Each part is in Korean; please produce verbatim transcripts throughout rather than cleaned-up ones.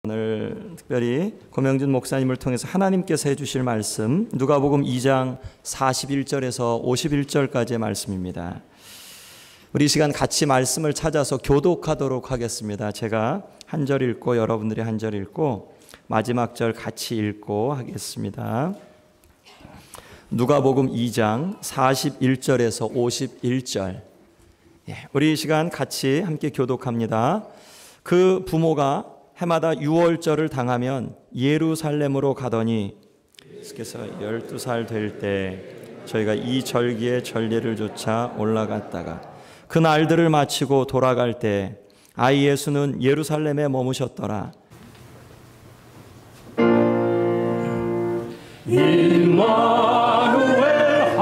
오늘 특별히 고명준 목사님을 통해서 하나님께서 해주실 말씀 누가복음 이 장 사십일 절에서 오십일 절까지의 말씀입니다. 우리 이 시간 같이 말씀을 찾아서 교독하도록 하겠습니다. 제가 한 절 읽고 여러분들이 한 절 읽고 마지막 절 같이 읽고 하겠습니다. 누가복음 이 장 사십일 절에서 오십일 절, 우리 이 시간 같이 함께 교독합니다. 그 부모가 해마다 유월절을 당하면 예루살렘으로 가더니 예수께서 열두 살 될 때 저희가 이 절기의 전례를 좇아 올라갔다가 그 날들을 마치고 돌아갈 때 아이 예수는 예루살렘에 머무셨더라. 임마누엘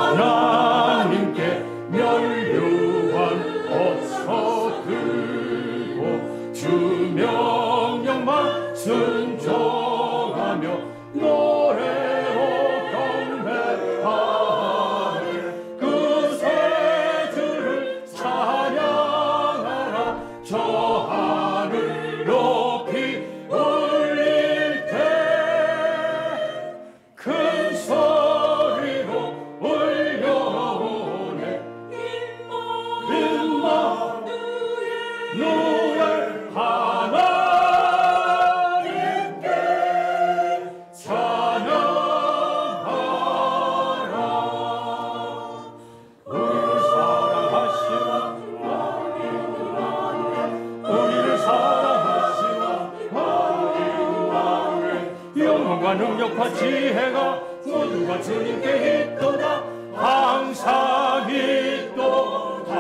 하나님께 면류관 어서 들고 주 명령만 순종하며 노래로 경배하네. 그 새 주를 찬양하라. 저 하늘 높이 울릴 때 큰 소리로 울려오네. 임마누엘 하나님께 찬양하라. 우리를 사랑하시는 우리를 사랑하시는 영광과 능력과 지혜가 모두가 주님께 있도다. 항상 있도다.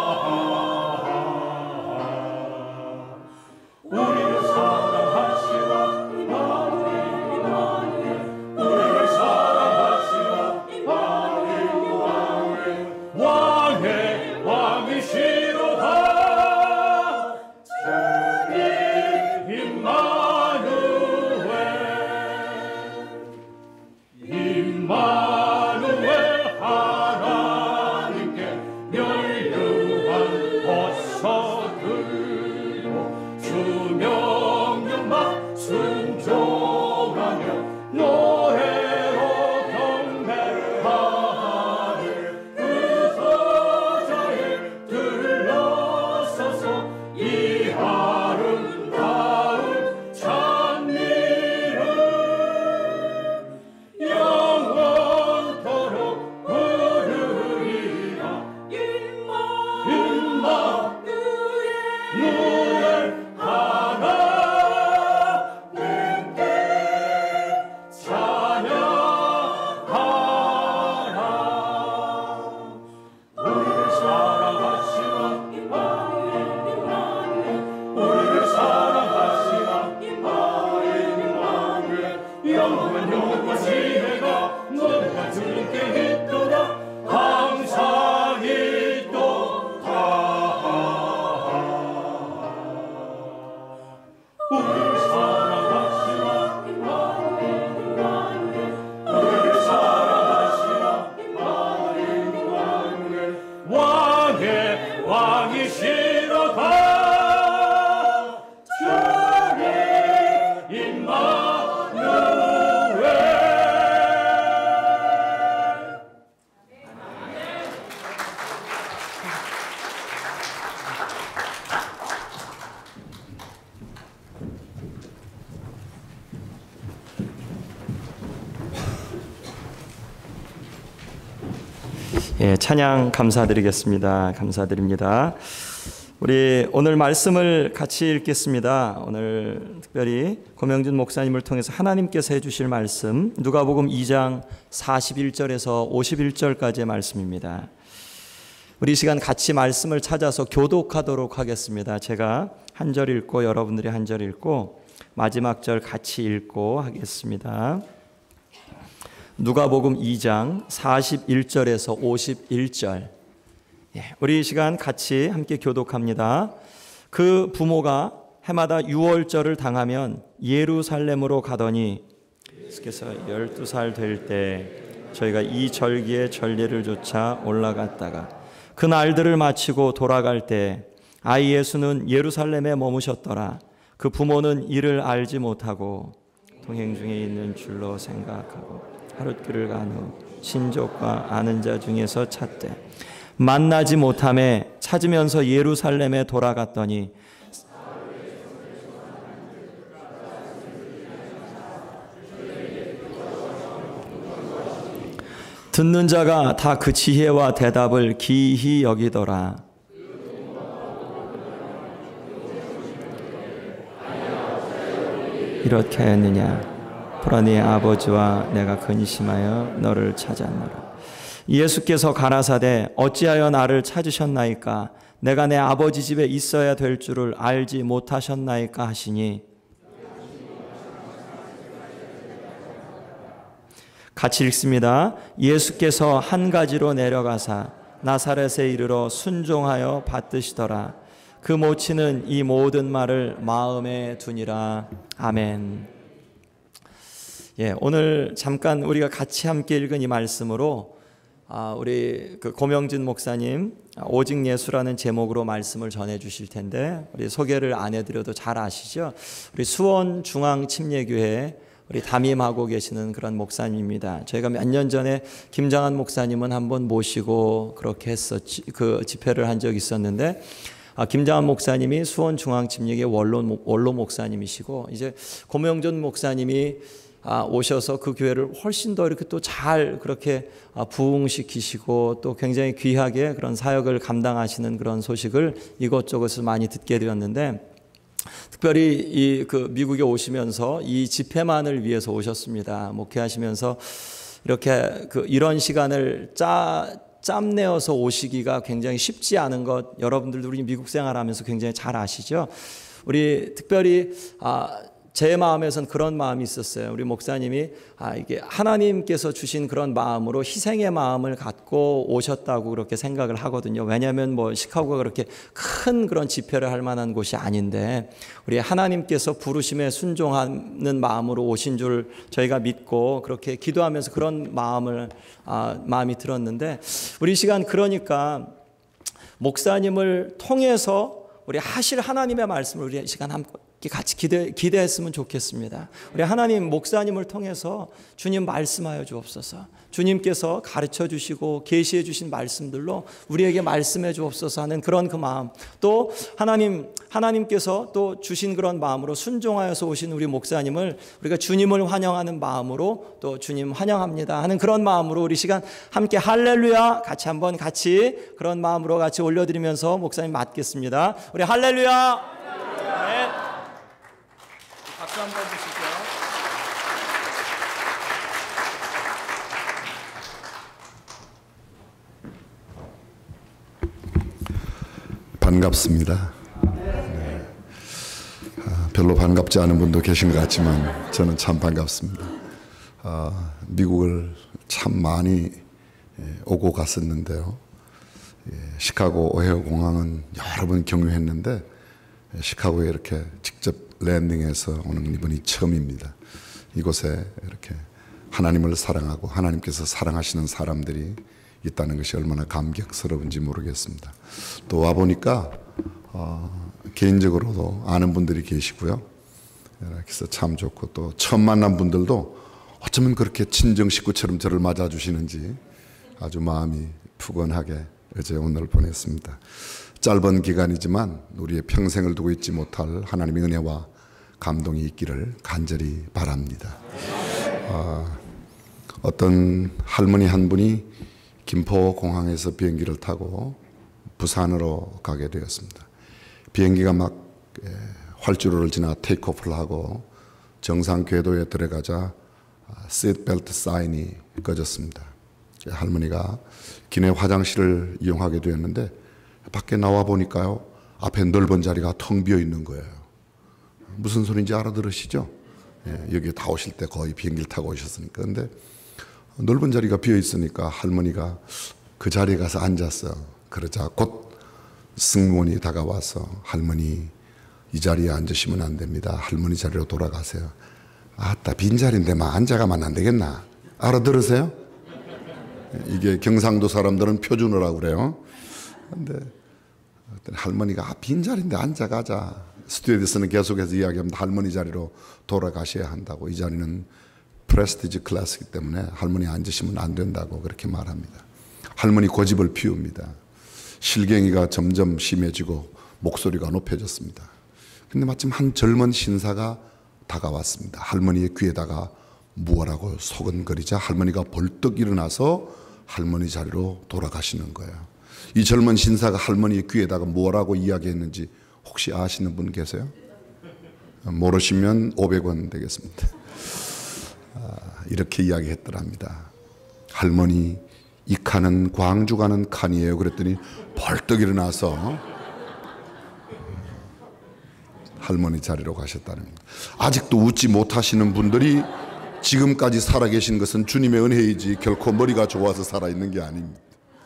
우리를 사랑하시는 우리를 사랑하시는 왕의 왕이시로다. 주님 임마누엘 임마누엘 하나님께 면류관 어서 들고 주 명령만 순종하며 노래로 경배하네. 그 서자에 들러서서 이 아름다운 찬미를 영원토록 부르리라. 임마누엘 하나님께 찬양하라. 우리를 사랑하시는 우리를 사랑하시는 영원한 영원과 지혜가 모두가 주님께 있도다. 항상 있도다. 우리를 사랑하시는 우리를 사랑하시는 왕의 왕이시로다. 주님 임마누엘. 예, 찬양 감사드리겠습니다. 감사드립니다. 우리 오늘 말씀을 같이 읽겠습니다. 오늘 특별히 고명준 목사님을 통해서 하나님께서 해주실 말씀 누가복음 이 장 사십일 절에서 오십일 절까지의 말씀입니다. 우리 이 시간 같이 말씀을 찾아서 교독하도록 하겠습니다. 제가 한 절 읽고 여러분들이 한 절 읽고 마지막 절 같이 읽고 하겠습니다. 누가복음 이 장 사십일 절에서 오십일 절, 우리 이 시간 같이 함께 교독합니다. 그 부모가 해마다 유월절을 당하면 예루살렘으로 가더니 예수께서 열두 살 될 때 저희가 이 절기의 전례를 좇아 올라갔다가 그 날들을 마치고 돌아갈 때 아이 예수는 예루살렘에 머무셨더라. 그 부모는 이를 알지 못하고 동행 중에 있는 줄로 생각하고 하룻길을 간 후 친족과 아는 자 중에서 찾되 만나지 못함에 찾으면서 예루살렘에 돌아갔더니 듣는 자가 다 그 지혜와 대답을 기히 여기더라. 이렇게 했느냐? 보라 네 아버지와 내가 근심하여 너를 찾았노라. 예수께서 가라사대 어찌하여 나를 찾으셨나이까? 내가 내 아버지 집에 있어야 될 줄을 알지 못하셨나이까 하시니 같이 읽습니다. 예수께서 한 가지로 내려가사 나사렛에 이르러 순종하여 받드시더라. 그 모친은 이 모든 말을 마음에 두니라. 아멘. 예, 오늘 잠깐 우리가 같이 함께 읽은 이 말씀으로 아, 우리 그 고명진 목사님 오직 예수라는 제목으로 말씀을 전해 주실 텐데 우리 소개를 안 해드려도 잘 아시죠? 우리 수원 중앙침례교회 우리 담임하고 계시는 그런 목사님입니다. 저희가 몇 년 전에 김장한 목사님은 한번 모시고 그렇게 했었지, 그 집회를 한 적이 있었는데 아, 김장한 목사님이 수원 중앙침례교회 원로, 원로 목사님이시고 이제 고명준 목사님이 아, 오셔서 그 교회를 훨씬 더 이렇게 또 잘 그렇게 아, 부흥시키시고 또 굉장히 귀하게 그런 사역을 감당하시는 그런 소식을 이것저것을 많이 듣게 되었는데 특별히 이 그 미국에 오시면서 이 집회만을 위해서 오셨습니다. 목회하시면서 이렇게 그 이런 시간을 짜 짬내어서 오시기가 굉장히 쉽지 않은 것 여러분들도 우리 미국 생활하면서 굉장히 잘 아시죠? 우리 특별히 아 제 마음에선 그런 마음이 있었어요. 우리 목사님이 아 이게 하나님께서 주신 그런 마음으로 희생의 마음을 갖고 오셨다고 그렇게 생각을 하거든요. 왜냐하면 뭐 시카고가 그렇게 큰 그런 집회를 할 만한 곳이 아닌데 우리 하나님께서 부르심에 순종하는 마음으로 오신 줄 저희가 믿고 그렇게 기도하면서 그런 마음을 아, 마음이 들었는데 우리 시간 그러니까 목사님을 통해서 우리 하실 하나님의 말씀을 우리 이 시간 함께 같이 기대, 기대했으면 좋겠습니다. 우리 하나님 목사님을 통해서 주님 말씀하여 주옵소서. 주님께서 가르쳐 주시고 계시해 주신 말씀들로 우리에게 말씀해 주옵소서 하는 그런 그 마음, 또 하나님 하나님께서 또 주신 그런 마음으로 순종하여서 오신 우리 목사님을 우리가 주님을 환영하는 마음으로 또 주님 환영합니다 하는 그런 마음으로 우리 시간 함께 할렐루야 같이 한번 같이 그런 마음으로 같이 올려드리면서 목사님 맡겠습니다. 우리 할렐루야. 네. 박수 한번 주시죠. 반갑습니다. 네. 아, 별로 반갑지 않은 분도 계신 것 같지만 저는 참 반갑습니다. 아, 미국을 참 많이 예, 오고 갔었는데요. 예, 시카고 오헤어 공항은 여러 번 경유했는데 예, 시카고에 이렇게 직접 랜딩해서 오는 이번이 처음입니다. 이곳에 이렇게 하나님을 사랑하고 하나님께서 사랑하시는 사람들이 있다는 것이 얼마나 감격스러운지 모르겠습니다. 또 와보니까 어, 개인적으로도 아는 분들이 계시고요. 그래서 참 좋고 또 처음 만난 분들도 어쩌면 그렇게 친정 식구처럼 저를 맞아주시는지 아주 마음이 푸근하게 어제 오늘 보냈습니다. 짧은 기간이지만 우리의 평생을 두고 있지 못할 하나님의 은혜와 감동이 있기를 간절히 바랍니다. 어, 어떤 할머니 한 분이 김포공항에서 비행기를 타고 부산으로 가게 되었습니다. 비행기가 막 활주로를 지나 테이크오프를 하고 정상 궤도에 들어가자 시트벨트 사인이 꺼졌습니다. 할머니가 기내 화장실을 이용하게 되었는데 밖에 나와 보니까요, 앞에 넓은 자리가 텅 비어 있는 거예요. 무슨 소리인지 알아들으시죠? 예, 여기 다 오실 때 거의 비행기를 타고 오셨으니까. 근데 넓은 자리가 비어 있으니까 할머니가 그 자리에 가서 앉았어. 그러자 곧 승무원이 다가와서 할머니 이 자리에 앉으시면 안 됩니다. 할머니 자리로 돌아가세요. 아따 빈자리인데 막 앉아가면 안 되겠나? 알아들으세요? 이게 경상도 사람들은 표준어라고 그래요. 근데 할머니가 아, 빈자리인데 앉아가자. 스튜어디스는 계속해서 이야기합니다. 할머니 자리로 돌아가셔야 한다고. 이 자리는 프레스티지 클래스이기 때문에 할머니 앉으시면 안 된다고 그렇게 말합니다. 할머니 고집을 피웁니다. 실갱이가 점점 심해지고 목소리가 높여졌습니다. 근데 마침 한 젊은 신사가 다가왔습니다. 할머니의 귀에다가 무엇라고 소근거리자 할머니가 벌떡 일어나서 할머니 자리로 돌아가시는 거예요. 이 젊은 신사가 할머니의 귀에다가 뭐라고 이야기했는지 혹시 아시는 분 계세요? 모르시면 오백 원 되겠습니다. 아, 이렇게 이야기했더랍니다. 할머니, 이 칸은 광주 가는 칸이에요. 그랬더니 벌떡 일어나서 할머니 자리로 가셨다는 겁니다. 아직도 웃지 못하시는 분들이 지금까지 살아계신 것은 주님의 은혜이지 결코 머리가 좋아서 살아있는 게 아닙니다.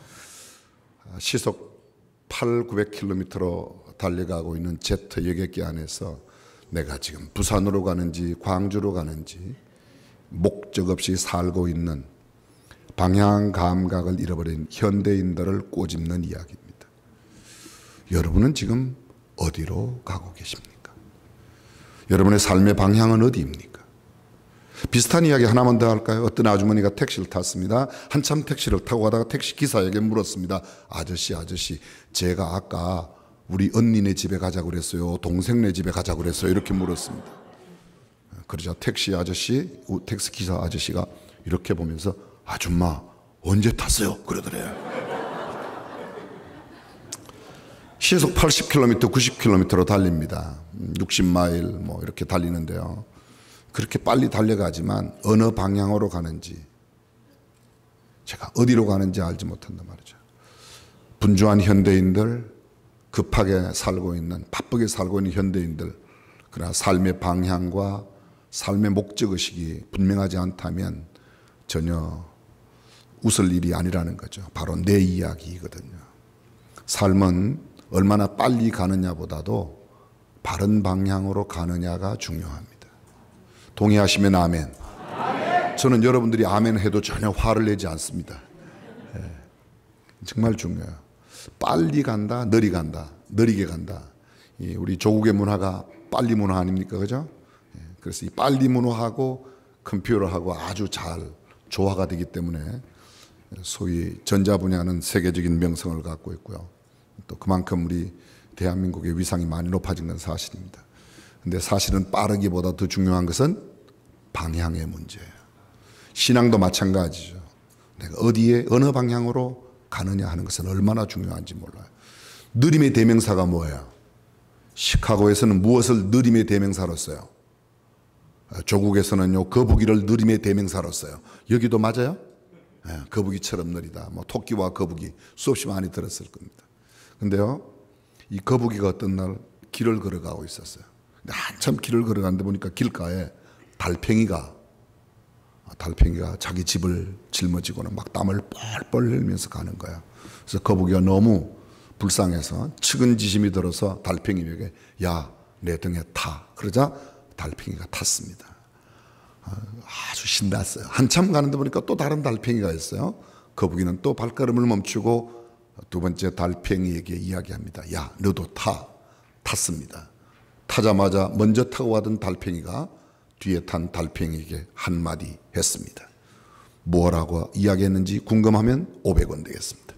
시속 팔, 구백 킬로미터로 달려가고 있는 제트 여객기 안에서 내가 지금 부산으로 가는지 광주로 가는지 목적 없이 살고 있는 방향 감각을 잃어버린 현대인들을 꼬집는 이야기입니다. 여러분은 지금 어디로 가고 계십니까? 여러분의 삶의 방향은 어디입니까? 비슷한 이야기 하나만 더 할까요? 어떤 아주머니가 택시를 탔습니다. 한참 택시를 타고 가다가 택시 기사에게 물었습니다. 아저씨 아저씨 제가 아까 우리 언니네 집에 가자고 그랬어요? 동생네 집에 가자고 그랬어요? 이렇게 물었습니다. 그러자 택시 아저씨, 택시 기사 아저씨가 이렇게 보면서 아줌마 언제 탔어요? 그러더래요. 시속 팔십 킬로미터, 구십 킬로미터로 달립니다. 육십 마일 뭐 이렇게 달리는데요. 그렇게 빨리 달려가지만 어느 방향으로 가는지 제가 어디로 가는지 알지 못한단 말이죠. 분주한 현대인들, 급하게 살고 있는, 바쁘게 살고 있는 현대인들, 그러나 삶의 방향과 삶의 목적의식이 분명하지 않다면 전혀 웃을 일이 아니라는 거죠. 바로 내 이야기이거든요. 삶은 얼마나 빨리 가느냐보다도 바른 방향으로 가느냐가 중요합니다. 동의하시면 아멘. 아멘. 저는 여러분들이 아멘 해도 전혀 화를 내지 않습니다. 네. 정말 중요해요. 빨리 간다, 느리 간다, 느리게 간다. 이 우리 조국의 문화가 빨리 문화 아닙니까? 그죠? 네. 그래서 이 빨리 문화하고 컴퓨터하고 아주 잘 조화가 되기 때문에 소위 전자 분야는 세계적인 명성을 갖고 있고요. 또 그만큼 우리 대한민국의 위상이 많이 높아진 건 사실입니다. 근데 사실은 빠르기보다 더 중요한 것은 방향의 문제예요. 신앙도 마찬가지죠. 내가 어디에 어느 방향으로 가느냐 하는 것은 얼마나 중요한지 몰라요. 느림의 대명사가 뭐예요? 시카고에서는 무엇을 느림의 대명사로 써요? 조국에서는요 거북이를 느림의 대명사로 써요. 여기도 맞아요? 네, 거북이처럼 느리다. 뭐 토끼와 거북이 수없이 많이 들었을 겁니다. 근데요 이 거북이가 어떤 날 길을 걸어가고 있었어요. 근데 한참 길을 걸어가는데 보니까 길가에 달팽이가 달팽이가 자기 집을 짊어지고는 막 땀을 뻘뻘 흘리면서 가는 거야. 그래서 거북이가 너무 불쌍해서 측은지심이 들어서 달팽이에게 야, 내 등에 타. 그러자 달팽이가 탔습니다. 아주 신났어요. 한참 가는데 보니까 또 다른 달팽이가 있어요. 거북이는 또 발걸음을 멈추고 두 번째 달팽이에게 이야기합니다. 야, 너도 타. 탔습니다. 타자마자 먼저 타고 가던 달팽이가 뒤에 탄 달팽이에게 한마디 했습니다. 뭐라고 이야기했는지 궁금하면 오백 원 되겠습니다.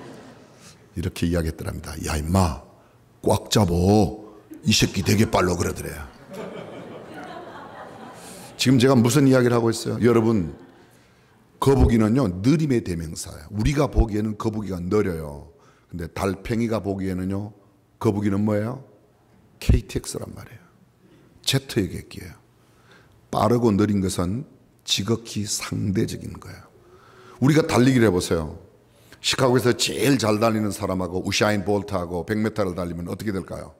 이렇게 이야기했더랍니다. 야 임마 꽉 잡어. 이 새끼 되게 빨라 그러더래요. 지금 제가 무슨 이야기를 하고 있어요? 여러분 거북이는요 느림의 대명사예요. 우리가 보기에는 거북이가 느려요. 근데 달팽이가 보기에는요 거북이는 뭐예요? 케이티엑스란 말이에요. 제트의 객기예요. 빠르고 느린 것은 지극히 상대적인 거예요. 우리가 달리기를 해보세요. 시카고에서 제일 잘 달리는 사람하고 우샤인 볼트하고 백 미터를 달리면 어떻게 될까요?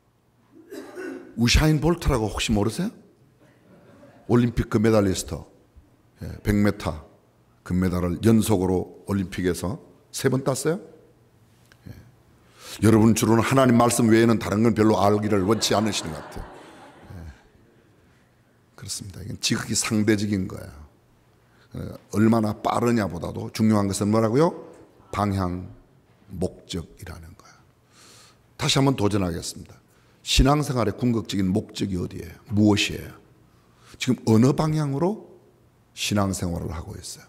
우샤인 볼트라고 혹시 모르세요? 올림픽 금메달리스트 백 미터 금메달을 연속으로 올림픽에서 세 번 땄어요. 예. 여러분 주로는 하나님 말씀 외에는 다른 건 별로 알기를 원치 않으시는 것 같아요. 예. 그렇습니다. 이건 지극히 상대적인 거예요. 얼마나 빠르냐보다도 중요한 것은 뭐라고요? 방향, 목적이라는 거예요. 다시 한번 도전하겠습니다. 신앙생활의 궁극적인 목적이 어디예요? 무엇이에요? 지금 어느 방향으로 신앙생활을 하고 있어요?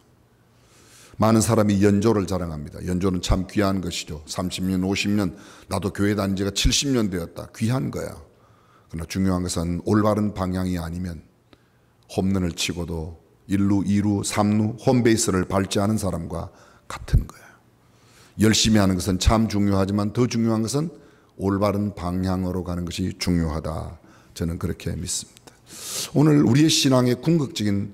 많은 사람이 연조를 자랑합니다. 연조는 참 귀한 것이죠. 삼십 년, 오십 년, 나도 교회 다닌 지가 칠십 년 되었다. 귀한 거야. 그러나 중요한 것은 올바른 방향이 아니면 홈런을 치고도 일 루, 이 루, 삼 루 홈베이스를 밟지 않은 사람과 같은 거예요. 열심히 하는 것은 참 중요하지만 더 중요한 것은 올바른 방향으로 가는 것이 중요하다. 저는 그렇게 믿습니다. 오늘 우리의 신앙의 궁극적인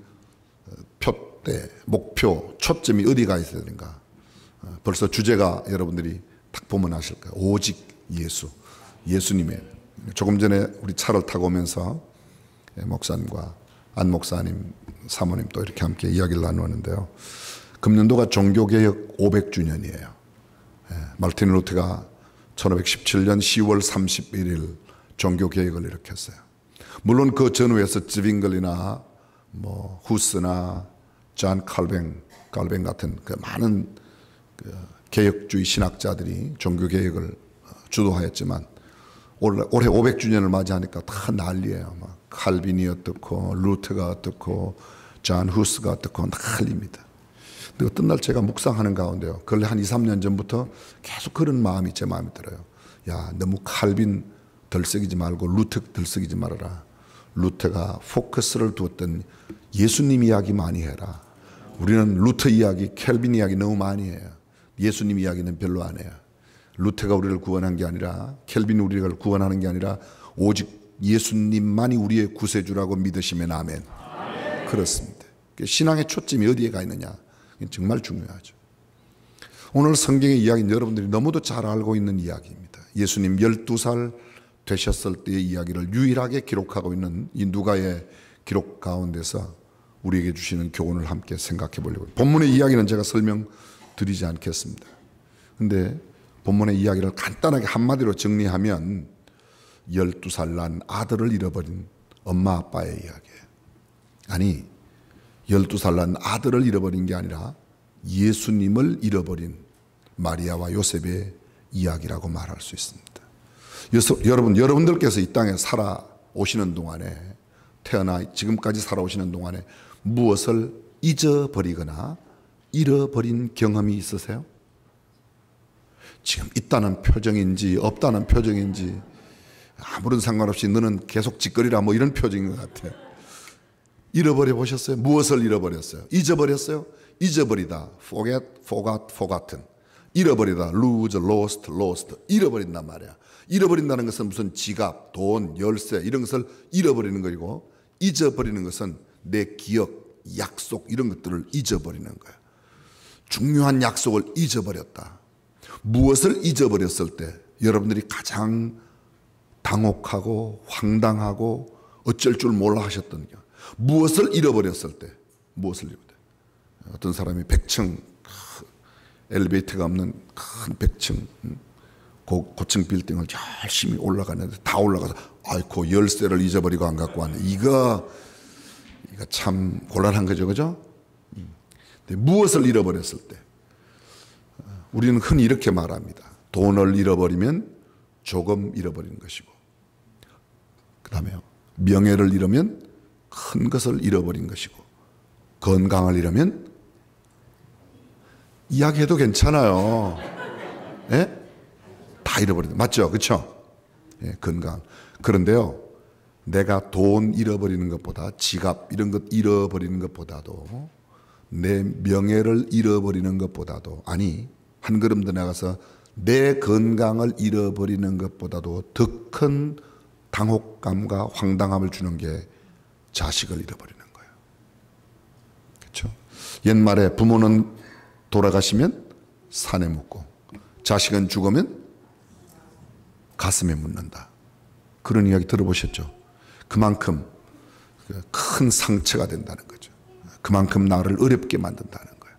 표대, 목표, 초점이 어디가 있어야 되는가? 벌써 주제가 여러분들이 딱 보면 아실 거예요. 오직 예수, 예수님의. 조금 전에 우리 차를 타고 오면서 목사님과 안 목사님, 사모님 또 이렇게 함께 이야기를 나누었는데요. 금년도가 종교개혁 오백 주년이에요. 말틴 루터가 천오백십칠 년 시월 삼십일 종교개혁을 일으켰어요. 물론 그 전후에서 즈빙글이나 뭐 후스나 존 칼뱅, 칼뱅 같은 그 많은 그 개혁주의 신학자들이 종교개혁을 주도하였지만 올해, 올해 오백 주년을 맞이하니까 다 난리예요. 막 칼빈이 어떻고 루터가 어떻고 존 후스가 어떻고 난리입니다. 근데 어떤 날 제가 묵상하는 가운데요. 그걸 한 이, 삼 년 전부터 계속 그런 마음이 제 마음에 들어요. 야, 너무 칼빈 들썩이지 말고 루터 들썩이지 말아라. 루터가 포커스를 두었던 예수님 이야기 많이 해라. 우리는 루터 이야기, 켈빈 이야기 너무 많이 해요. 예수님 이야기는 별로 안 해요. 루터가 우리를 구원한 게 아니라, 켈빈이 우리를 구원하는 게 아니라 오직 예수님만이 우리의 구세주라고 믿으시면 아멘. 아멘. 그렇습니다. 신앙의 초점이 어디에 가 있느냐? 정말 중요하죠. 오늘 성경의 이야기는 여러분들이 너무도 잘 알고 있는 이야기입니다. 예수님 열두 살 되셨을 때의 이야기를 유일하게 기록하고 있는 이 누가의 기록 가운데서 우리에게 주시는 교훈을 함께 생각해 보려고. 본문의 이야기는 제가 설명드리지 않겠습니다. 그런데 본문의 이야기를 간단하게 한마디로 정리하면 열두 살 난 아들을 잃어버린 엄마 아빠의 이야기예요. 아니, 열두 살 난 아들을 잃어버린 게 아니라 예수님을 잃어버린 마리아와 요셉의 이야기라고 말할 수 있습니다. 여러분, 여러분들께서 이 땅에 살아오시는 동안에, 태어나 지금까지 살아오시는 동안에 무엇을 잊어버리거나 잃어버린 경험이 있으세요? 지금 있다는 표정인지 없다는 표정인지 아무런 상관없이 너는 계속 짓거리라 뭐 이런 표정인 것 같아요. 잃어버려 보셨어요? 무엇을 잃어버렸어요? 잊어버렸어요? 잊어버리다. forget, forgot, forgotten. 잃어버리다. lose, lost, lost. 잃어버린단 말이야. 잃어버린다는 것은 무슨 지갑, 돈, 열쇠 이런 것을 잃어버리는 것이고, 잊어버리는 것은 내 기억, 약속 이런 것들을 잊어버리는 거야. 중요한 약속을 잊어버렸다. 무엇을 잊어버렸을 때 여러분들이 가장 당혹하고 황당하고 어쩔 줄 몰라 하셨던 게, 무엇을 잃어버렸을 때, 무엇을 잃어버렸을 때. 어떤 사람이 백 층 엘리베이터가 없는 큰 백 층 고, 고층 빌딩을 열심히 올라가는데 다 올라가서 아이고 열쇠를 잊어버리고 안 갖고 왔네. 이거 이거 참 곤란한 거죠, 그죠? 근데 무엇을 잃어버렸을 때 우리는 흔히 이렇게 말합니다. 돈을 잃어버리면 조금 잃어버리는 것이고, 그 다음에요, 명예를 잃으면 큰 것을 잃어버린 것이고, 건강을 잃으면 이야기해도 괜찮아요. 예? 다 잃어버린다. 맞죠? 그렇죠? 예, 건강. 그런데요, 내가 돈 잃어버리는 것보다, 지갑 이런 것 잃어버리는 것보다도, 내 명예를 잃어버리는 것보다도, 아니 한 걸음 더 나가서 내 건강을 잃어버리는 것보다도 더 큰 당혹감과 황당함을 주는 게 자식을 잃어버리는 거예요. 그렇죠? 옛말에 부모는 돌아가시면 산에 묻고 자식은 죽으면 가슴에 묻는다. 그런 이야기 들어보셨죠? 그만큼 큰 상처가 된다는 거죠. 그만큼 나를 어렵게 만든다는 거예요.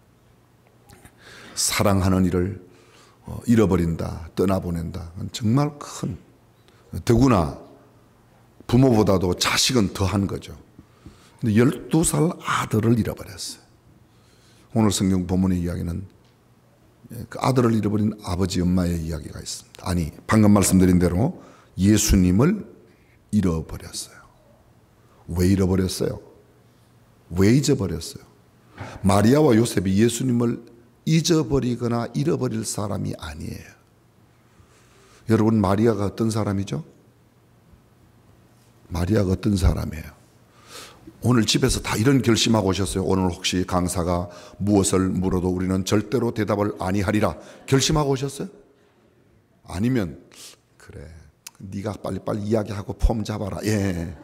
사랑하는 이를 잃어버린다, 떠나보낸다. 정말 큰, 더구나 부모보다도 자식은 더한 거죠. 근데 열두 살 아들을 잃어버렸어요. 오늘 성경 본문의 이야기는 그 아들을 잃어버린 아버지 엄마의 이야기가 있습니다. 아니, 방금 말씀드린 대로 예수님을 잃어버렸어요. 왜 잃어버렸어요? 왜 잊어버렸어요? 마리아와 요셉이 예수님을 잊어버리거나 잃어버릴 사람이 아니에요. 여러분, 마리아가 어떤 사람이죠? 마리아가 어떤 사람이에요? 오늘 집에서 다 이런 결심하고 오셨어요. 오늘 혹시 강사가 무엇을 물어도 우리는 절대로 대답을 아니하리라 결심하고 오셨어요? 아니면 그래, 네가 빨리빨리 이야기하고 폼 잡아라. 예.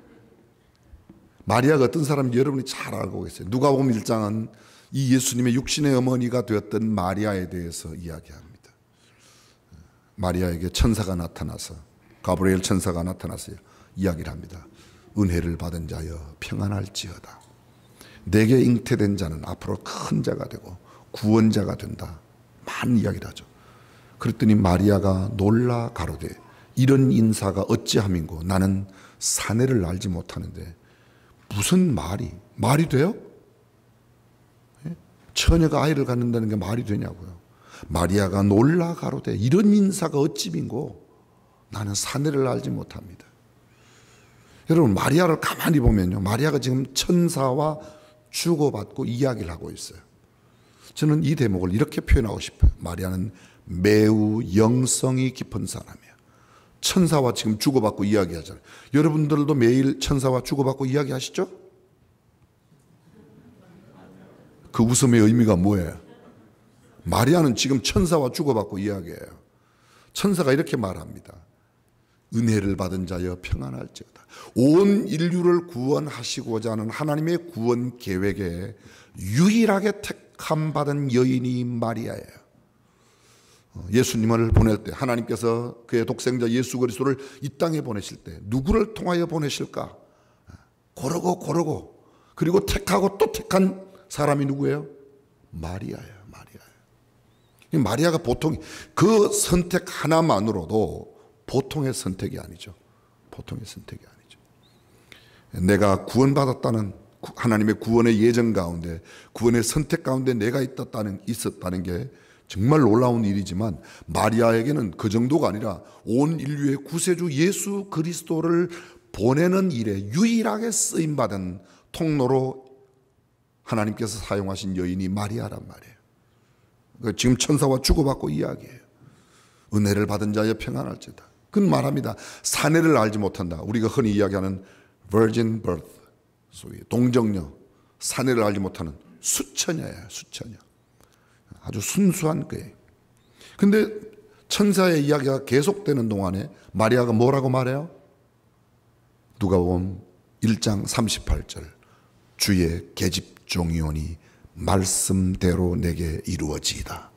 마리아가 어떤 사람인지 여러분이 잘 알고 계세요. 누가복음 일 장은 이 예수님의 육신의 어머니가 되었던 마리아에 대해서 이야기합니다. 마리아에게 천사가 나타나서, 가브리엘 천사가 나타나서 이야기를 합니다. 은혜를 받은 자여 평안할지어다. 내게 잉태된 자는 앞으로 큰 자가 되고 구원자가 된다. 많은 이야기를 하죠. 그랬더니 마리아가 놀라 가로되 이런 인사가 어찌함인고 나는 사내를 알지 못하는데. 무슨 말이 말이 돼요? 처녀가 아이를 갖는다는 게 말이 되냐고요. 마리아가 놀라 가로되 이런 인사가 어찌민고 나는 사내를 알지 못합니다. 여러분, 마리아를 가만히 보면요, 마리아가 지금 천사와 주고받고 이야기를 하고 있어요. 저는 이 대목을 이렇게 표현하고 싶어요. 마리아는 매우 영성이 깊은 사람이에요. 천사와 지금 주고받고 이야기하잖아요. 여러분들도 매일 천사와 주고받고 이야기하시죠? 그 웃음의 의미가 뭐예요? 마리아는 지금 천사와 주고받고 이야기해요. 천사가 이렇게 말합니다. 은혜를 받은 자여 평안할지어다. 온 인류를 구원하시고자 하는 하나님의 구원 계획에 유일하게 택함 받은 여인이 마리아예요. 예수님을 보낼 때 하나님께서 그의 독생자 예수 그리스도를 이 땅에 보내실 때 누구를 통하여 보내실까? 고르고 고르고 그리고 택하고 또 택한 사람이 누구예요? 마리아예요. 마리아예요. 마리아가 보통 그 선택 하나만으로도 보통의 선택이 아니죠. 보통의 선택이 아니죠. 내가 구원받았다는 하나님의 구원의 예정 가운데, 구원의 선택 가운데 내가 있었다는, 있었다는 게 정말 놀라운 일이지만 마리아에게는 그 정도가 아니라 온 인류의 구세주 예수 그리스도를 보내는 일에 유일하게 쓰임받은 통로로 하나님께서 사용하신 여인이 마리아란 말이에요. 지금 천사와 주고받고 이야기해요. 은혜를 받은 자여 평안할지어다. 그는 말합니다. 사내를 알지 못한다. 우리가 흔히 이야기하는 virgin birth, 소위 동정녀, 사내를 알지 못하는 수처녀예요. 수처녀. 아주 순수한 거예요. 근데 천사의 이야기가 계속되는 동안에 마리아가 뭐라고 말해요? 누가복음 일 장 삼십팔 절, 주의 계집종이오니 말씀대로 내게 이루어지이다.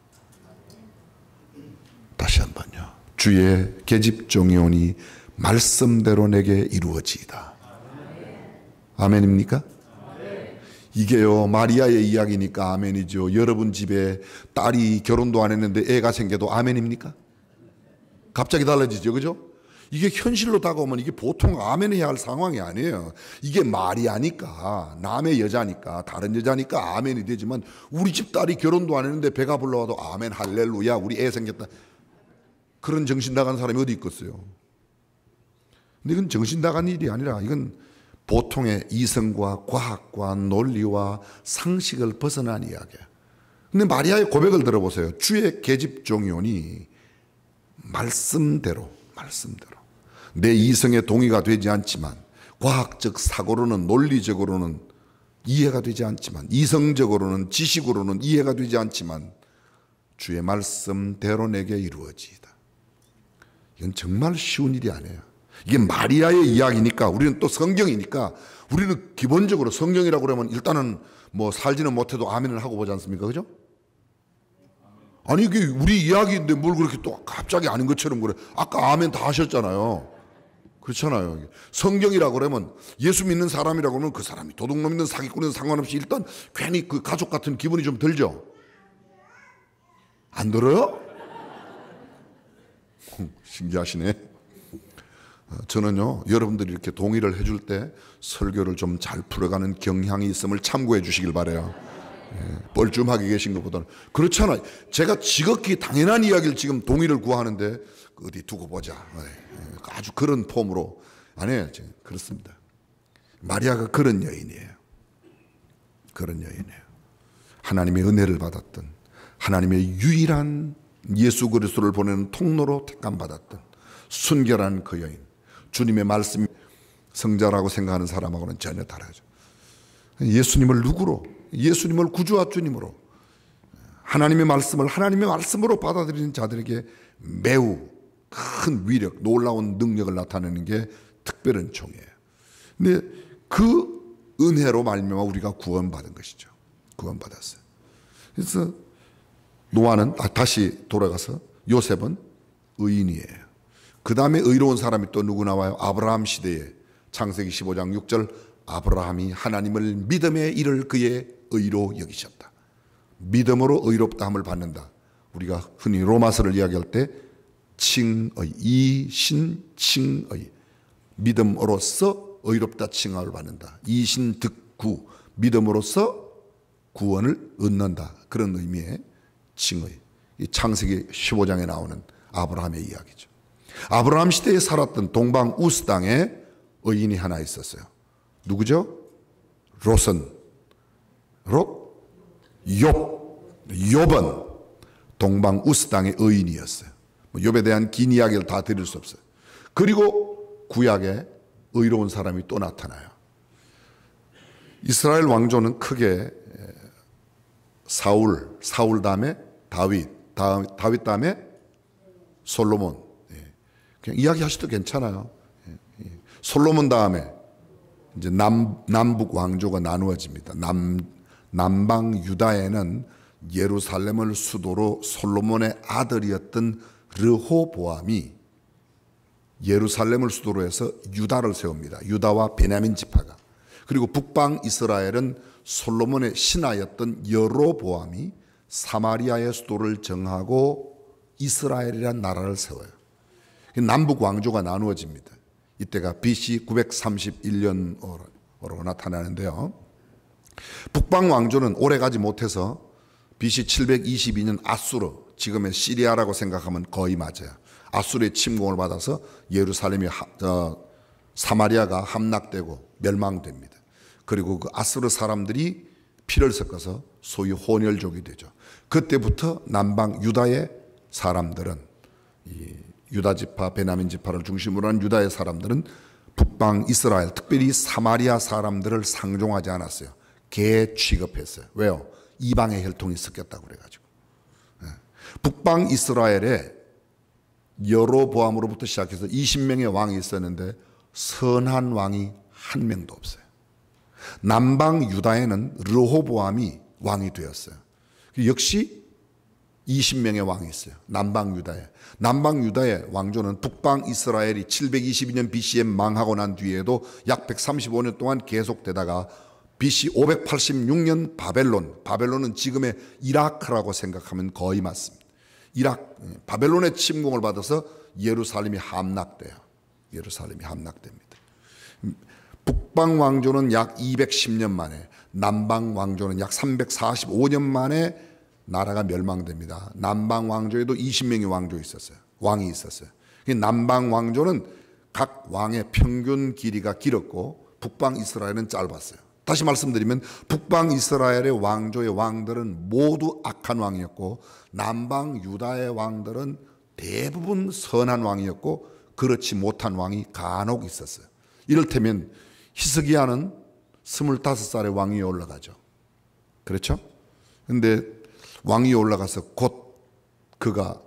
다시 한번요. 주의 계집종이오니 말씀대로 내게 이루어지이다. 아멘입니까? 이게요, 마리아의 이야기니까 아멘이죠. 여러분 집에 딸이 결혼도 안 했는데 애가 생겨도 아멘입니까? 갑자기 달라지죠, 그죠? 이게 현실로 다가오면 이게 보통 아멘해야 할 상황이 아니에요. 이게 마리아니까, 남의 여자니까, 다른 여자니까 아멘이 되지만 우리 집 딸이 결혼도 안 했는데 배가 불러와도 아멘 할렐루야 우리 애 생겼다. 그런 정신 나간 사람이 어디 있겠어요? 근데 이건 정신 나간 일이 아니라 이건 보통의 이성과 과학과 논리와 상식을 벗어난 이야기예요. 근데 마리아의 고백을 들어보세요. 주의 계집종이오니 말씀대로, 말씀대로. 내 이성의 동의가 되지 않지만, 과학적 사고로는, 논리적으로는 이해가 되지 않지만, 이성적으로는, 지식으로는 이해가 되지 않지만 주의 말씀대로 내게 이루어지이다. 이건 정말 쉬운 일이 아니에요. 이게 마리아의 이야기니까, 우리는 또 성경이니까, 우리는 기본적으로 성경이라고 그러면 일단은 뭐 살지는 못해도 아멘을 하고 보지 않습니까? 그죠? 아니, 이게 우리 이야기인데 뭘 그렇게 또 갑자기 아닌 것처럼 그래. 아까 아멘 다 하셨잖아요. 그렇잖아요. 성경이라고 그러면, 예수 믿는 사람이라고 하면 그 사람이 도둑놈이든 사기꾼이든 상관없이 일단 괜히 그 가족 같은 기분이 좀 들죠? 안 들어요? 신기하시네. 저는요, 여러분들이 이렇게 동의를 해줄 때 설교를 좀 잘 풀어가는 경향이 있음을 참고해 주시길 바라요. 예, 뻘쭘하게 계신 것보다는. 그렇잖아요. 제가 지극히 당연한 이야기를 지금 동의를 구하는데 어디 두고 보자. 아주 그런 폼으로 안 해요. 그렇습니다. 마리아가 그런 여인이에요. 그런 여인이에요. 하나님의 은혜를 받았던, 하나님의 유일한 예수 그리스도를 보내는 통로로 택함 받았던 순결한 그 여인. 주님의 말씀이 성자라고 생각하는 사람하고는 전혀 다르죠. 예수님을 누구로? 예수님을 구주와 주님으로, 하나님의 말씀을 하나님의 말씀으로 받아들이는 자들에게 매우 큰 위력, 놀라운 능력을 나타내는 게 특별한 종이에요. 근데 그 은혜로 말미암아 우리가 구원받은 것이죠. 구원받았어요. 그래서 노아는, 아, 다시 돌아가서 요셉은 의인이에요. 그 다음에 의로운 사람이 또 누구 나와요? 아브라함 시대에 창세기 십오 장 육 절, 아브라함이 하나님을 믿음에 이를 그의 의로 여기셨다. 믿음으로 의롭다함을 받는다. 우리가 흔히 로마서를 이야기할 때 칭의, 이신칭의, 믿음으로써 의롭다 칭함을 받는다. 이신득구, 믿음으로써 구원을 얻는다. 그런 의미의 칭의. 이 창세기 십오 장에 나오는 아브라함의 이야기죠. 아브라함 시대에 살았던 동방 우스 땅에 의인이 하나 있었어요. 누구죠? 롯은, 롯, 욥, 욥은 동방 우스 땅의 의인이었어요. 욥에 대한 긴 이야기를 다 드릴 수 없어요. 그리고 구약에 의로운 사람이 또 나타나요. 이스라엘 왕조는 크게 사울, 사울 다음에 다윗, 다윗 다음에 솔로몬. 그냥 이야기하셔도 괜찮아요. 솔로몬 다음에 이제 남, 남북 왕조가 나누어집니다. 남, 남방 유다에는 예루살렘을 수도로 솔로몬의 아들이었던 르호보암이 예루살렘을 수도로 해서 유다를 세웁니다. 유다와 베냐민 지파가. 그리고 북방 이스라엘은 솔로몬의 신하였던 여로보암이 사마리아의 수도를 정하고 이스라엘이라는 나라를 세워요. 남북 왕조가 나누어집니다. 이때가 비씨 구백삼십일 년으로 나타나는데요. 북방 왕조는 오래가지 못해서 비씨 칠백이십이 년 아수르, 지금의 시리아라고 생각하면 거의 맞아요. 아수르의 침공을 받아서 예루살렘이 하, 어, 사마리아가 함락되고 멸망됩니다. 그리고 그 아수르 사람들이 피를 섞어서 소위 혼혈족이 되죠. 그때부터 남방 유다의 사람들은, 이 유다 지파, 베냐민 지파를 중심으로 한 유다의 사람들은 북방 이스라엘, 특별히 사마리아 사람들을 상종하지 않았어요. 개 취급했어요. 왜요? 이방의 혈통이 섞였다고 그래가지고. 북방 이스라엘에 여로보암으로부터 시작해서 이십 명의 왕이 있었는데 선한 왕이 한 명도 없어요. 남방 유다에는 르호보암이 왕이 되었어요. 역시 이십 명의 왕이 있어요. 남방 유다에. 남방 유다의 왕조는 북방 이스라엘이 칠백이십이 년 비씨에 망하고 난 뒤에도 약 백삼십오 년 동안 계속되다가 비씨 오백팔십육 년 바벨론, 바벨론은 지금의 이라크라고 생각하면 거의 맞습니다. 이라크, 바벨론의 침공을 받아서 예루살렘이 함락돼요. 예루살렘이 함락됩니다. 북방 왕조는 약 이백십 년 만에, 남방 왕조는 약 삼백사십오 년 만에 나라가 멸망됩니다. 남방 왕조에도 이십 명의 왕조 있었어요. 왕이 있었어요. 남방 왕조는 각 왕의 평균 길이가 길었고 북방 이스라엘은 짧았어요. 다시 말씀드리면 북방 이스라엘의 왕조의 왕들은 모두 악한 왕이었고 남방 유다의 왕들은 대부분 선한 왕이었고 그렇지 못한 왕이 간혹 있었어요. 이를테면 히스기야는 스물다섯 살에 왕위에 올라가죠. 그렇죠? 근데 왕위에 올라가서 곧 그가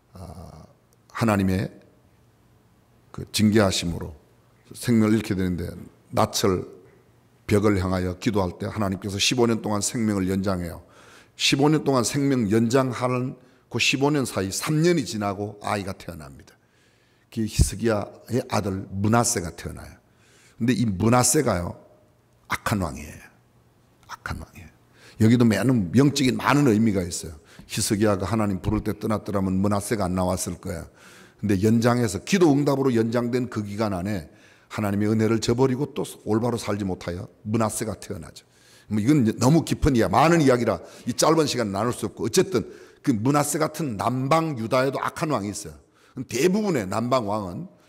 하나님의 그 징계하심으로 생명을 잃게 되는데 낯을 벽을 향하여 기도할 때 하나님께서 십오 년 동안 생명을 연장해요. 십오 년 동안 생명 연장하는 그 십오 년 사이 삼 년이 지나고 아이가 태어납니다. 그 히스기야의 아들 므낫세가 태어나요. 근데 이 므낫세가요, 악한 왕이에요. 악한 왕이에요. 여기도 많은 영적인 많은 의미가 있어요. 히스기야가 하나님 부를 때 떠났더라면 므낫세가 안 나왔을 거야. 근데 연장해서 기도 응답으로 연장된 그 기간 안에 하나님의 은혜를 저버리고 또 올바로 살지 못하여 므낫세가 태어나죠. 뭐 이건 너무 깊은 이야기, 많은 이야기라 이 짧은 시간 나눌 수 없고, 어쨌든 그 므낫세 같은 남방 유다에도 악한 왕이 있어요. 대부분의 남방 왕은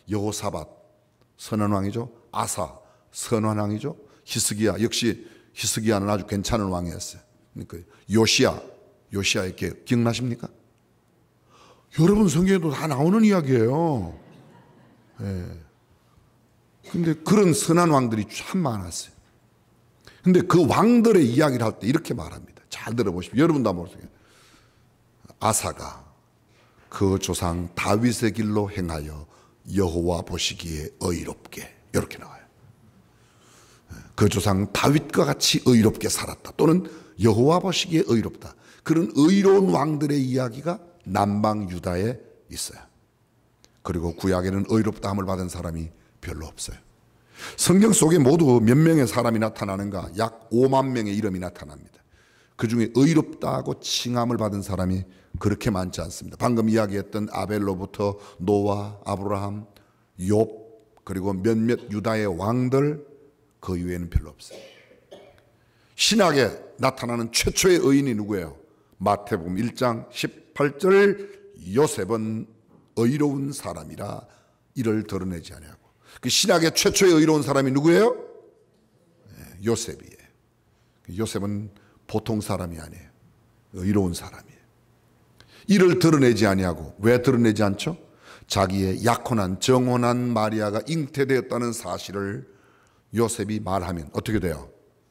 여호사밧 선한 왕이죠. 아사 선한 왕이죠. 히스기야 역시 히스기야는 아주 괜찮은 왕이었어요. 그러니까 요시야 요시야 이렇게 기억나십니까? 여러분 성경에도 다 나오는 이야기예요. 예. 근데 그런 선한 왕들이 참 많았어요. 근데 그 왕들의 이야기를 할 때 이렇게 말합니다. 잘 들어보십시오. 여러분도 한번 보세요. 아사가 그 조상 다윗의 길로 행하여 여호와 보시기에 의롭게 이렇게 나와요. 그 조상 다윗과 같이 의롭게 살았다. 또는 여호와 보시기에 의롭다. 그런 의로운 왕들의 이야기가 남방 유다에 있어요. 그리고 구약에는 의롭다함을 받은 사람이 별로 없어요. 성경 속에 모두 몇 명의 사람이 나타나는가? 약 오만 명의 이름이 나타납니다. 그 중에 의롭다고 칭함을 받은 사람이 그렇게 많지 않습니다. 방금 이야기했던 아벨로부터 노아, 아브라함, 욥 그리고 몇몇 유다의 왕들 그 이외에는 별로 없어요. 신약에 나타나는 최초의 의인이 누구예요? 마태복음 일 장 십팔 절 요셉은 의로운 사람이라 이를 드러내지 아니하고. 그 신약의 최초의 의로운 사람이 누구예요? 네, 요셉이에요. 요셉은 보통 사람이 아니에요. 의로운 사람이에요. 이를 드러내지 아니하고. 왜 드러내지 않죠? 자기의 약혼한 정혼한 마리아가 잉태되었다는 사실을 요셉이 말하면 어떻게 돼요?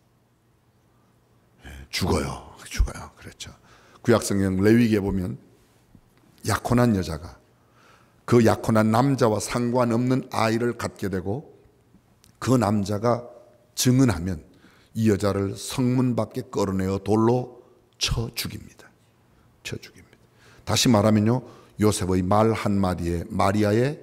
네, 죽어요. 죽어요. 그렇죠. 구약성경 레위기에 보면 약혼한 여자가 그 약혼한 남자와 상관없는 아이를 갖게 되고 그 남자가 증언하면 이 여자를 성문 밖에 끌어내어 돌로 쳐 죽입니다. 쳐 죽입니다. 다시 말하면요, 요셉의 말 한마디에 마리아의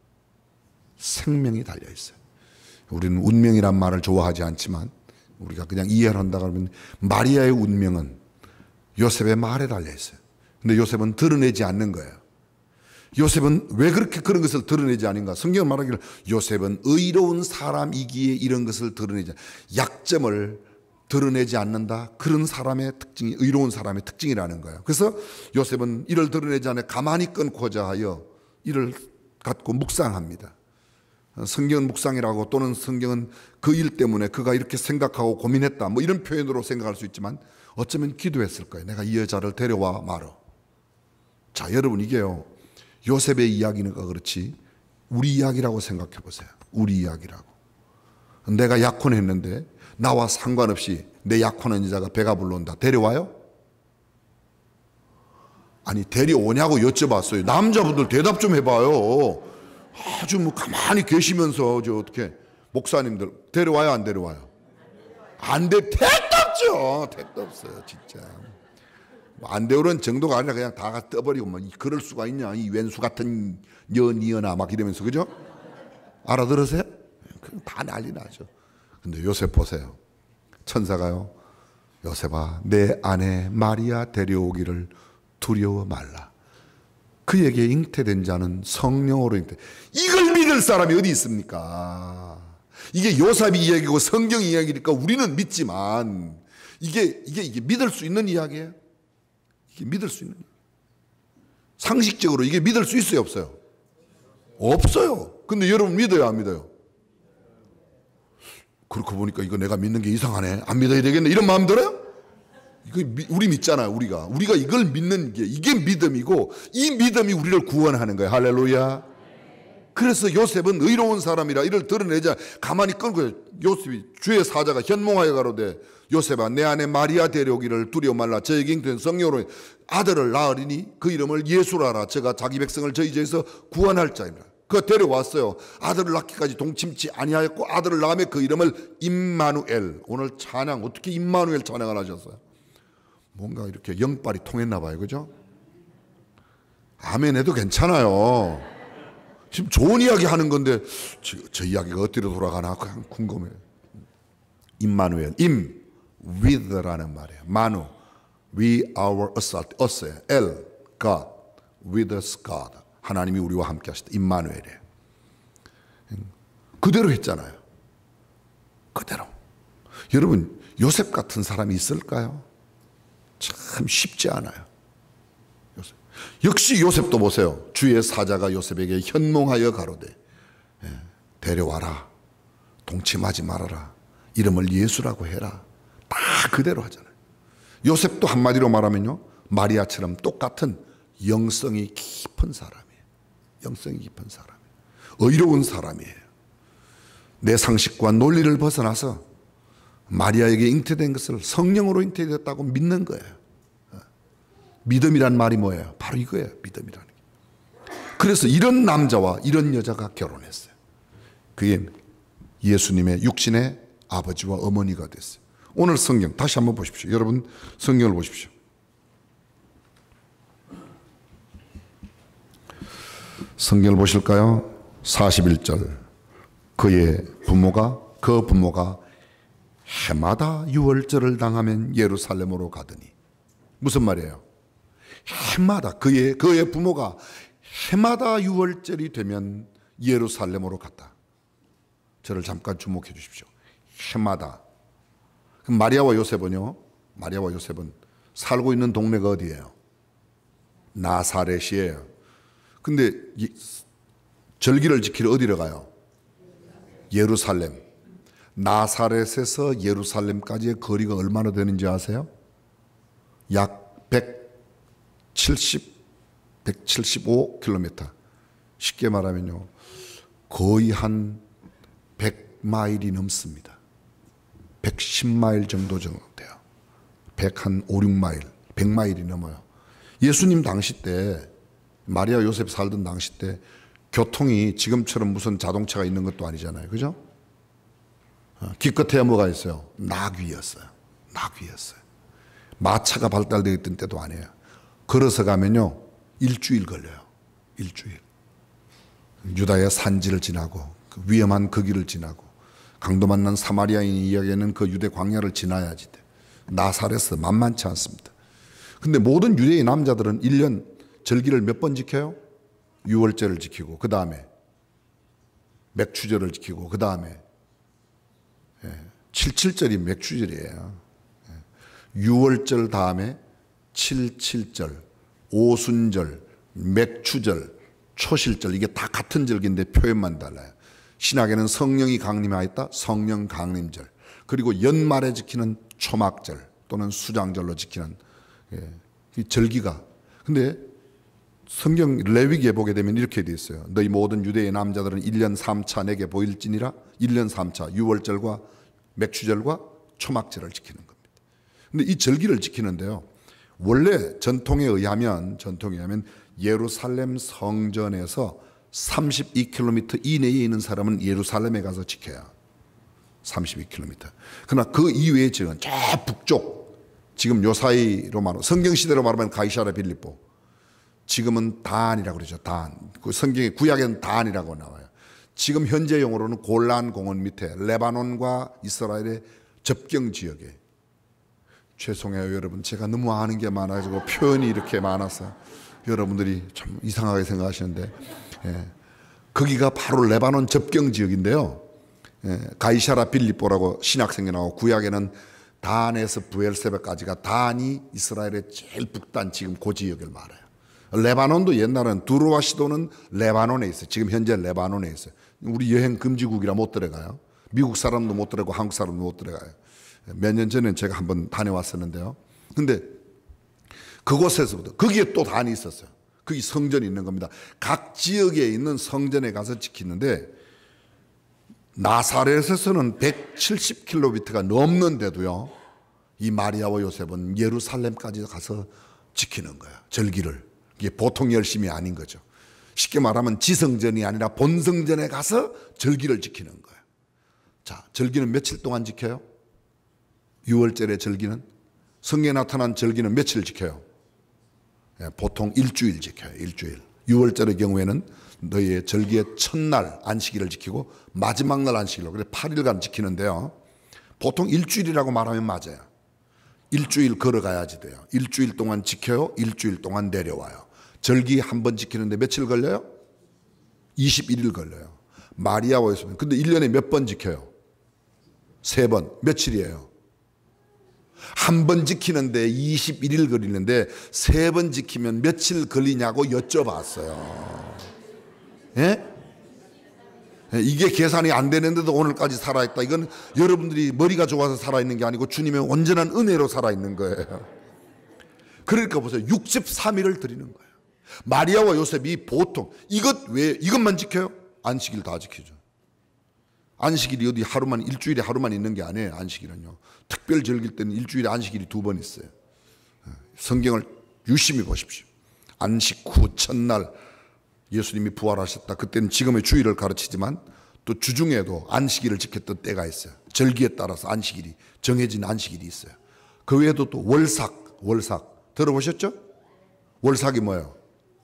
생명이 달려 있어요. 우리는 운명이란 말을 좋아하지 않지만 우리가 그냥 이해를 한다 그러면 마리아의 운명은 요셉의 말에 달려 있어요. 근데 요셉은 드러내지 않는 거예요. 요셉은 왜 그렇게 그런 것을 드러내지 않은가? 성경은 말하기를 요셉은 의로운 사람이기에 이런 것을 드러내지, 약점을 드러내지 않는다. 그런 사람의 특징이 의로운 사람의 특징이라는 거예요. 그래서 요셉은 이를 드러내지 않아 가만히 끊고자 하여 이를 갖고 묵상합니다. 성경은 묵상이라고, 또는 성경은 그 일 때문에 그가 이렇게 생각하고 고민했다, 뭐 이런 표현으로 생각할 수 있지만 어쩌면 기도했을 거예요. 내가 이 여자를 데려와 말어. 자, 여러분, 이게요, 요셉의 이야기는 그렇지 우리 이야기라고 생각해 보세요. 우리 이야기라고. 내가 약혼했는데 나와 상관없이 내 약혼한 여자가 배가 불러온다. 데려와요? 아니, 데려오냐고 여쭤봤어요. 남자분들 대답 좀 해봐요. 아주 뭐 가만히 계시면서 저 어떻게 목사님들 데려와요, 안 데려와요? 안 돼. 택도 없죠. 택도 없어요, 진짜. 안 데려오는 정도가 아니라 그냥 다 떠버리고 뭐 그럴 수가 있냐, 이 왼수 같은 년이여나 막 이러면서, 그죠? 알아들으세요? 다 난리 나죠. 근데 요셉 보세요. 천사가요, 요셉아, 내 아내 마리아 데려오기를 두려워 말라. 그에게 잉태된 자는 성령으로 잉태. 이걸 믿을 사람이 어디 있습니까? 이게 요셉이 이야기고 성경 이야기니까 우리는 믿지만 이게 이게 이게 믿을 수 있는 이야기예요? 이게 믿을 수 있는, 상식적으로 이게 믿을 수 있어요, 없어요? 없어요. 근데 여러분 믿어요, 안 믿어요? 그렇게 보니까 이거 내가 믿는 게 이상하네, 안 믿어야 되겠네, 이런 마음 들어요? 이거 우리 믿잖아요. 우리가 우리가 이걸 믿는 게, 이게 믿음이고, 이 믿음이 우리를 구원하는 거예요. 할렐루야. 그래서 요셉은 의로운 사람이라 이를 드러내자 가만히 끌고, 요셉이 주의 사자가 현몽하여 가로되 요셉아, 내 아내 마리아 데려오기를 두려워 말라. 저에게 잉태된 성령으로 아들을 낳으리니 그 이름을 예수라라. 저가 자기 백성을 저희 죄에서 구원할 자입니다. 그 데려왔어요. 아들을 낳기까지 동침치 아니하였고 아들을 낳으며 그 이름을 임마누엘. 오늘 찬양 어떻게 임마누엘 찬양을 하셨어요? 뭔가 이렇게 영빨이 통했나 봐요, 그죠? 아멘 해도 괜찮아요. 지금 좋은 이야기 하는 건데 저, 저 이야기가 어디로 돌아가나 그냥 궁금해요. 임마누엘, 임 with라는 말이에요. 마누, we our assault, us에 L, God, with us God. 하나님이 우리와 함께 하시다. 임마누엘이에요. 그대로 했잖아요. 그대로. 여러분, 요셉 같은 사람이 있을까요? 참 쉽지 않아요. 요셉. 역시 요셉도 보세요. 주의 사자가 요셉에게 현몽하여 가로되 데려와라. 동침하지 말아라. 이름을 예수라고 해라. 다 그대로 하잖아요. 요셉도 한마디로 말하면요, 마리아처럼 똑같은 영성이 깊은 사람이에요. 영성이 깊은 사람이에요. 의로운 사람이에요. 내 상식과 논리를 벗어나서 마리아에게 잉태된 것을 성령으로 잉태됐다고 믿는 거예요. 믿음이란 말이 뭐예요? 바로 이거예요. 믿음이라는 게. 그래서 이런 남자와 이런 여자가 결혼했어요. 그게 예수님의 육신의 아버지와 어머니가 됐어요. 오늘 성경 다시 한번 보십시오. 여러분 성경을 보십시오. 성경을 보실까요? 사십일 절. 그의 부모가 그 부모가 해마다 유월절을 당하면 예루살렘으로 가더니, 무슨 말이에요? 해마다 그의 그의 부모가 해마다 유월절이 되면 예루살렘으로 갔다. 저를 잠깐 주목해 주십시오. 해마다. 그럼 마리아와 요셉은요? 마리아와 요셉은 살고 있는 동네가 어디예요? 나사렛이에요. 근데 절기를 지키러 어디로 가요? 예루살렘. 나사렛에서 예루살렘까지의 거리가 얼마나 되는지 아세요? 약 백칠십, 백칠십오 킬로미터. 쉽게 말하면요, 거의 한 백 마일이 넘습니다. 백십 마일 정도 정도 돼요. 백 한 오, 육 마일, 백 마일이 넘어요. 예수님 당시 때, 마리아 요셉 살던 당시 때 교통이 지금처럼 무슨 자동차가 있는 것도 아니잖아요. 그죠? 기껏해야 뭐가 있어요? 나귀였어요. 나귀였어요. 마차가 발달되어 있던 때도 아니에요. 걸어서 가면요, 일주일 걸려요. 일주일. 유다의 산지를 지나고 그 위험한 그 길을 지나고 강도 만난 사마리아인이 이야기하는 그 유대 광야를 지나야지 돼. 나사렛은 만만치 않습니다. 근데 모든 유대의 남자들은 일 년 절기를 몇 번 지켜요? 유월절을 지키고, 그 다음에 맥추절을 지키고, 그 다음에 칠칠절이 맥추절이에요. 유월절 다음에 칠칠절, 오순절, 맥추절, 초실절, 이게 다 같은 절기인데 표현만 달라요. 신학에는 성령이 강림하였다, 성령 강림절. 그리고 연말에 지키는 초막절 또는 수장절로 지키는 이 절기가. 근데 성경 레위기에 보게 되면 이렇게 돼 있어요. 너희 모든 유대의 남자들은 일 년 삼 차 내게 보일지니라. 일 년 삼 차 유월절과 맥추절과 초막절을 지키는 겁니다. 근데 이 절기를 지키는데요, 원래 전통에 의하면 전통에 의하면 예루살렘 성전에서 삼십이 킬로미터 이내에 있는 사람은 예루살렘에 가서 지켜야 삼십이 킬로미터. 그러나 그 이외의 지역은 저 북쪽, 지금 요 사이로 말하면 성경시대로 말하면 가이사랴 빌립보, 지금은 단이라고 그러죠. 단. 그 성경의 구약에는 단이라고 나와요. 지금 현재 용어로는 골란 공원 밑에 레바논과 이스라엘의 접경 지역에. 죄송해요 여러분, 제가 너무 아는 게 많아가지고 표현이 이렇게 많아서 여러분들이 좀 이상하게 생각하시는데, 예. 거기가 바로 레바논 접경 지역인데요, 예. 가이사랴 빌립보라고 신약성경에 나오고 구약에는 단에서 부엘세바까지가, 단이 이스라엘의 제일 북단, 지금 그 지역을 말해요. 레바논도 옛날에는 두로와 시도는 레바논에 있어요. 지금 현재 레바논에 있어요. 우리 여행 금지국이라 못 들어가요. 미국 사람도 못 들어가고 한국 사람도 못 들어가요. 몇 년 전에 제가 한번 다녀왔었는데요. 근데 그곳에서부터, 거기에 또 단이 있었어요. 거기 성전이 있는 겁니다. 각 지역에 있는 성전에 가서 지키는데, 나사렛에서는 백칠십 킬로미터가 넘는데도요, 이 마리아와 요셉은 예루살렘까지 가서 지키는 거예요. 절기를. 이게 보통 열심이 아닌 거죠. 쉽게 말하면 지성전이 아니라 본성전에 가서 절기를 지키는 거예요. 자, 절기는 며칠 동안 지켜요? 유월절의 절기는? 성경에 나타난 절기는 며칠 지켜요? 예, 보통 일주일 지켜요. 일주일. 유월절의 경우에는 너희의 절기의 첫날 안식일을 지키고 마지막 날 안식일로, 그래 팔 일간 지키는데요, 보통 일주일이라고 말하면 맞아요. 일주일 걸어가야지 돼요. 일주일 동안 지켜요. 일주일 동안 내려와요. 절기 한 번 지키는데 며칠 걸려요? 이십일 일 걸려요. 마리아와 요셉은 근데 일 년에 몇 번 지켜요? 세 번. 며칠이에요? 한 번 지키는데 이십일 일 걸리는데 세 번 지키면 며칠 걸리냐고 여쭤봤어요. 예? 이게 계산이 안 되는데도 오늘까지 살아있다. 이건 여러분들이 머리가 좋아서 살아있는 게 아니고 주님의 온전한 은혜로 살아있는 거예요. 그러니까 보세요. 육십삼 일을 드리는 거예요. 마리아와 요셉이 보통 이것 왜 이것만 지켜요? 안식일 다 지키죠. 안식일이 어디 하루만 일주일에 하루만 있는 게 아니에요. 안식일은요. 특별 즐길 때는 일주일에 안식일이 두 번 있어요. 성경을 유심히 보십시오. 안식 후 첫날 예수님이 부활하셨다. 그때는 지금의 주일을 가르치지만 또 주중에도 안식일을 지켰던 때가 있어요. 절기에 따라서 안식일이 정해진 안식일이 있어요. 그 외에도 또 월삭, 월삭 들어보셨죠? 월삭이 뭐예요?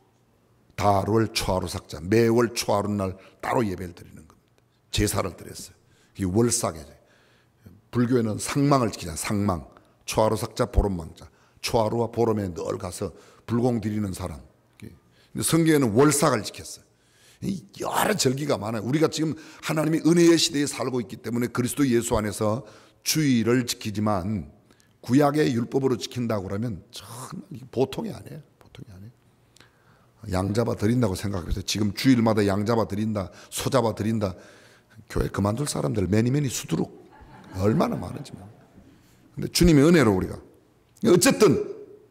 달월 초하루 삭자, 매월 초하루 날 따로 예배를 드리는 겁니다. 제사를 드렸어요. 이 월삭이죠. 불교에는 상망을 지키잖아요. 상망, 초하루 삭자, 보름망자. 초하루와 보름에 늘 가서 불공 드리는 사람. 근데 성경에는 월삭을 지켰어요. 여러 절기가 많아요. 우리가 지금 하나님의 은혜의 시대에 살고 있기 때문에 그리스도 예수 안에서 주일을 지키지만 구약의 율법으로 지킨다고 그러면 정말 보통이 아니에요. 보통이 아니에요. 양 잡아 드린다고 생각해보세요. 지금 주일마다 양 잡아 드린다, 소 잡아 드린다. 교회 그만둘 사람들 매니 매니 수두룩 얼마나 많은지. 근데 주님의 은혜로 우리가 어쨌든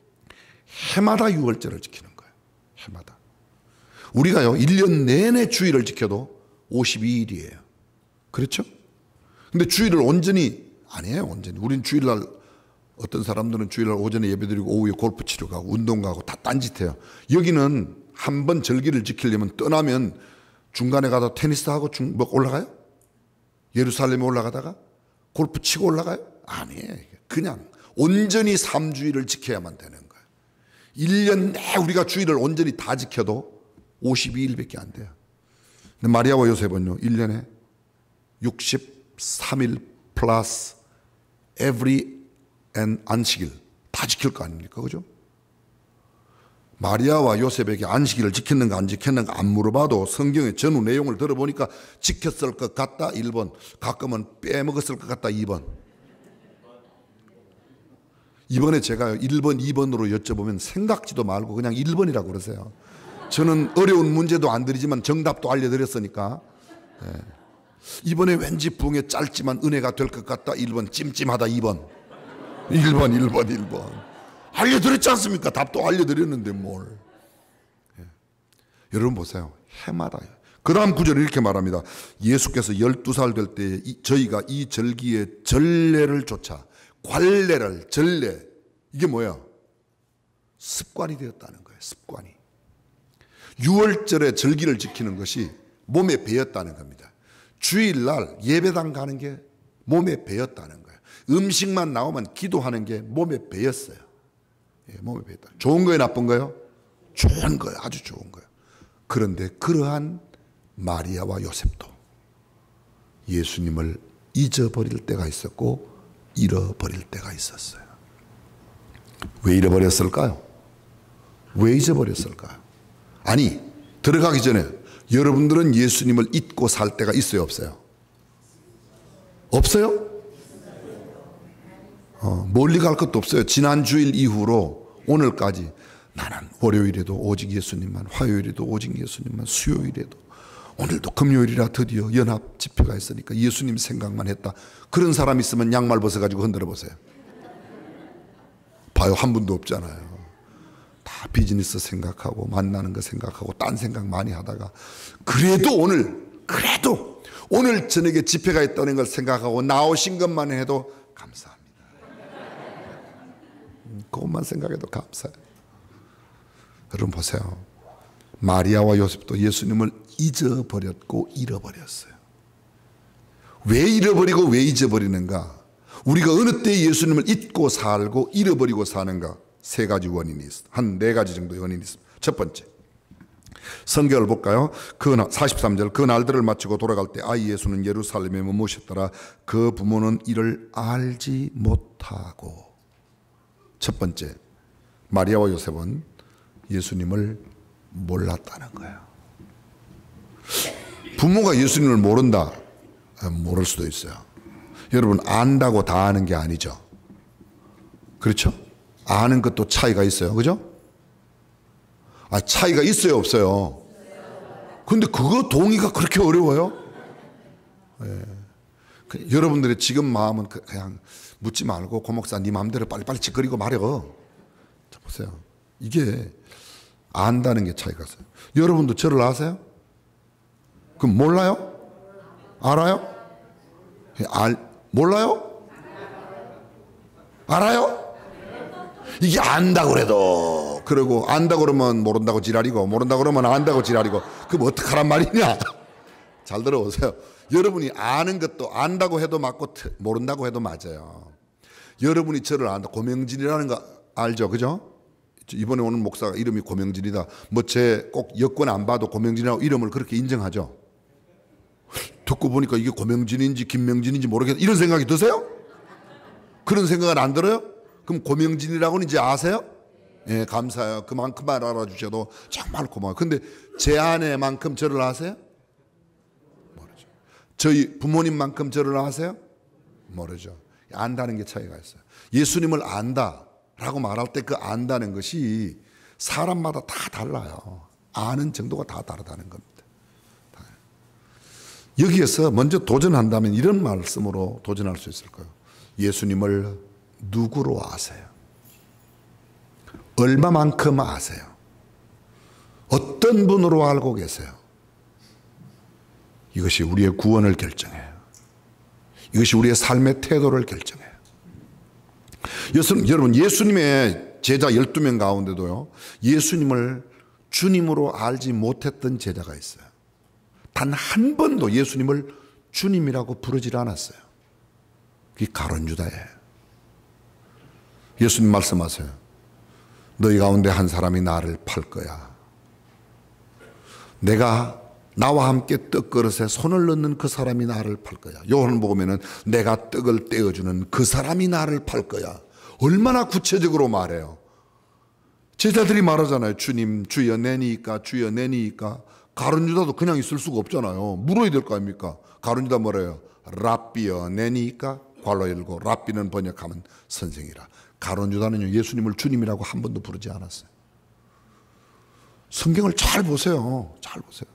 해마다 유월절을 지키는 거예요. 해마다. 우리가요 일 년 내내 주일을 지켜도 오십이 일이에요. 그렇죠? 근데 주일을 온전히 아니에요. 온전히. 우린 주일날 어떤 사람들은 주일날 오전에 예배드리고 오후에 골프 치러 가고 운동 가고 다 딴짓해요. 여기는 한 번 절기를 지키려면 떠나면 중간에 가다 테니스 하고 중, 뭐 올라가요? 예루살렘에 올라가다가 골프 치고 올라가요? 아니에요. 그냥 온전히 삼 주일을 지켜야만 되는 거예요. 일 년 내 우리가 주일을 온전히 다 지켜도 오십이 일밖에 안 돼요. 근데 마리아와 요셉은요 일 년에 육십삼 일 플러스 every and 안식일 다 지킬 거 아닙니까? 그죠? 마리아와 요셉에게 안식일을 지켰는가 안 지켰는가 안 물어봐도 성경의 전후 내용을 들어보니까 지켰을 것 같다 일 번, 가끔은 빼먹었을 것 같다 이 번. 이번에 제가 일 번, 이 번으로 여쭤보면 생각지도 말고 그냥 일 번이라고 그러세요. 저는 어려운 문제도 안 드리지만 정답도 알려드렸으니까. 네. 이번에 왠지 부흥에 짧지만 은혜가 될 것 같다 일 번, 찜찜하다 이 번. 일 번, 일 번, 일 번. 알려드렸지 않습니까? 답도 알려드렸는데 뭘. 예. 여러분 보세요. 해마다. 그 다음 구절을 이렇게 말합니다. 예수께서 열두 살 될 때 저희가 이 절기의 전례를 쫓아 관례를 전례 이게 뭐야? 습관이 되었다는 거예요. 습관이. 유월절의 절기를 지키는 것이 몸에 배었다는 겁니다. 주일날 예배당 가는 게 몸에 배었다는 거예요. 음식만 나오면 기도하는 게 몸에 배었어요. 예, 몸에 배었다. 좋은 거예요, 나쁜 거예요? 좋은 거예요. 아주 좋은 거예요. 그런데 그러한 마리아와 요셉도 예수님을 잊어버릴 때가 있었고 잃어버릴 때가 있었어요. 왜 잃어버렸을까요? 왜 잊어버렸을까요? 아니, 들어가기 전에 여러분들은 예수님을 잊고 살 때가 있어요, 없어요? 없어요? 어, 멀리 갈 것도 없어요. 지난 주일 이후로 오늘까지 나는 월요일에도 오직 예수님만, 화요일에도 오직 예수님만, 수요일에도 오늘도 금요일이라 드디어 연합 집회가 있으니까 예수님 생각만 했다. 그런 사람 있으면 양말 벗어가지고 흔들어 보세요. 봐요. 한 분도 없잖아요. 다 비즈니스 생각하고 만나는 거 생각하고 딴 생각 많이 하다가 그래도 오늘 그래도 오늘 저녁에 집회가 있다는 걸 생각하고 나오신 것만 해도 감사합니다. 그것만 생각해도 감사해요. 여러분 보세요. 마리아와 요셉도 예수님을 잊어버렸고 잃어버렸어요. 왜 잃어버리고 왜 잊어버리는가? 우리가 어느 때 예수님을 잊고 살고 잃어버리고 사는가? 세 가지 원인이 있습니다. 한 네 가지 정도 원인이 있습니다. 첫 번째, 성경을 볼까요? 그 사십삼 절, 그 날들을 마치고 돌아갈 때 아이 예수는 예루살렘에 머무셨더라. 그 부모는 이를 알지 못하고. 첫 번째, 마리아와 요셉은 예수님을 몰랐다는 거예요. 부모가 예수님을 모른다? 모를 수도 있어요. 여러분, 안다고 다 아는 게 아니죠. 그렇죠? 아는 것도 차이가 있어요. 그죠? 아, 차이가 있어요, 없어요? 근데 그거 동의가 그렇게 어려워요? 예. 그, 여러분들의 지금 마음은 그, 그냥 묻지 말고 고 목사 네 마음대로 빨리빨리 짓거리고 말여. 자, 보세요. 이게 안다는 게 차이가 있어요. 여러분도 저를 아세요? 그럼 몰라요? 알아요? 알, 몰라요? 알아요? 이게 안다고 그래도, 그리고 안다고 그러면 모른다고 지랄이고, 모른다고 그러면 안다고 지랄이고, 그럼 어떡하란 말이냐? 잘 들어보세요. 여러분이 아는 것도 안다고 해도 맞고 모른다고 해도 맞아요. 여러분이 저를 안다. 고명진이라는 거 알죠? 그죠? 이번에 오는 목사가 이름이 고명진이다. 뭐 제 꼭 여권 안 봐도 고명진이라고 이름을 그렇게 인정하죠. 듣고 보니까 이게 고명진인지 김명진인지 모르겠다. 이런 생각이 드세요? 그런 생각은 안 들어요? 그럼 고명진이라고는 이제 아세요? 예, 감사해요. 그만큼만 알아주셔도 정말 고마워요. 근데 제 아내만큼 저를 아세요? 모르죠. 저희 부모님만큼 저를 아세요? 모르죠. 안다는 게 차이가 있어요. 예수님을 안다라고 말할 때 그 안다는 것이 사람마다 다 달라요. 아는 정도가 다 다르다는 겁니다. 여기에서 먼저 도전한다면 이런 말씀으로 도전할 수 있을 거예요. 예수님을 누구로 아세요? 얼마만큼 아세요? 어떤 분으로 알고 계세요? 이것이 우리의 구원을 결정해요. 이것이 우리의 삶의 태도를 결정해요. 여러분, 예수님의 제자 열두 명 가운데도요, 예수님을 주님으로 알지 못했던 제자가 있어요. 단 한 번도 예수님을 주님이라고 부르질 않았어요. 그게 가룟 유다예요. 예수님 말씀하세요. 너희 가운데 한 사람이 나를 팔 거야. 내가 나와 함께 떡그릇에 손을 넣는 그 사람이 나를 팔 거야. 요한을 보면은 내가 떡을 떼어주는 그 사람이 나를 팔 거야. 얼마나 구체적으로 말해요. 제자들이 말하잖아요. 주님, 주여 내니까, 주여 내니까. 가룟 유다도 그냥 있을 수가 없잖아요. 물어야 될 거 아닙니까? 가룟 유다 뭐래요? 랍비여 내니까 괄호 열고, 랍비는 번역하면 선생이라. 가룟 유다는요, 예수님을 주님이라고 한 번도 부르지 않았어요. 성경을 잘 보세요. 잘 보세요.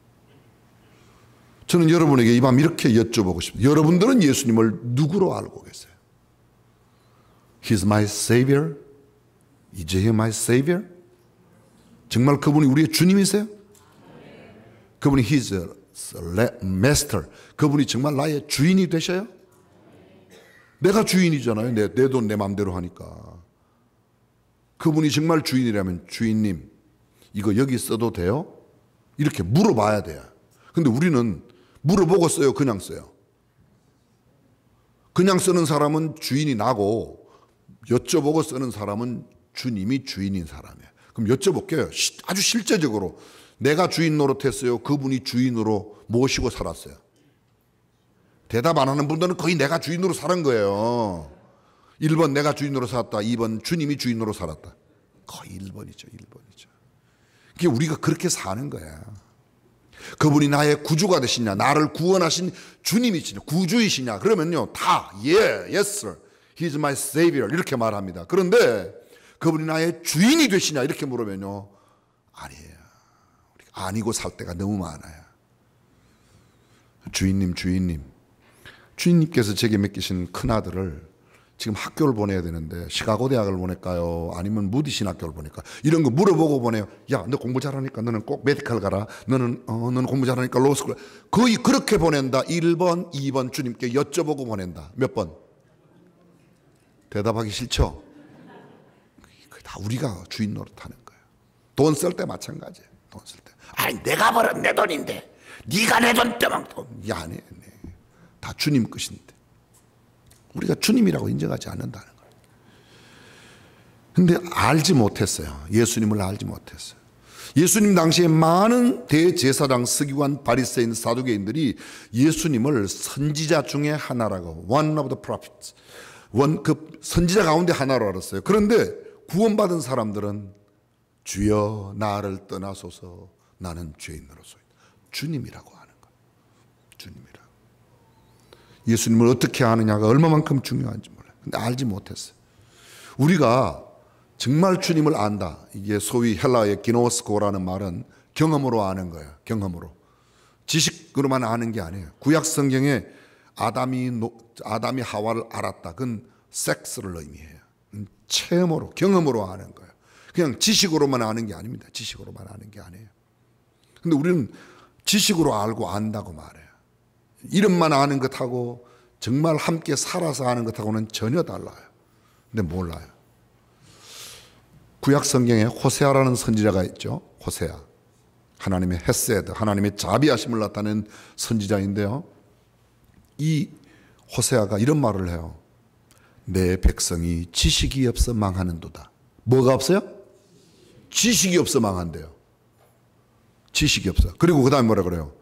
저는 여러분에게 이 밤 이렇게 여쭤보고 싶습니다. 여러분들은 예수님을 누구로 알고 계세요? He's my Savior? Is He my Savior? 정말 그분이 우리의 주님이세요? 그분이 His Master, 그분이 정말 나의 주인이 되셔요? 내가 주인이잖아요. 내, 내 돈 내 맘대로 하니까. 그분이 정말 주인이라면 주인님 이거 여기 써도 돼요? 이렇게 물어봐야 돼요. 근데 우리는 물어보고 써요? 그냥 써요? 그냥 쓰는 사람은 주인이 나고 여쭤보고 쓰는 사람은 주님이 주인인 사람이에요. 그럼 여쭤볼게요. 아주 실제적으로 내가 주인 노릇했어요? 그분이 주인으로 모시고 살았어요? 대답 안 하는 분들은 거의 내가 주인으로 사는 거예요. 일 번 내가 주인으로 살았다. 이 번 주님이 주인으로 살았다. 거의 일 번이죠. 일 번이죠. 그게 우리가 그렇게 사는 거야. 그분이 나의 구주가 되시냐, 나를 구원하신 주님이시냐, 구주이시냐, 그러면요 다 yeah, yes sir, he's my savior 이렇게 말합니다. 그런데 그분이 나의 주인이 되시냐 이렇게 물으면요 아니에요. 우리가 아니고 살 때가 너무 많아요. 주인님, 주인님, 주인님께서 제게 맡기신 큰아들을 지금 학교를 보내야 되는데 시카고 대학을 보낼까요? 아니면 무디 신학교를 보낼까? 이런 거 물어보고 보내요. 야, 너 공부 잘하니까 너는 꼭 메디칼 가라. 너는 어, 너는 공부 잘하니까 로스쿨. 거의 그렇게 보낸다. 일 번, 이 번 주님께 여쭤보고 보낸다. 몇 번? 대답하기 싫죠? 다 우리가 주인 노릇하는 거예요. 돈 쓸 때 마찬가지예요. 돈 쓸 때. 아니 내가 벌은 내 돈인데 네가 내 돈 떼먹 돈. 야, 아니에요. 다 주님 것인데. 우리가 주님이라고 인정하지 않는다는 거예요. 근데 알지 못했어요. 예수님을 알지 못했어요. 예수님 당시에 많은 대제사장, 서기관, 바리새인, 사두개인들이 예수님을 선지자 중에 하나라고, one of the prophets, 원, 그 선지자 가운데 하나로 알았어요. 그런데 구원받은 사람들은 주여 나를 떠나소서 나는 죄인으로소이다. 주님이라고 하는 거예요. 주님이라고. 예수님을 어떻게 아느냐가 얼마만큼 중요한지 몰라요. 근데 알지 못했어요. 우리가 정말 주님을 안다. 이게 소위 헬라의 기노스코라는 말은 경험으로 아는 거예요. 경험으로. 지식으로만 아는 게 아니에요. 구약 성경에 아담이 노, 아담이 하와를 알았다. 그건 섹스를 의미해요. 체험으로, 경험으로 아는 거예요. 그냥 지식으로만 아는 게 아닙니다. 지식으로만 아는 게 아니에요. 근데 우리는 지식으로 알고 안다고 말해요. 이름만 아는 것하고 정말 함께 살아서 아는 것하고는 전혀 달라요. 근데 몰라요. 구약 성경에 호세아라는 선지자가 있죠. 호세아. 하나님의 헤세드, 하나님의 자비하심을 나타낸 선지자인데요. 이 호세아가 이런 말을 해요. 내 백성이 지식이 없어 망하는도다. 뭐가 없어요? 지식이 없어 망한대요. 지식이 없어. 그리고 그 다음에 뭐라 그래요?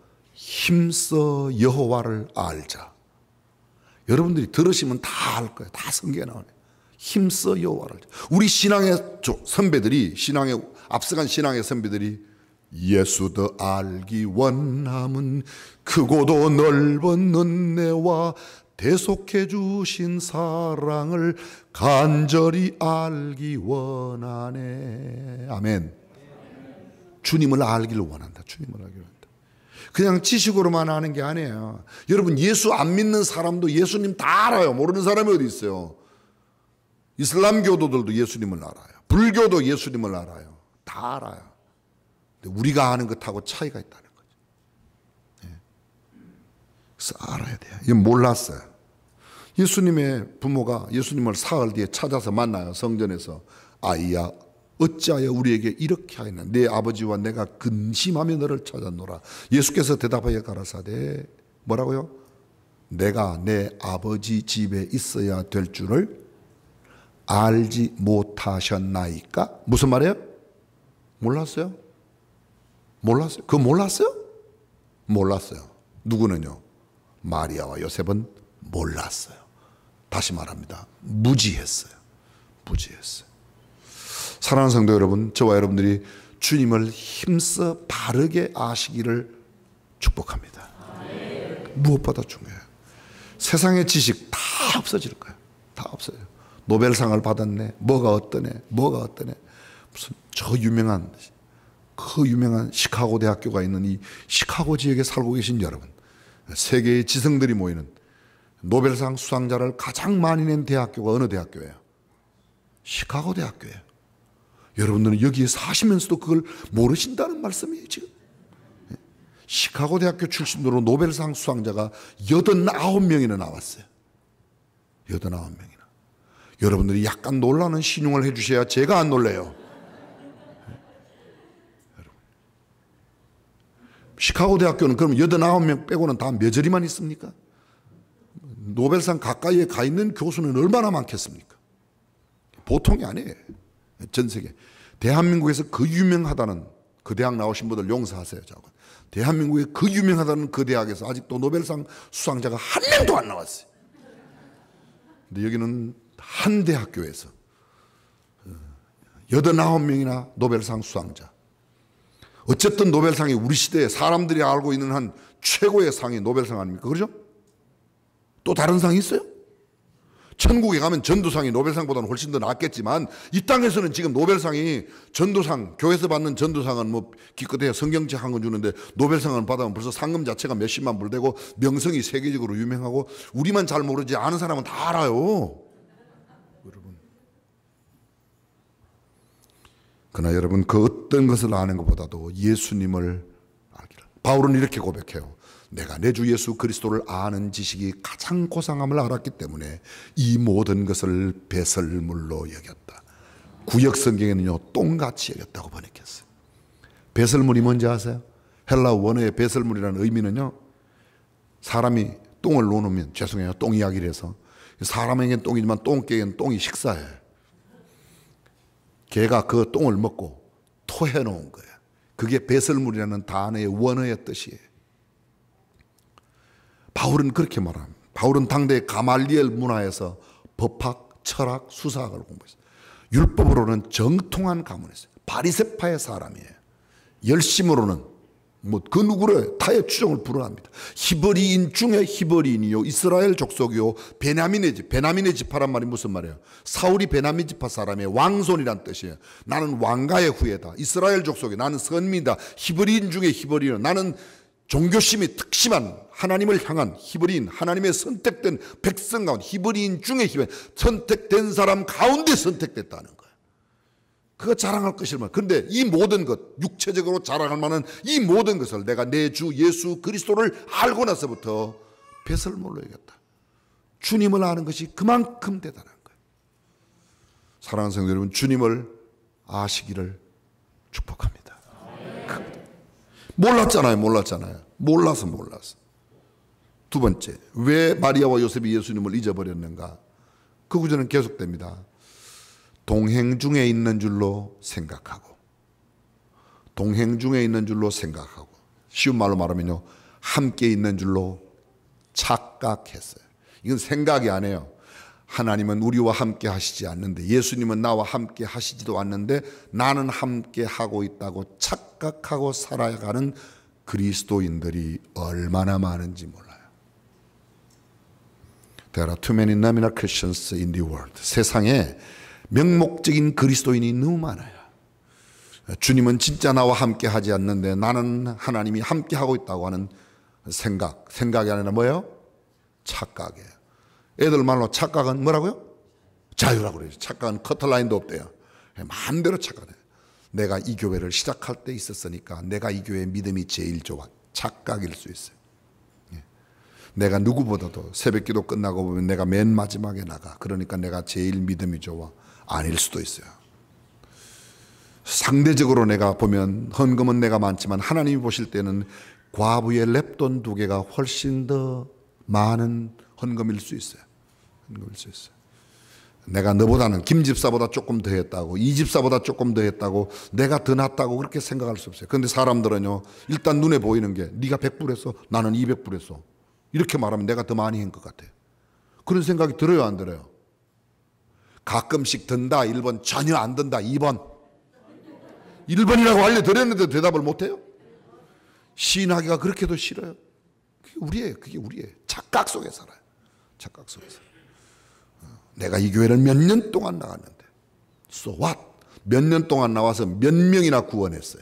힘써 여호와를 알자. 여러분들이 들으시면 다 알 거예요. 다 성경에 나오네. 힘써 여호와를 알자. 우리 신앙의 선배들이, 신앙의 앞서간 신앙의 선배들이 예수 더 알기 원함은 크고도 넓은 은혜와 대속해 주신 사랑을 간절히 알기 원하네. 아멘. 주님을 알기를 원한다. 주님을 알기를 원한다. 그냥 지식으로만 아는 게 아니에요. 여러분, 예수 안 믿는 사람도 예수님 다 알아요. 모르는 사람이 어디 있어요? 이슬람 교도들도 예수님을 알아요. 불교도 예수님을 알아요. 다 알아요. 근데 우리가 아는 것하고 차이가 있다는 거죠. 네. 그래서 알아야 돼요. 이건 몰랐어요. 예수님의 부모가 예수님을 사흘 뒤에 찾아서 만나요. 성전에서. 아이야, 어찌하여 우리에게 이렇게 하였나? 내 아버지와 내가 근심하며 너를 찾았노라. 예수께서 대답하여 가라사대 뭐라고요? 내가 내 아버지 집에 있어야 될 줄을 알지 못하셨나이까? 무슨 말이에요? 몰랐어요? 몰랐어요? 그거 몰랐어요? 몰랐어요. 누구는요? 마리아와 요셉은 몰랐어요. 다시 말합니다. 무지했어요. 무지했어요. 사랑하는 성도 여러분, 저와 여러분들이 주님을 힘써 바르게 아시기를 축복합니다. 무엇보다 중요해요. 세상의 지식 다 없어질 거예요. 다 없어져요. 노벨상을 받았네. 뭐가 어떠네. 뭐가 어떠네. 무슨 저 유명한 그 유명한 시카고 대학교가 있는 이 시카고 지역에 살고 계신 여러분, 세계의 지성들이 모이는 노벨상 수상자를 가장 많이 낸 대학교가 어느 대학교예요? 시카고 대학교예요. 여러분들은 여기에 사시면서도 그걸 모르신다는 말씀이에요, 지금. 시카고 대학교 출신으로 노벨상 수상자가 여든아홉 명이나 나왔어요. 여든아홉 명이나. 여러분들이 약간 놀라는 신용을 해주셔야 제가 안 놀래요. 시카고 대학교는 그럼 여든아홉 명 빼고는 다 몇 자리만 있습니까? 노벨상 가까이에 가 있는 교수는 얼마나 많겠습니까? 보통이 아니에요. 전 세계. 대한민국에서 그 유명하다는 그 대학 나오신 분들 용서하세요. 대한민국에 그 유명하다는 그 대학에서 아직도 노벨상 수상자가 한 명도 안 나왔어요. 근데 여기는 한 대학교에서 여든아홉 명이나 노벨상 수상자. 어쨌든 노벨상이 우리 시대에 사람들이 알고 있는 한 최고의 상이 노벨상 아닙니까? 그렇죠? 또 다른 상이 있어요? 천국에 가면 전도상이 노벨상보다는 훨씬 더 낫겠지만 이 땅에서는 지금 노벨상이 전도상, 교회에서 받는 전도상은 뭐 기껏해야 성경책 한 권 주는데 노벨상을 받으면 벌써 상금 자체가 몇십만 불 되고 명성이 세계적으로 유명하고 우리만 잘 모르지 아는 사람은 다 알아요. 여러분. 그러나 여러분, 그 어떤 것을 아는 것보다도 예수님을 알기를. 바울은 이렇게 고백해요. 내가 내 주 예수 그리스도를 아는 지식이 가장 고상함을 알았기 때문에 이 모든 것을 배설물로 여겼다. 구역 성경에는요, 똥같이 여겼다고 번역했어요. 배설물이 뭔지 아세요? 헬라 원어의 배설물이라는 의미는요, 사람이 똥을 놓으면, 죄송해요, 똥 이야기를 해서 사람에게는 똥이지만 똥개에는 똥이 식사예요. 개가 그 똥을 먹고 토해 놓은 거예요. 그게 배설물이라는 단어의 원어의 뜻이에요. 바울은 그렇게 말합니다. 바울은 당대 가말리엘 문화에서 법학, 철학, 수사학을 공부했어요. 율법으로는 정통한 가문이었어요. 바리새파의 사람이에요. 열심으로는 뭐 그 누구를 타의 추종을 불허합니다. 히브리인 중에 히브리인이요, 이스라엘 족속이요, 베냐민의 집. 베냐민의 집파란 말이 무슨 말이에요? 사울이 베냐민 집파 사람의 왕손이란 뜻이에요. 나는 왕가의 후예다. 이스라엘 족속이 나는 선민이다. 히브리인 중에 히브리인, 나는 종교심이 특심한 하나님을 향한 히브리인, 하나님의 선택된 백성 가운데, 히브리인 중에 선택된 사람 가운데 선택됐다는 거예요. 그거 자랑할 것이 얼마나. 그런데 이 모든 것, 육체적으로 자랑할 만한 이 모든 것을 내가 내 주 예수 그리스도를 알고 나서부터 뱃을 몰라야겠다. 주님을 아는 것이 그만큼 대단한 거예요. 사랑하는 성도 여러분, 주님을 아시기를 축복합니다. 몰랐잖아요. 몰랐잖아요. 몰라서 몰라서. 두 번째, 왜 마리아와 요셉이 예수님을 잊어버렸는가? 그 구절은 계속됩니다. 동행 중에 있는 줄로 생각하고, 동행 중에 있는 줄로 생각하고, 쉬운 말로 말하면요, 함께 있는 줄로 착각했어요. 이건 생각이 아니에요. 하나님은 우리와 함께 하시지 않는데, 예수님은 나와 함께 하시지도 않는데 나는 함께 하고 있다고 착각하고 살아가는 그리스도인들이 얼마나 많은지 몰라요. There are too many nominal Christians in the world. 세상에 명목적인 그리스도인이 너무 많아요. 주님은 진짜 나와 함께 하지 않는데 나는 하나님이 함께 하고 있다고 하는 생각. 생각이 아니라 뭐예요? 착각이에요. 애들 말로 착각은 뭐라고요? 자유라고 그래요. 착각은 커터라인도 없대요. 마음대로 착각해요. 내가 이 교회를 시작할 때 있었으니까 내가 이 교회의 믿음이 제일 좋아. 착각일 수 있어요. 내가 누구보다도 새벽기도 끝나고 보면 내가 맨 마지막에 나가. 그러니까 내가 제일 믿음이 좋아. 아닐 수도 있어요. 상대적으로 내가 보면 헌금은 내가 많지만 하나님이 보실 때는 과부의 랩돈 두 개가 훨씬 더 많은 헌금일 수 있어요. 헌금일 수 있어요. 내가 너보다는 김 집사보다 조금 더 했다고, 이 집사보다 조금 더 했다고, 내가 더 낫다고 그렇게 생각할 수 없어요. 그런데 사람들은요, 일단 눈에 보이는 게 네가 백 불 했어, 나는 이백 불 했어. 이렇게 말하면 내가 더 많이 한 것 같아. 그런 생각이 들어요, 안 들어요? 가끔씩 든다 일 번, 전혀 안 든다 이 번. 일 번이라고 알려드렸는데 대답을 못해요? 시인하기가 그렇게도 싫어요. 그게 우리예요. 그게 우리예요. 착각 속에 살아요. 착각 속에 살아요. 내가 이 교회를 몇 년 동안 나갔는데 So what? 몇 년 동안 나와서 몇 명이나 구원했어요.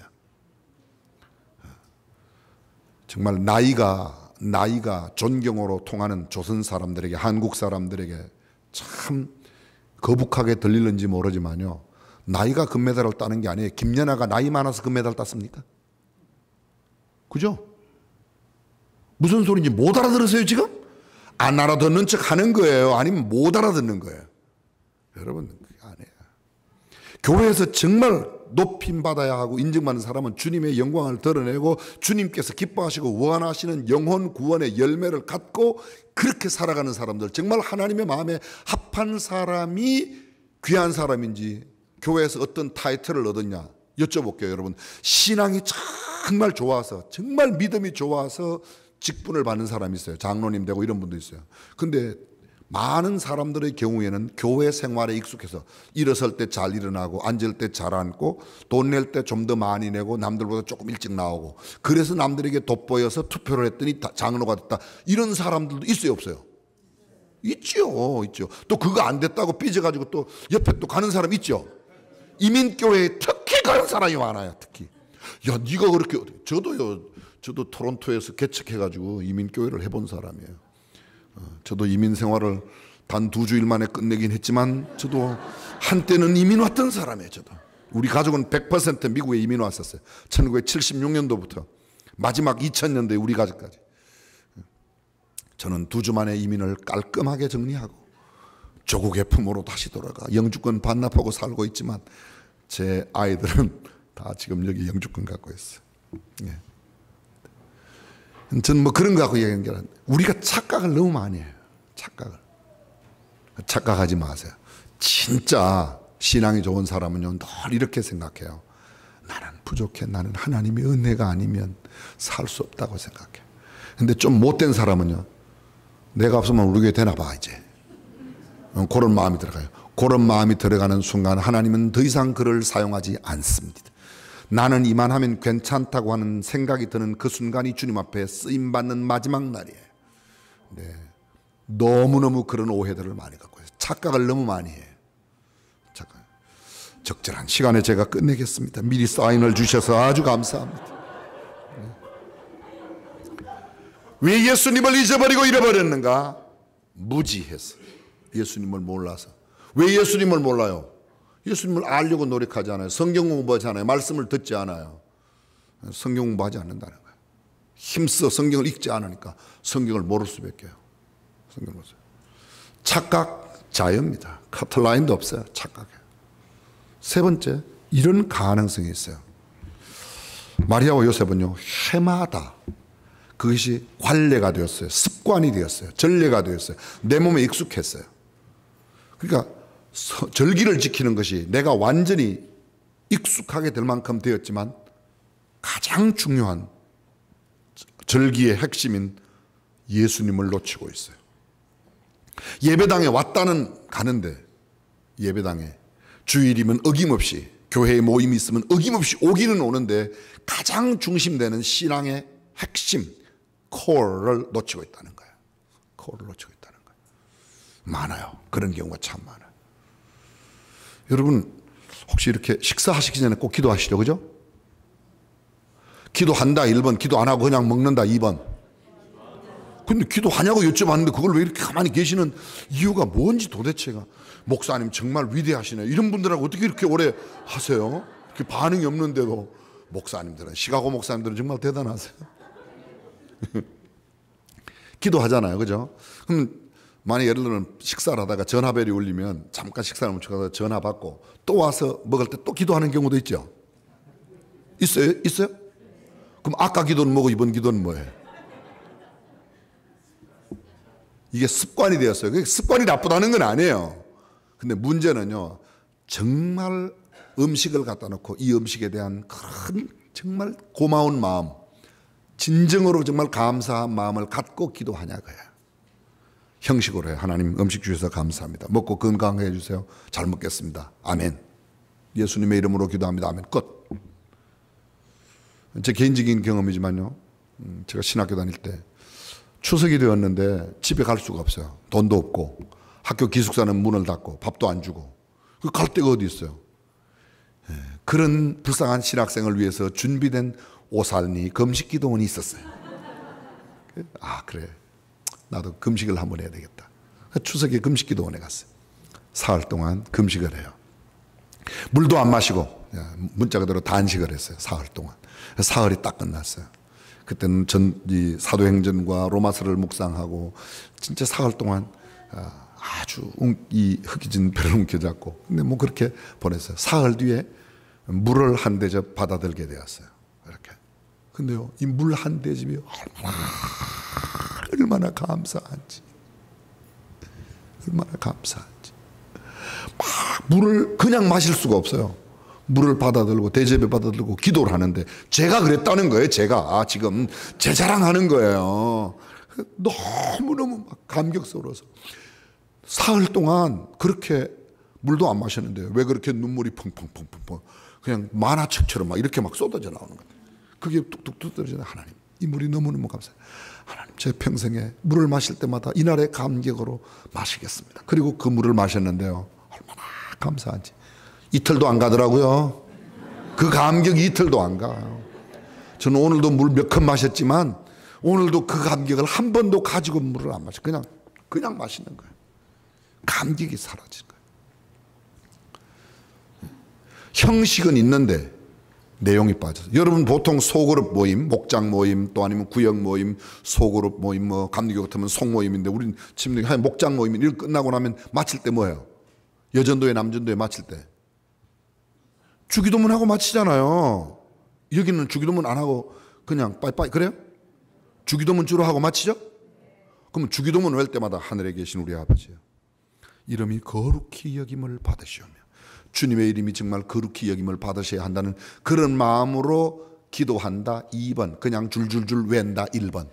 정말 나이가 나이가 존경으로 통하는 조선 사람들에게, 한국 사람들에게 참 거북하게 들리는지 모르지만요, 나이가 금메달을 따는 게 아니에요. 김연아가 나이 많아서 금메달 땄습니까? 그죠? 무슨 소리인지 못 알아들으세요 지금? 안 알아듣는 척 하는 거예요? 아니면 못 알아듣는 거예요? 여러분, 그게 아니에요. 교회에서 정말 높임받아야 하고 인정받는 사람은 주님의 영광을 드러내고 주님께서 기뻐하시고 원하시는 영혼 구원의 열매를 갖고 그렇게 살아가는 사람들, 정말 하나님의 마음에 합한 사람이 귀한 사람인지, 교회에서 어떤 타이틀을 얻었냐 여쭤볼게요. 여러분, 신앙이 정말 좋아서, 정말 믿음이 좋아서 직분을 받는 사람이 있어요. 장로님 되고 이런 분도 있어요. 근데 많은 사람들의 경우에는 교회 생활에 익숙해서 일어설 때 잘 일어나고 앉을 때 잘 앉고 돈 낼 때 좀 더 많이 내고 남들보다 조금 일찍 나오고, 그래서 남들에게 돋보여서 투표를 했더니 장로가 됐다, 이런 사람들도 있어요, 없어요? 있죠, 있죠. 또 그거 안 됐다고 삐져가지고 또 옆에 또 가는 사람 있죠. 이민교회에 특히 가는 사람이 많아요. 특히. 야, 네가 그렇게, 저도요, 저도 토론토에서 개척해가지고 이민교회를 해본 사람이에요. 어, 저도 이민 생활을 단 두 주일 만에 끝내긴 했지만 저도 한때는 이민 왔던 사람이에요. 저도. 우리 가족은 백 퍼센트 미국에 이민 왔었어요. 천구백칠십육 년도부터 마지막 이천 년도에 우리 가족까지. 저는 두 주 만에 이민을 깔끔하게 정리하고 조국의 품으로 다시 돌아가 영주권 반납하고 살고 있지만 제 아이들은 다 지금 여기 영주권 갖고 있어요. 예. 저는 뭐 그런 거 갖고 얘기하는 게 아니라 우리가 착각을 너무 많이 해요. 착각을. 착각하지 마세요. 진짜 신앙이 좋은 사람은요, 늘 이렇게 생각해요. 나는 부족해. 나는 하나님의 은혜가 아니면 살 수 없다고 생각해요. 근데 좀 못된 사람은요, 내가 없으면 우리 교회 되나 봐 이제. 그런 마음이 들어가요. 그런 마음이 들어가는 순간 하나님은 더 이상 그를 사용하지 않습니다. 나는 이만하면 괜찮다고 하는 생각이 드는 그 순간이 주님 앞에 쓰임받는 마지막 날이에요. 네. 너무너무 그런 오해들을 많이 갖고 있어요. 착각을 너무 많이 해요. 착각. 적절한 시간에 제가 끝내겠습니다. 미리 사인을 주셔서 아주 감사합니다. 왜 예수님을 잊어버리고 잃어버렸는가? 무지해서. 예수님을 몰라서. 왜 예수님을 몰라요? 예수님을 알려고 노력하지 않아요. 성경 공부하지 않아요. 말씀을 듣지 않아요. 성경 공부하지 않는다는 거예요. 힘써 성경을 읽지 않으니까 성경을 모를 수밖에 없어요. 성경을 모르세요. 착각 자유입니다. 커트라인도 없어요. 착각해요. 세 번째, 이런 가능성이 있어요. 마리아와 요셉은요, 해마다 그것이 관례가 되었어요. 습관이 되었어요. 전례가 되었어요. 내 몸에 익숙했어요. 그러니까 절기를 지키는 것이 내가 완전히 익숙하게 될 만큼 되었지만 가장 중요한 절기의 핵심인 예수님을 놓치고 있어요. 예배당에 왔다는 가는데, 예배당에 주일이면 어김없이, 교회에 모임이 있으면 어김없이 오기는 오는데 가장 중심되는 신앙의 핵심, 코어를 놓치고 있다는 거예요. 코어를 놓치고 있다는 거예요. 많아요. 그런 경우가 참 많아요. 여러분 혹시 이렇게 식사하시기 전에 꼭 기도하시죠, 그죠? 기도한다 일 번, 기도 안 하고 그냥 먹는다 이 번. 근데 기도하냐고 여쭤봤는데 그걸 왜 이렇게 가만히 계시는 이유가 뭔지 도대체가. 목사님 정말 위대하시네. 이런 분들하고 어떻게 이렇게 오래 하세요? 이렇게 반응이 없는데도. 목사님들은, 시카고 목사님들은 정말 대단하세요. 기도하잖아요, 그죠? 그럼 만약 예를 들면 식사를 하다가 전화벨이 울리면 잠깐 식사를 멈춰가서 전화 받고 또 와서 먹을 때 또 기도하는 경우도 있죠. 있어요? 있어요? 그럼 아까 기도는 뭐고 이번 기도는 뭐예요? 이게 습관이 되었어요. 그게 습관이 나쁘다는 건 아니에요. 근데 문제는요, 정말 음식을 갖다 놓고 이 음식에 대한 큰 정말 고마운 마음, 진정으로 정말 감사한 마음을 갖고 기도하냐고요. 형식으로 해요. 하나님 음식 주셔서 감사합니다. 먹고 건강하게 해주세요. 잘 먹겠습니다. 아멘. 예수님의 이름으로 기도합니다. 아멘. 끝. 제 개인적인 경험이지만요, 제가 신학교 다닐 때 추석이 되었는데 집에 갈 수가 없어요. 돈도 없고 학교 기숙사는 문을 닫고 밥도 안 주고 갈 데가 어디 있어요. 그런 불쌍한 신학생을 위해서 준비된 오살니 금식기도원이 있었어요. 아 그래, 나도 금식을 한번 해야 되겠다. 추석에 금식기도원에 갔어요. 사흘 동안 금식을 해요. 물도 안 마시고 문자 그대로 단식을 했어요. 사흘 동안. 사흘이 딱 끝났어요. 그때는 전, 이 사도행전과 로마서를 묵상하고 진짜 사흘 동안 아주 이 흑기진 배를 움켜잡고, 근데 뭐 그렇게 보냈어요. 사흘 뒤에 물을 한 대접 받아들게 되었어요. 이렇게. 근데요, 이 물 한 대접이 얼마나, 얼마나 감사한지. 얼마나 감사한지. 막 물을 그냥 마실 수가 없어요. 물을 받아들고 대접에 받아들고 기도를 하는데 제가 그랬다는 거예요. 제가 아, 지금 제 자랑하는 거예요. 너무너무 막 감격스러워서 사흘 동안 그렇게 물도 안 마셨는데 왜 그렇게 눈물이 펑펑펑펑펑 그냥 만화책처럼 막 이렇게 막 쏟아져 나오는 거예요. 그게 뚝뚝뚝 떨어지는 하나님, 이 물이 너무너무 감사해요. 하나님, 제 평생에 물을 마실 때마다 이날의 감격으로 마시겠습니다. 그리고 그 물을 마셨는데요, 얼마나 감사한지. 이틀도 안 가더라고요. 그 감격이 이틀도 안 가요. 저는 오늘도 물 몇 컵 마셨지만 오늘도 그 감격을 한 번도 가지고 물을 안 마셔. 그냥 그냥 마시는 거예요. 감격이 사라진 거예요. 형식은 있는데 내용이 빠져서. 여러분 보통 소그룹 모임, 목장 모임, 또 아니면 구역 모임, 소그룹 모임, 뭐 감리교 같으면 송모임인데 우리는 지금 한 목장 모임 이런 끝나고 나면 마칠 때 뭐예요? 여전도회 남전도회 마칠 때 주기도문 하고 마치잖아요. 여기는 주기도문 안 하고 그냥 빠이빠이 그래요? 주기도문 주로 하고 마치죠? 그러면 주기도문을 할 때마다 하늘에 계신 우리 아버지요, 이름이 거룩히 여김을 받으시오며 주님의 이름이 정말 거룩히 여김을 받으셔야 한다는 그런 마음으로 기도한다 이 번, 그냥 줄줄줄 외운다 일 번.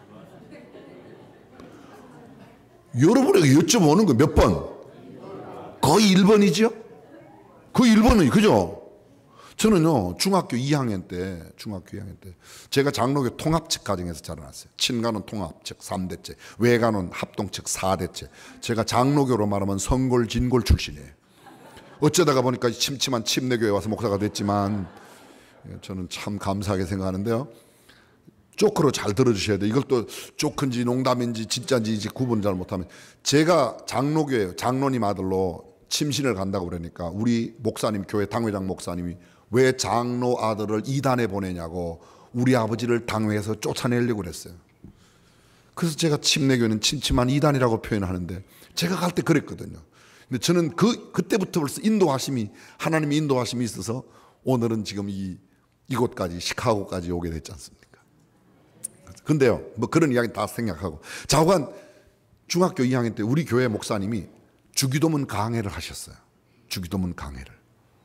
여러분에게 여쭤보는 거 몇 번? 거의 일 번이죠? 거의 일 번은 그죠? 저는요 중학교 이 학년 때 중학교 이 학년 때 제가 장로교 통합측 가정에서 자라났어요. 친가는 통합측 삼 대째, 외가는 합동측 사 대째. 제가 장로교로 말하면 성골 진골 출신이에요. 어쩌다가 보니까 침침한 침례교에 와서 목사가 됐지만 저는 참 감사하게 생각하는데요, 조크로 잘 들어주셔야 돼요. 이걸 또 조크인지 농담인지 진짜인지 이제 구분 잘 못하면. 제가 장로교회요. 장로님 아들로 침신을 간다고 그러니까 우리 목사님, 교회 당회장 목사님이 왜 장로 아들을 이단에 보내냐고 우리 아버지를 당회에서 쫓아내려고 그랬어요. 그래서 제가 침례교회는 침침한 이단이라고 표현하는데 제가 갈 때 그랬거든요. 근데 저는 그, 그때부터 벌써 인도하심이, 하나님의 인도하심이 있어서 오늘은 지금 이, 이곳까지, 시카고까지 오게 됐지 않습니까? 근데요, 뭐 그런 이야기 다 생략하고. 자관 중학교 이 학년 때 우리 교회 목사님이 주기도문 강해를 하셨어요. 주기도문 강해를.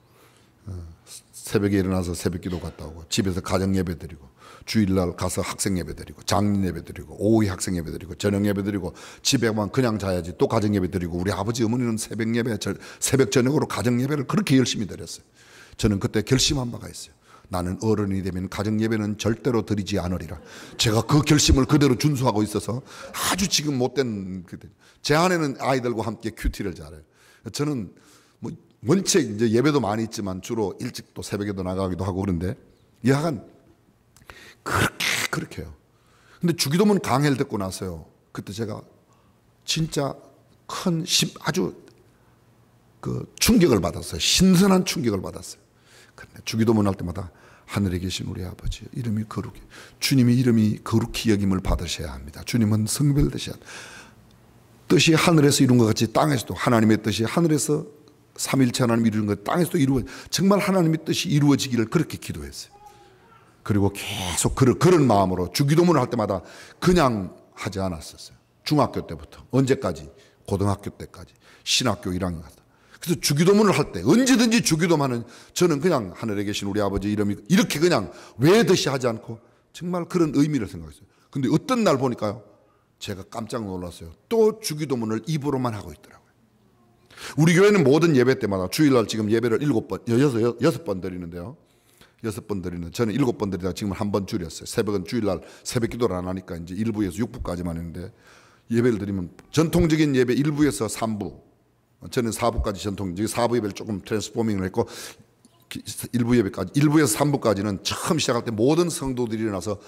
새벽에 일어나서 새벽 기도 갔다 오고, 집에서 가정 예배 드리고, 주일날 가서 학생 예배 드리고, 장인 예배 드리고, 오후에 학생 예배 드리고, 저녁 예배 드리고, 집에만 그냥 자야지 또 가정 예배 드리고, 우리 아버지 어머니는 새벽 예배, 새벽 저녁으로 가정 예배를 그렇게 열심히 드렸어요. 저는 그때 결심한 바가 있어요. 나는 어른이 되면 가정 예배는 절대로 드리지 않으리라. 제가 그 결심을 그대로 준수하고 있어서 아주 지금 못된, 제 아내는 아이들과 함께 큐티를 잘해요. 저는 뭐 원체 이제 예배도 많이 있지만 주로 일찍 또 새벽에도 나가기도 하고 그런데 여하간 그렇게 그렇게 해요. 근데 주기도문 강해를 듣고 나서요, 그때 제가 진짜 큰 아주 그 충격을 받았어요. 신선한 충격을 받았어요. 근데 주기도문 할 때마다 하늘에 계신 우리 아버지 이름이 거룩해, 주님이 이름이 거룩히 여김을 받으셔야 합니다. 주님은 성별되셔야 합니다. 뜻이 하늘에서 이룬 것 같이 땅에서도 하나님의 뜻이 하늘에서 삼일체 하나님이 이루는 것 땅에서도 이루어, 정말 하나님의 뜻이 이루어지기를 그렇게 기도했어요. 그리고 계속 그런, 그런 마음으로 주기도문을 할 때마다 그냥 하지 않았었어요. 중학교 때부터 언제까지? 고등학교 때까지, 신학교 일 학년 갔다. 그래서 주기도문을 할 때 언제든지 주기도문은 저는 그냥 하늘에 계신 우리 아버지 이름이 이렇게 그냥 외듯이 하지 않고 정말 그런 의미를 생각했어요. 근데 어떤 날 보니까요, 제가 깜짝 놀랐어요. 또 주기도문을 입으로만 하고 있더라고요. 우리 교회는 모든 예배 때마다 주일날 지금 예배를 일곱 번, 여섯, 여섯 번 드리는데요. 여섯 번 드리는, 저는 일곱 번 드리다가 지금 한 번 줄였어요. 새벽은 주일날 새벽 기도를 안 하니까 이제 일 부에서 육 부까지만 했는데, 예배를 드리면 전통적인 예배 일 부에서 삼 부, 저는 사 부까지 전통, 사 부 예배를 조금 트랜스포밍을 했고, 일 부 예배까지, 일 부에서 삼 부까지는 처음 시작할 때 모든 성도들이 일어나서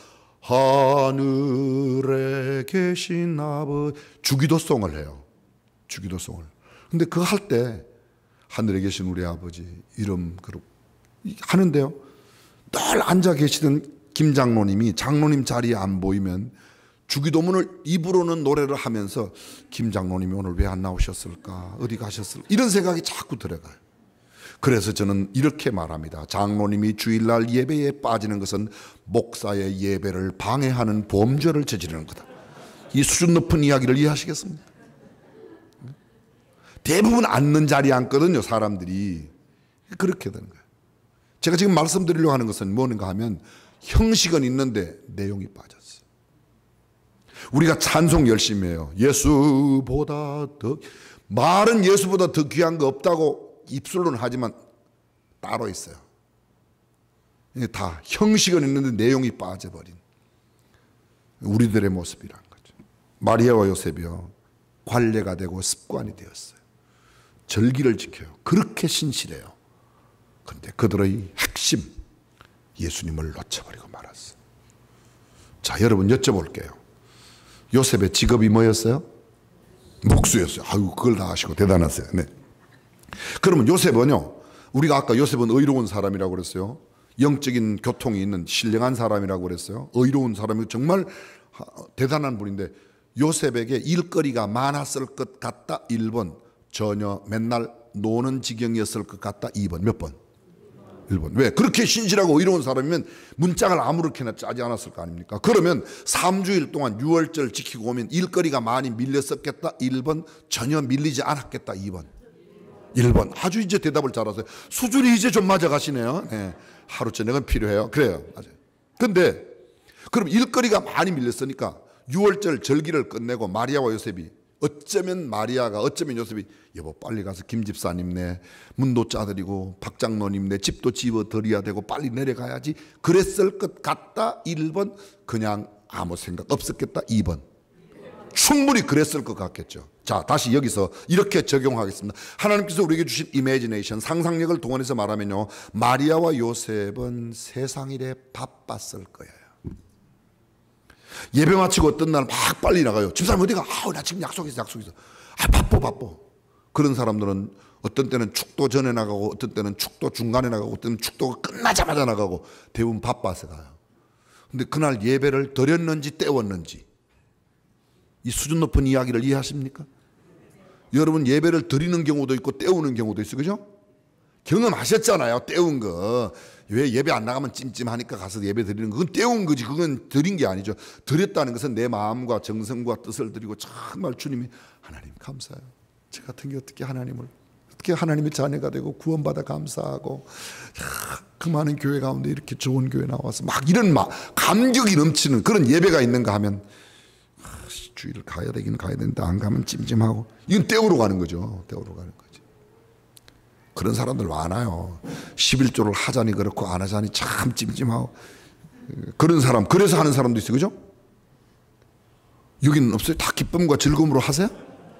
하늘에 계신 아버지 주기도송을 해요. 주기도송을. 근데 그거 할 때 하늘에 계신 우리 아버지 이름 그룹 하는데요, 늘 앉아 계시던 김 장로님이 장로님 자리에 안 보이면 주기도문을 입으로는 노래를 하면서 김 장로님이 오늘 왜 안 나오셨을까, 어디 가셨을까, 이런 생각이 자꾸 들어가요. 그래서 저는 이렇게 말합니다. 장로님이 주일날 예배에 빠지는 것은 목사의 예배를 방해하는 범죄를 저지르는 거다. 이 수준 높은 이야기를 이해하시겠습니까? 대부분 앉는 자리에 앉거든요, 사람들이. 그렇게 되는 거예요. 제가 지금 말씀드리려고 하는 것은 뭔가 하면 형식은 있는데 내용이 빠졌어요. 우리가 찬송 열심히 해요. 예수보다 더, 말은 예수보다 더 귀한 거 없다고 입술로는 하지만 따로 있어요. 이게 다 형식은 있는데 내용이 빠져버린 우리들의 모습이란 거죠. 마리아와 요셉이요, 관례가 되고 습관이 되었어요. 절기를 지켜요. 그렇게 신실해요. 그런데 그들의 핵심, 예수님을 놓쳐버리고 말았어요. 자, 여러분 여쭤볼게요. 요셉의 직업이 뭐였어요? 목수였어요. 아유, 그걸 다 아시고 대단하세요. 네. 그러면 요셉은요, 우리가 아까 요셉은 의로운 사람이라고 그랬어요. 영적인 교통이 있는 신령한 사람이라고 그랬어요. 의로운 사람이 정말 대단한 분인데, 요셉에게 일거리가 많았을 것 같다 일 번, 전혀 맨날 노는 지경이었을 것 같다 이 번. 몇 번? 일 번. 왜? 그렇게 신실하고 의로운 사람이면 문짝을 아무렇게나 짜지 않았을 거 아닙니까? 그러면 삼 주일 동안 유월절 지키고 오면 일거리가 많이 밀렸었겠다 일 번, 전혀 밀리지 않았겠다 이 번. 일 번. 아주 이제 대답을 잘하세요. 수준이 이제 좀 맞아가시네요. 네. 하루 저녁은 필요해요. 그래요. 맞아요. 근데 그럼 일거리가 많이 밀렸으니까 유월절 절기를 끝내고 마리아와 요셉이, 어쩌면 마리아가, 어쩌면 요셉이, 여보 빨리 가서 김 집사님네 문도 짜드리고 박 장로님네 집도 집어드려야 되고 빨리 내려가야지 그랬을 것 같다 일 번, 그냥 아무 생각 없었겠다 이 번. 충분히 그랬을 것 같겠죠. 자, 다시 여기서 이렇게 적용하겠습니다. 하나님께서 우리에게 주신 이미지네이션, 상상력을 동원해서 말하면요, 마리아와 요셉은 세상 일에 바빴을 거예요. 예배 마치고 어떤 날 막 빨리 나가요. 집사님 어디가? 아우 나 지금 약속 있어 약속 있어. 아 바빠 바빠. 그런 사람들은 어떤 때는 축도 전에 나가고 어떤 때는 축도 중간에 나가고 어떤 때는 축도가 끝나자마자 나가고 대부분 바빠서 가요. 근데 그날 예배를 드렸는지 때웠는지 이 수준 높은 이야기를 이해하십니까? 여러분 예배를 드리는 경우도 있고 때우는 경우도 있어요. 그죠? 경험하셨잖아요. 때운 거. 왜 예배 안 나가면 찜찜하니까 가서 예배 드리는 거. 그건 때운 거지. 그건 드린 게 아니죠. 드렸다는 것은 내 마음과 정성과 뜻을 드리고 정말 주님이 하나님 감사해요. 저 같은 게 어떻게 하나님을 어떻게 하나님의 자녀가 되고 구원받아 감사하고 야, 그 많은 교회 가운데 이렇게 좋은 교회 나와서 막 이런 막 감격이 넘치는 그런 예배가 있는가 하면 아, 주일을 가야 되긴 가야 되는데 안 가면 찜찜하고 이건 때우러 가는 거죠. 때우러 가는 거지. 그런 사람들 많아요. 십일조를 하자니 그렇고 안 하자니 참 찜찜하고 그런 사람 그래서 하는 사람도 있어요. 그죠? 여기는 없어요? 다 기쁨과 즐거움으로 하세요?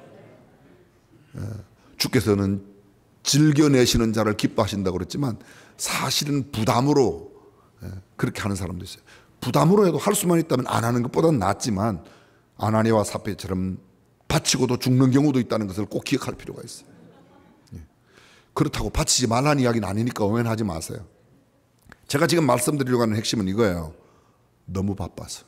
주께서는 즐겨내시는 자를 기뻐하신다고 그랬지만 사실은 부담으로 그렇게 하는 사람도 있어요. 부담으로 해도 할 수만 있다면 안 하는 것보다는 낫지만 아나니아와 삽비아처럼 바치고도 죽는 경우도 있다는 것을 꼭 기억할 필요가 있어요. 그렇다고 바치지 말라는 이야기는 아니니까 오해하지 마세요. 제가 지금 말씀드리려고 하는 핵심은 이거예요. 너무 바빠서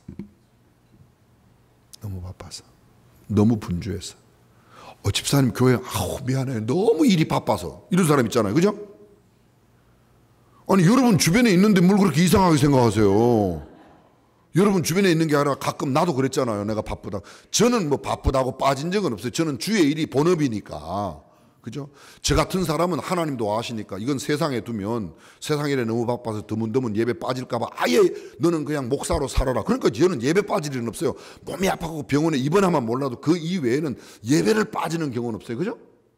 너무 바빠서 너무 분주해서 어, 집사님 교회 아우 미안해요. 너무 일이 바빠서 이런 사람 있잖아요. 그죠? 아니 여러분 주변에 있는데 뭘 그렇게 이상하게 생각하세요. 여러분 주변에 있는 게 아니라 가끔 나도 그랬잖아요. 내가 바쁘다. 저는 뭐 바쁘다고 빠진 적은 없어요. 저는 주의 일이 본업이니까. 그죠? 저 같은 사람은 하나님도 아시니까 이건 세상에 두면 세상 일에 너무 바빠서 드문드문 예배 빠질까봐 아예 너는 그냥 목사로 살아라. 그러니까 저는 예배 빠질 일은 없어요. 몸이 아파서 병원에 입원하면 몰라도 그 이외에는 예배를 빠지는 경우는 없어요. 그죠?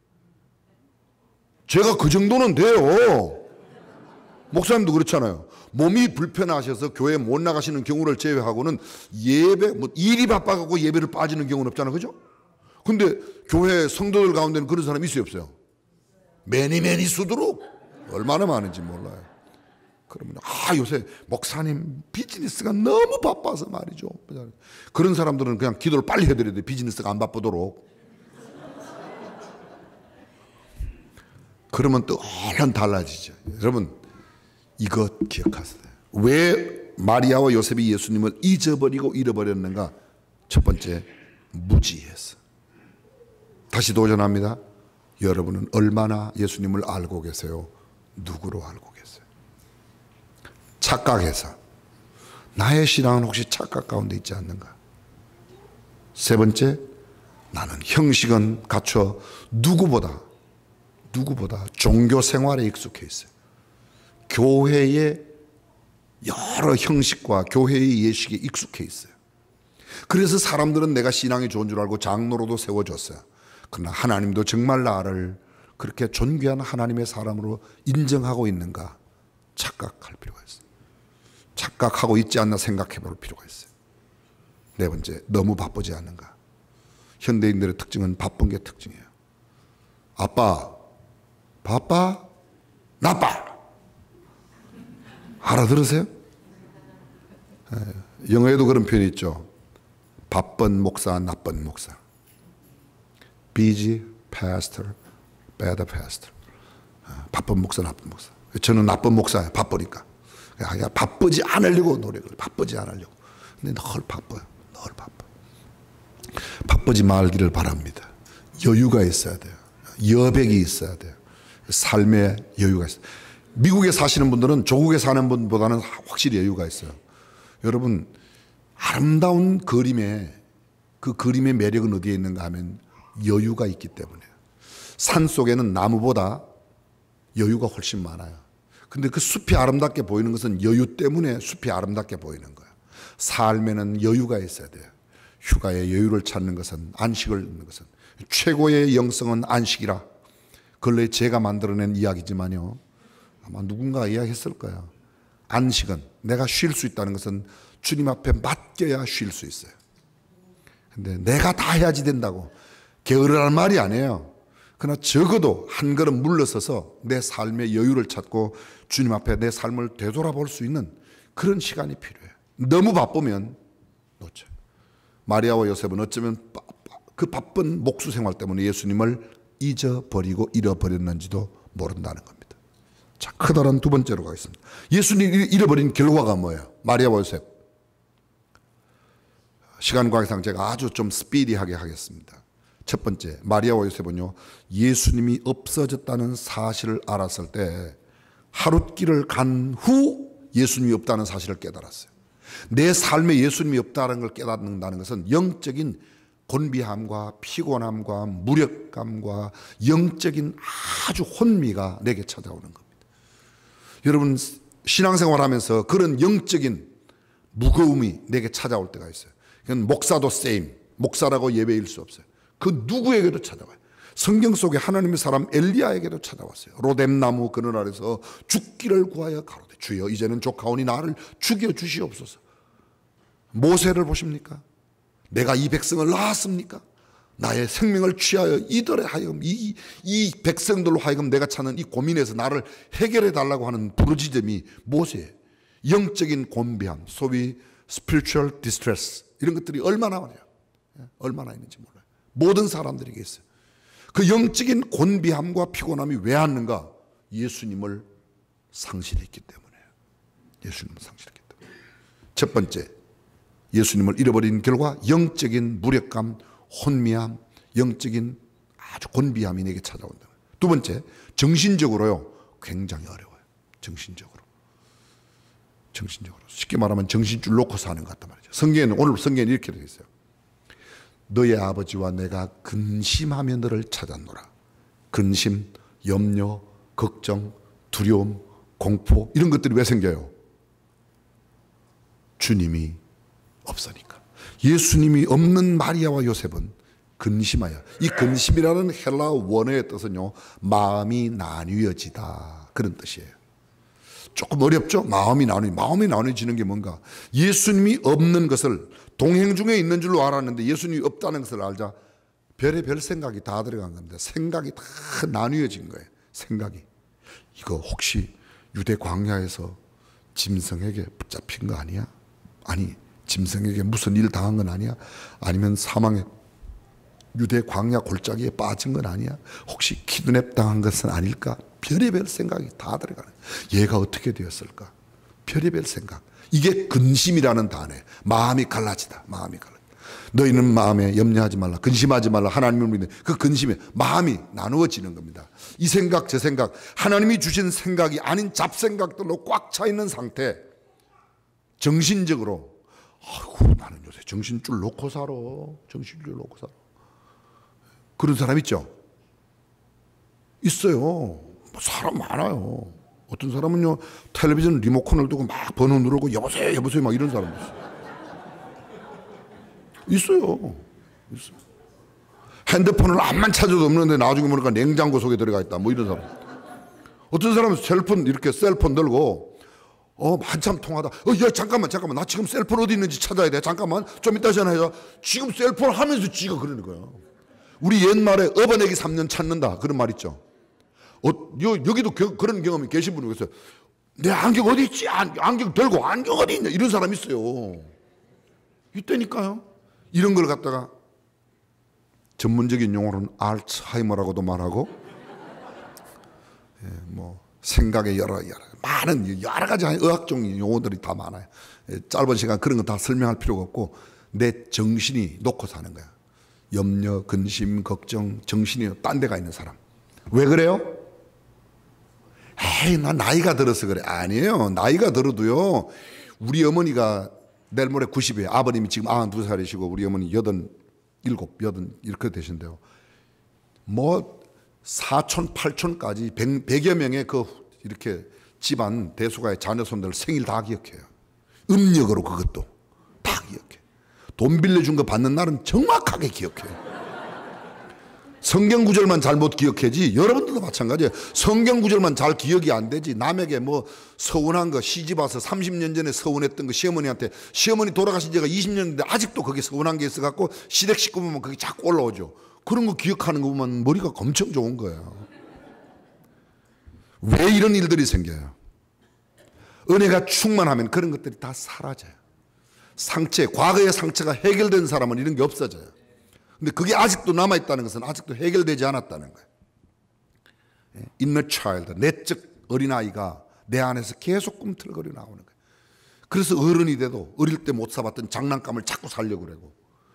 제가 그 정도는 돼요. 목사님도 그렇잖아요. 몸이 불편하셔서 교회 못 나가시는 경우를 제외하고는 예배, 뭐 일이 바빠갖고 예배를 빠지는 경우는 없잖아요. 그죠? 근데 교회 성도들 가운데는 그런 사람이 있어요, 없어요? 매니 매니 수두룩 얼마나 많은지 몰라요. 그러면 아 요새 목사님 비즈니스가 너무 바빠서 말이죠. 그런 사람들은 그냥 기도를 빨리 해드려야 돼. 비즈니스가 안 바쁘도록. 그러면 또 얼른 달라지죠. 여러분 이것 기억하세요. 왜 마리아와 요셉이 예수님을 잊어버리고 잃어버렸는가? 첫 번째 무지해서. 다시 도전합니다. 여러분은 얼마나 예수님을 알고 계세요? 누구로 알고 계세요? 착각해서. 나의 신앙은 혹시 착각 가운데 있지 않는가? 세 번째, 나는 형식은 갖춰 누구보다 누구보다 종교 생활에 익숙해 있어요. 교회의 여러 형식과 교회의 예식에 익숙해 있어요. 그래서 사람들은 내가 신앙이 좋은 줄 알고 장로로도 세워줬어요. 그러나 하나님도 정말 나를 그렇게 존귀한 하나님의 사람으로 인정하고 있는가 착각할 필요가 있어요. 착각하고 있지 않나 생각해 볼 필요가 있어요. 네 번째, 너무 바쁘지 않는가. 현대인들의 특징은 바쁜 게 특징이에요. 아빠 바빠? 나빠. 알아들으세요? 영어에도 그런 표현이 있죠. 바쁜 목사, 나쁜 목사. busy pastor, bad pastor. 바쁜 목사, 나쁜 목사. 저는 나쁜 목사예요. 바쁘니까. 그냥 바쁘지 않으려고 노력을. 바쁘지 않으려고. 근데 늘 바빠요. 늘 바빠. 바쁘지 말기를 바랍니다. 여유가 있어야 돼요. 여백이 있어야 돼요. 삶의 여유가 있어요. 미국에 사시는 분들은 조국에 사는 분보다는 확실히 여유가 있어요. 여러분 아름다운 그림에 그 그림의 매력은 어디에 있는가 하면 여유가 있기 때문에요. 산 속에는 나무보다 여유가 훨씬 많아요. 근데 그 숲이 아름답게 보이는 것은 여유 때문에 숲이 아름답게 보이는 거예요. 삶에는 여유가 있어야 돼요. 휴가에 여유를 찾는 것은, 안식을 얻는 것은, 최고의 영성은 안식이라. 근래 제가 만들어낸 이야기지만요, 아마 누군가 이야기했을 거예요. 안식은, 내가 쉴 수 있다는 것은 주님 앞에 맡겨야 쉴 수 있어요. 근데 내가 다 해야지 된다고 게으르란 말이 아니에요. 그러나 적어도 한 걸음 물러서서 내 삶의 여유를 찾고 주님 앞에 내 삶을 되돌아볼 수 있는 그런 시간이 필요해요. 너무 바쁘면 놓쳐요. 마리아와 요셉은 어쩌면 그 바쁜 목수 생활 때문에 예수님을 잊어버리고 잃어버렸는지도 모른다는 겁니다. 자, 커다란 두 번째로 가겠습니다. 예수님이 잃어버린 결과가 뭐예요? 마리아와 요셉. 시간 관계상 제가 아주 좀 스피디하게 하겠습니다. 첫 번째, 마리아와 요셉은요, 예수님이 없어졌다는 사실을 알았을 때 하룻길을 간 후 예수님이 없다는 사실을 깨달았어요. 내 삶에 예수님이 없다는 걸 깨닫는다는 것은 영적인 곤비함과 피곤함과 무력감과 영적인 아주 혼미가 내게 찾아오는 겁니다. 여러분, 신앙생활 하면서 그런 영적인 무거움이 내게 찾아올 때가 있어요. 그건 목사도 세임, 목사라고 예외일 수 없어요. 그 누구에게도 찾아와요. 성경 속에 하나님의 사람 엘리야에게도 찾아왔어요. 로뎀나무 그늘 아래서 죽기를 구하여 가로되 주여 이제는 조카오니 나를 죽여 주시옵소서. 모세를 보십니까? 내가 이 백성을 낳았습니까? 나의 생명을 취하여 이들에 하여금 이, 이 백성들로 하여금 내가 찾는 이 고민에서 나를 해결해 달라고 하는 부르짖음이 모세예요. 영적인 곤비함, 소위 spiritual distress 이런 것들이 얼마나 많아요. 얼마나 있는지 몰라요. 모든 사람들에게 있어요. 그 영적인 곤비함과 피곤함이 왜 왔는가? 예수님을 상실했기 때문에요. 예수님을 상실했기 때문에. 첫 번째, 예수님을 잃어버린 결과 영적인 무력감, 혼미함, 영적인 아주 곤비함이 내게 찾아온다. 두 번째, 정신적으로요, 굉장히 어려워요. 정신적으로. 정신적으로. 쉽게 말하면 정신줄 놓고 사는 것 같단 말이죠. 성경에는, 오늘 성경에는 이렇게 되어 있어요. 너의 아버지와 내가 근심하며 너를 찾았노라. 근심, 염려, 걱정, 두려움, 공포 이런 것들이 왜 생겨요? 주님이 없으니까. 예수님이 없는 마리아와 요셉은 근심하여, 이 근심이라는 헬라 원어의 뜻은요, 마음이 나뉘어지다 그런 뜻이에요. 조금 어렵죠? 마음이 나뉘, 마음이 나뉘어지는 게 뭔가? 예수님이 없는 것을 동행 중에 있는 줄로 알았는데 예수님이 없다는 것을 알자 별의별 생각이 다 들어간 겁니다. 생각이 다 나뉘어진 거예요. 생각이. 이거 혹시 유대 광야에서 짐승에게 붙잡힌 거 아니야? 아니, 짐승에게 무슨 일 당한 건 아니야? 아니면 사망의 유대 광야 골짜기에 빠진 건 아니야? 혹시 키드냅 당한 것은 아닐까? 별의별 생각이 다 들어가는 거예요. 얘가 어떻게 되었을까? 별의별 생각. 이게 근심이라는 단어예요. 마음이 갈라지다. 마음이 갈라지다. 너희는 마음에 염려하지 말라. 근심하지 말라. 하나님을 믿는 그 근심에 마음이 나누어지는 겁니다. 이 생각 저 생각, 하나님이 주신 생각이 아닌 잡생각들로 꽉 차 있는 상태. 정신적으로 아이고 나는 요새 정신줄 놓고 살아. 정신줄 놓고 살아. 그런 사람 있죠? 있어요. 사람 많아요. 어떤 사람은요, 텔레비전 리모컨을 두고 막 번호 누르고 여보세요, 여보세요, 막 이런 사람도 있어요. 있어요. 있어요. 핸드폰을 암만 찾아도 없는데 나중에 보니까 냉장고 속에 들어가 있다. 뭐 이런 사람. 어떤 사람은 셀폰, 이렇게 셀폰 들고, 어, 한참 통하다. 어, 야, 잠깐만, 잠깐만. 나 지금 셀폰 어디 있는지 찾아야 돼. 잠깐만. 좀 이따 전화해서. 지금 셀폰 하면서 지가 그러는 거야. 우리 옛말에 업어내기 삼 년 찾는다. 그런 말 있죠. 어, 여, 여기도 겨, 그런 경험이 계신 분이 계세요. 내 안경 어디 있지? 안, 안경 들고 안경 어디 있냐? 이런 사람 있어요. 이때니까요. 이런 걸 갖다가 전문적인 용어로는 알츠하이머라고도 말하고, 예, 뭐 생각의 여러 여러 많은 여러 가지 의학적 용어들이 다 많아요. 예, 짧은 시간 그런 거 다 설명할 필요가 없고 내 정신이 놓고 사는 거야. 염려, 근심, 걱정, 정신이 딴 데가 있는 사람. 왜 그래요? 에이, 나 나이가 들어서 그래. 아니에요. 나이가 들어도요, 우리 어머니가 내일 모레 구십이에요. 아버님이 지금 구십이 살이시고 우리 어머니 팔십칠, 팔십 이렇게 되신데요. 뭐 사촌, 팔촌까지 백여 명의 그 이렇게 집안 대수가의 자녀손들 생일 다 기억해요. 음력으로 그것도 다 기억해. 돈 빌려준 거 받는 날은 정확하게 기억해요. 성경 구절만 잘못 기억하지, 여러분들도 마찬가지예요. 성경 구절만 잘 기억이 안 되지, 남에게 뭐 서운한 거, 시집 와서 삼십 년 전에 서운했던 거 시어머니한테, 시어머니 돌아가신 지가 이십 년인데 아직도 거기 서운한 게 있어갖고 시댁 식구 보면 그게 자꾸 올라오죠. 그런 거 기억하는 거 보면 머리가 엄청 좋은 거예요. 왜 이런 일들이 생겨요? 은혜가 충만하면 그런 것들이 다 사라져요. 상처, 과거의 상처가 해결된 사람은 이런 게 없어져요. 근데 그게 아직도 남아있다는 것은 아직도 해결되지 않았다는 거예요. inner child, 내적 어린아이가 내 안에서 계속 꿈틀거려 나오는 거예요. 그래서 어른이 돼도 어릴 때 못 사봤던 장난감을 자꾸 살려고 그러고.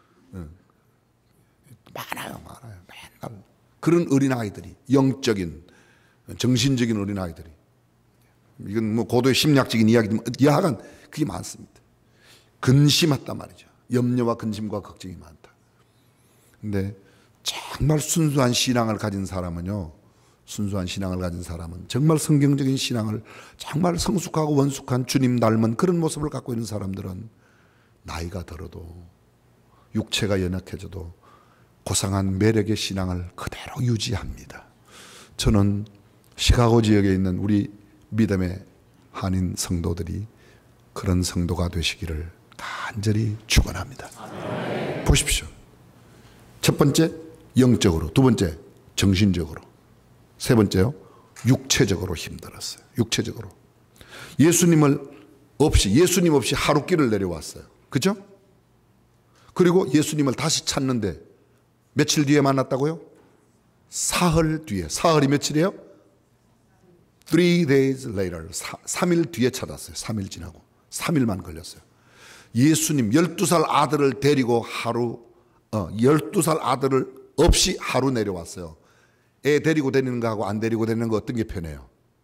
많아요, 많아요. 맨날. 그런 어린아이들이, 영적인, 정신적인 어린아이들이. 이건 뭐 고도의 심리학적인 이야기지만 여하간 그게 많습니다. 근심했단 말이죠. 염려와 근심과 걱정이 많다. 근데 정말 순수한 신앙을 가진 사람은요, 순수한 신앙을 가진 사람은 정말 성경적인 신앙을 정말 성숙하고 원숙한 주님 닮은 그런 모습을 갖고 있는 사람들은 나이가 들어도 육체가 연약해져도 고상한 매력의 신앙을 그대로 유지합니다. 저는 시카고 지역에 있는 우리 믿음의 한인 성도들이 그런 성도가 되시기를 간절히 축원합니다. 보십시오. 첫 번째 영적으로, 두 번째 정신적으로, 세 번째요 육체적으로 힘들었어요. 육체적으로 예수님을 없이 예수님 없이 하루길을 내려왔어요. 그죠? 그리고 예수님을 다시 찾는데 며칠 뒤에 만났다고요? 사흘 뒤에. 사흘이 며칠이에요? Three days later. 삼 일 뒤에 찾았어요. 삼 일 지나고. 삼 일만 걸렸어요. 예수님 열두 살 아들을 데리고 하루, 어, 열두 살 아들을 없이 하루 내려왔어요. 애 데리고 다니는 거하고 안 데리고 다니는 거 어떤 게 편해요?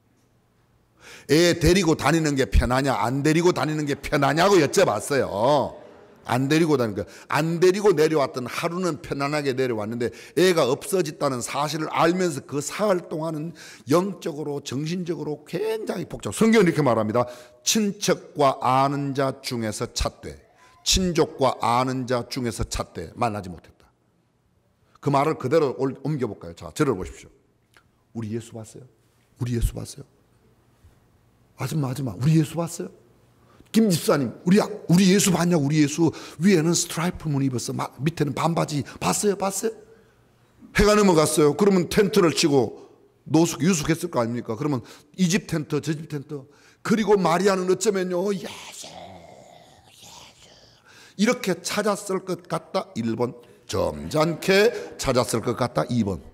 애 데리고 다니는 게 편하냐, 안 데리고 다니는 게 편하냐고 여쭤봤어요. 안 데리고 다니는 거. 안 데리고 내려왔던 하루는 편안하게 내려왔는데 애가 없어졌다는 사실을 알면서 그 사흘 동안은 영적으로 정신적으로 굉장히 복잡. 성경은 이렇게 말합니다. 친척과 아는 자 중에서 찾되, 친족과 아는 자 중에서 찾되 만나지 못했다. 그 말을 그대로 옮겨볼까요? 자, 저를 보십시오. 우리 예수 봤어요? 우리 예수 봤어요? 아줌마 아줌마 우리 예수 봤어요? 김 집사님 우리, 우리 예수 봤냐고. 우리 예수 위에는 스트라이프 문 입었어, 밑에는 반바지 봤어요? 봤어요? 해가 넘어갔어요. 그러면 텐트를 치고 노숙 유숙했을 거 아닙니까? 그러면 이 집 텐트 저 집 텐트. 그리고 마리아는 어쩌면요 예수 예수 이렇게 찾았을 것 같다. 일 번. 점잖게 찾았을 것 같다. 이 번.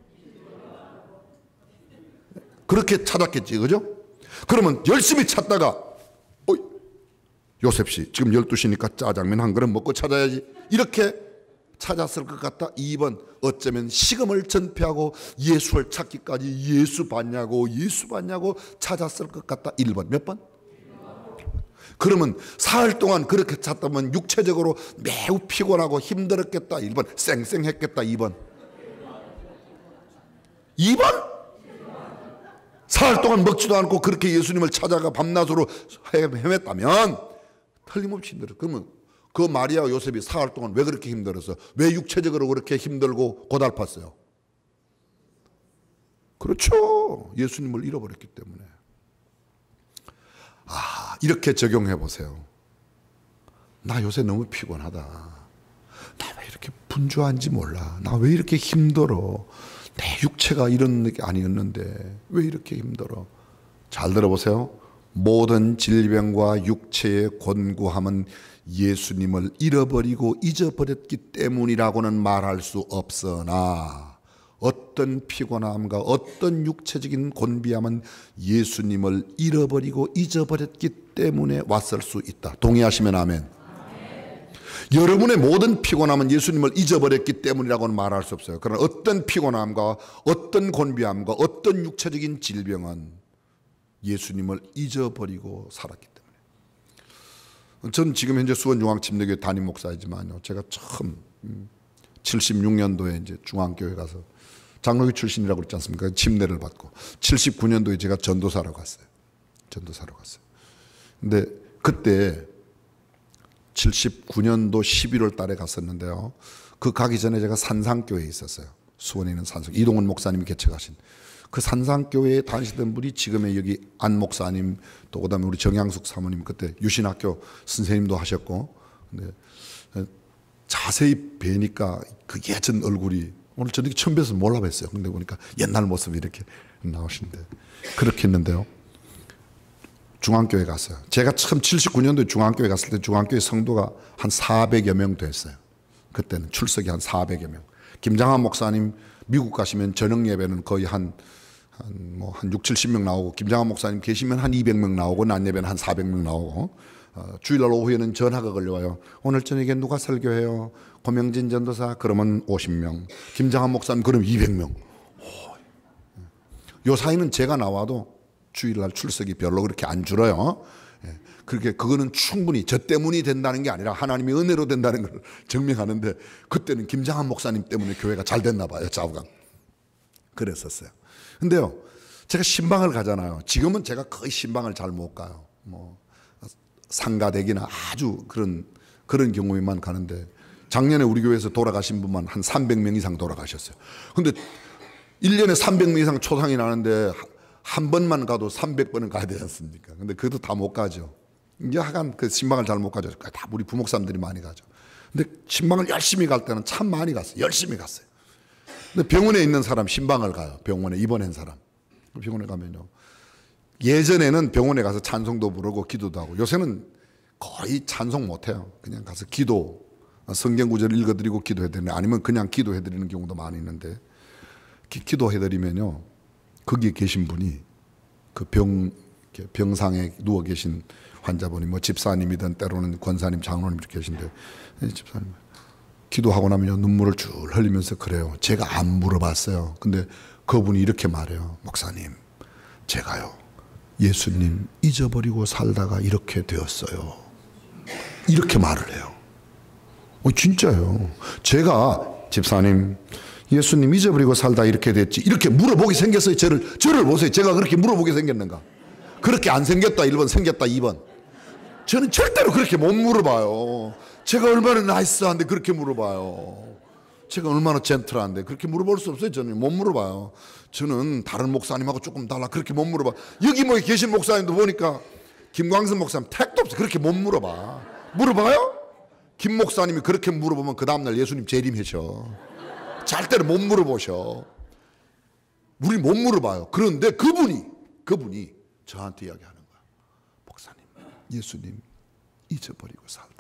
그렇게 찾았겠지, 그죠? 그러면 열심히 찾다가 어, 요셉씨 지금 열두 시니까 짜장면 한 그릇 먹고 찾아야지. 이렇게 찾았을 것 같다. 이 번. 어쩌면 식음을 전폐하고 예수를 찾기까지 예수 봤냐고 예수 봤냐고 찾았을 것 같다. 일 번. 몇 번? 그러면 사흘 동안 그렇게 찾다면 육체적으로 매우 피곤하고 힘들었겠다. 일 번. 쌩쌩했겠다. 이 번. 이 번? 사흘 동안 먹지도 않고 그렇게 예수님을 찾아가 밤낮으로 헤맸다면 틀림없이 힘들어. 그러면 그 마리아와 요셉이 사흘 동안 왜 그렇게 힘들었어? 왜 육체적으로 그렇게 힘들고 고달팠어요? 그렇죠. 예수님을 잃어버렸기 때문에. 아, 이렇게 적용해 보세요. 나 요새 너무 피곤하다. 나 왜 이렇게 분주한지 몰라. 나 왜 이렇게 힘들어. 내 육체가 이런 게 아니었는데 왜 이렇게 힘들어. 잘 들어보세요. 모든 질병과 육체의 곤고함은 예수님을 잃어버리고 잊어버렸기 때문이라고는 말할 수 없으나 어떤 피곤함과 어떤 육체적인 곤비함은 예수님을 잃어버리고 잊어버렸기 때문에 왔을 수 있다. 동의하시면 아멘. 아멘. 여러분의 모든 피곤함은 예수님을 잊어버렸기 때문이라고는 말할 수 없어요. 그러나 어떤 피곤함과 어떤 곤비함과 어떤 육체적인 질병은 예수님을 잊어버리고 살았기 때문에. 저는 지금 현재 수원중앙침례교회 담임 목사이지만요, 제가 처음 칠십육 년도에 이제 중앙교회 가서 장로교 출신이라고 그랬지 않습니까? 침례를 받고 칠십구 년도에 제가 전도사로 갔어요. 전도사로 갔어요. 근데 그때 칠십구 년도 십일월 달에 갔었는데요. 그 가기 전에 제가 산상교회에 있었어요. 수원에 있는 산상. 이동훈 목사님이 개척하신 그 산상교회에 다니시던 분이 지금의 여기 안 목사님, 또 그다음에 우리 정양숙 사모님, 그때 유신학교 선생님도 하셨고. 근데 자세히 뵈니까 그 예전 얼굴이, 오늘 저녁에 처음 뵈서 몰라 뵀어요. 근데 보니까 옛날 모습이 이렇게 나오시는데, 그렇게 했는데요. 중앙교회 갔어요. 제가 처음 칠십구 년도에 중앙교회 갔을 때 중앙교회 성도가 한 사백여 명 됐어요. 그때는 출석이 한 사백여 명. 김장한 목사님 미국 가시면 저녁 예배는 거의 한 한 뭐 한 육칠십 명 나오고, 김장한 목사님 계시면 한 이백 명 나오고, 낮 예배는 한 사백 명 나오고, 어, 주일날 오후에는 전화가 걸려와요. 오늘 저녁에 누가 설교해요? 고명진 전도사. 그러면 오십 명. 김장한 목사님 그럼 이백 명. 요 사이는 제가 나와도 주일날 출석이 별로 그렇게 안 줄어요. 예. 그렇게 그거는 충분히 저 때문이 된다는 게 아니라 하나님의 은혜로 된다는 걸 증명하는데, 그때는 김장한 목사님 때문에 교회가 잘 됐나 봐요. 좌우강. 그랬었어요. 근데요, 제가 신방을 가잖아요. 지금은 제가 거의 신방을 잘 못 가요. 뭐 상가댁이나 아주 그런 그런 경우에만 가는데, 작년에 우리 교회에서 돌아가신 분만 한 삼백 명 이상 돌아가셨어요. 근데 일 년에 삼백 명 이상 초상이 나는데 한 번만 가도 삼백 번은 가야 되지 않습니까? 근데 그것도 다 못 가죠. 이제 하간 그 신방을 잘 못 가죠. 다 우리 부목사님들이 많이 가죠. 근데 신방을 열심히 갈 때는 참 많이 갔어요. 열심히 갔어요. 근데 병원에 있는 사람 신방을 가요. 병원에 입원한 사람. 병원에 가면요, 예전에는 병원에 가서 찬송도 부르고 기도도 하고, 요새는 거의 찬송 못해요. 그냥 가서 기도, 성경 구절을 읽어드리고 기도해드리는, 아니면 그냥 기도해드리는 경우도 많이 있는데, 기, 기도해드리면요, 거기에 계신 분이 그 병, 병상에 누워 계신 환자분이 뭐 집사님이든 때로는 권사님, 장로님 이렇게 계신데, 집사님 기도하고 나면요, 눈물을 줄 흘리면서 그래요. 제가 안 물어봤어요. 근데 그분이 이렇게 말해요. 목사님, 제가요, 예수님 잊어버리고 살다가 이렇게 되었어요. 이렇게 말을 해요. 어, 진짜요. 제가, 집사님, 예수님 잊어버리고 살다 이렇게 됐지, 이렇게 물어보게 생겼어요. 저를, 저를 보세요. 제가 그렇게 물어보게 생겼는가? 그렇게 안 생겼다 일 번, 생겼다 이 번. 저는 절대로 그렇게 못 물어봐요. 제가 얼마나 나이스한데 그렇게 물어봐요. 제가 얼마나 젠틀한데 그렇게 물어볼 수 없어요. 저는 못 물어봐요. 저는 다른 목사님하고 조금 달라. 그렇게 못 물어봐. 여기 뭐 계신 목사님도 보니까 김광선 목사님 택도 없어. 그렇게 못 물어봐. 물어봐요? 김 목사님이 그렇게 물어보면 그 다음날 예수님 재림하셔. 절대로 못 물어보셔. 우리 못 물어봐요. 그런데 그분이 그분이 저한테 이야기하는 거야. 목사님, 예수님 잊어버리고 살다가.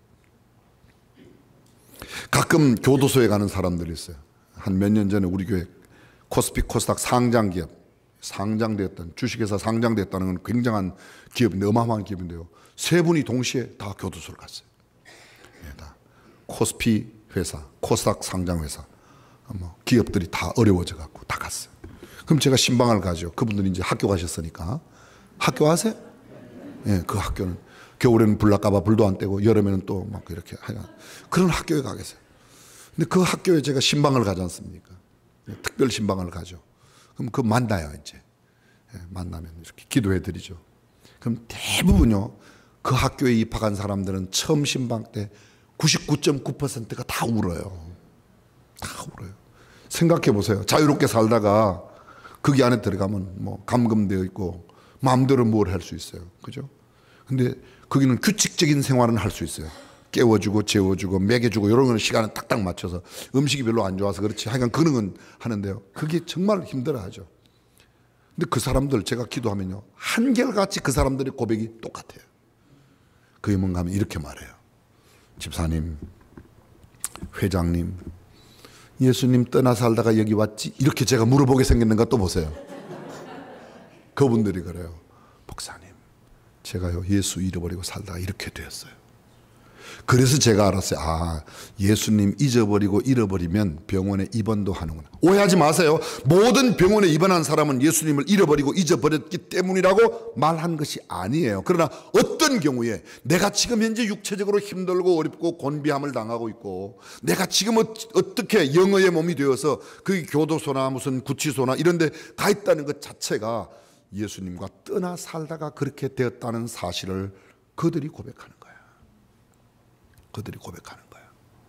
가끔 교도소에 가는 사람들이 있어요. 한 몇 년 전에 우리 교회 코스피 코스닥 상장기업, 상장됐던, 주식회사 상장됐다는 건 굉장한 기업인데, 어마어마한 기업인데요, 세 분이 동시에 다 교도소를 갔어요. 네, 다 코스피 회사, 코스닥 상장 회사, 뭐 기업들이 다 어려워져 갖고 다 갔어요. 그럼 제가 신방을 가죠. 그분들이 이제 학교 가셨으니까. 학교 아세요? 예, 네, 그 학교는 겨울에는 불 날까봐 불도 안 떼고, 여름에는 또 막 이렇게 하여간 그런 학교에 가겠어요. 근데 그 학교에 제가 신방을 가지 않습니까? 특별 신방을 가죠. 그럼 그 만나요, 이제. 예, 만나면 이렇게 기도해 드리죠. 그럼 대부분요, 그 학교에 입학한 사람들은 처음 신방 때 구십구 점 구 퍼센트가 다 울어요. 다 울어요. 생각해 보세요. 자유롭게 살다가 거기 안에 들어가면 뭐 감금되어 있고 마음대로 뭘 할 수 있어요. 그죠? 근데 거기는 규칙적인 생활은 할 수 있어요. 깨워주고 재워주고 먹여주고 이런 거는 시간을 딱딱 맞춰서, 음식이 별로 안 좋아서 그렇지 하여간 그런 건 하는데요, 그게 정말 힘들어하죠. 근데 그 사람들 제가 기도하면요, 한결같이 그 사람들의 고백이 똑같아요. 그게 뭔가 하면 이렇게 말해요. 집사님, 회장님, 예수님 떠나 살다가 여기 왔지? 이렇게 제가 물어보게 생겼는가 또 보세요. 그분들이 그래요. 목사님, 제가요 예수 잃어버리고 살다가 이렇게 되었어요. 그래서 제가 알았어요. 아, 예수님 잊어버리고 잃어버리면 병원에 입원도 하는구나. 오해하지 마세요. 모든 병원에 입원한 사람은 예수님을 잃어버리고 잊어버렸기 때문이라고 말한 것이 아니에요. 그러나 어떤 경우에 내가 지금 현재 육체적으로 힘들고 어렵고 곤비함을 당하고 있고, 내가 지금 어떻게 영어의 몸이 되어서 그 교도소나 무슨 구치소나 이런 데 가 있다는 것 자체가 예수님과 떠나 살다가 그렇게 되었다는 사실을 그들이 고백하는 거예요. 그들이 고백하는 거예요.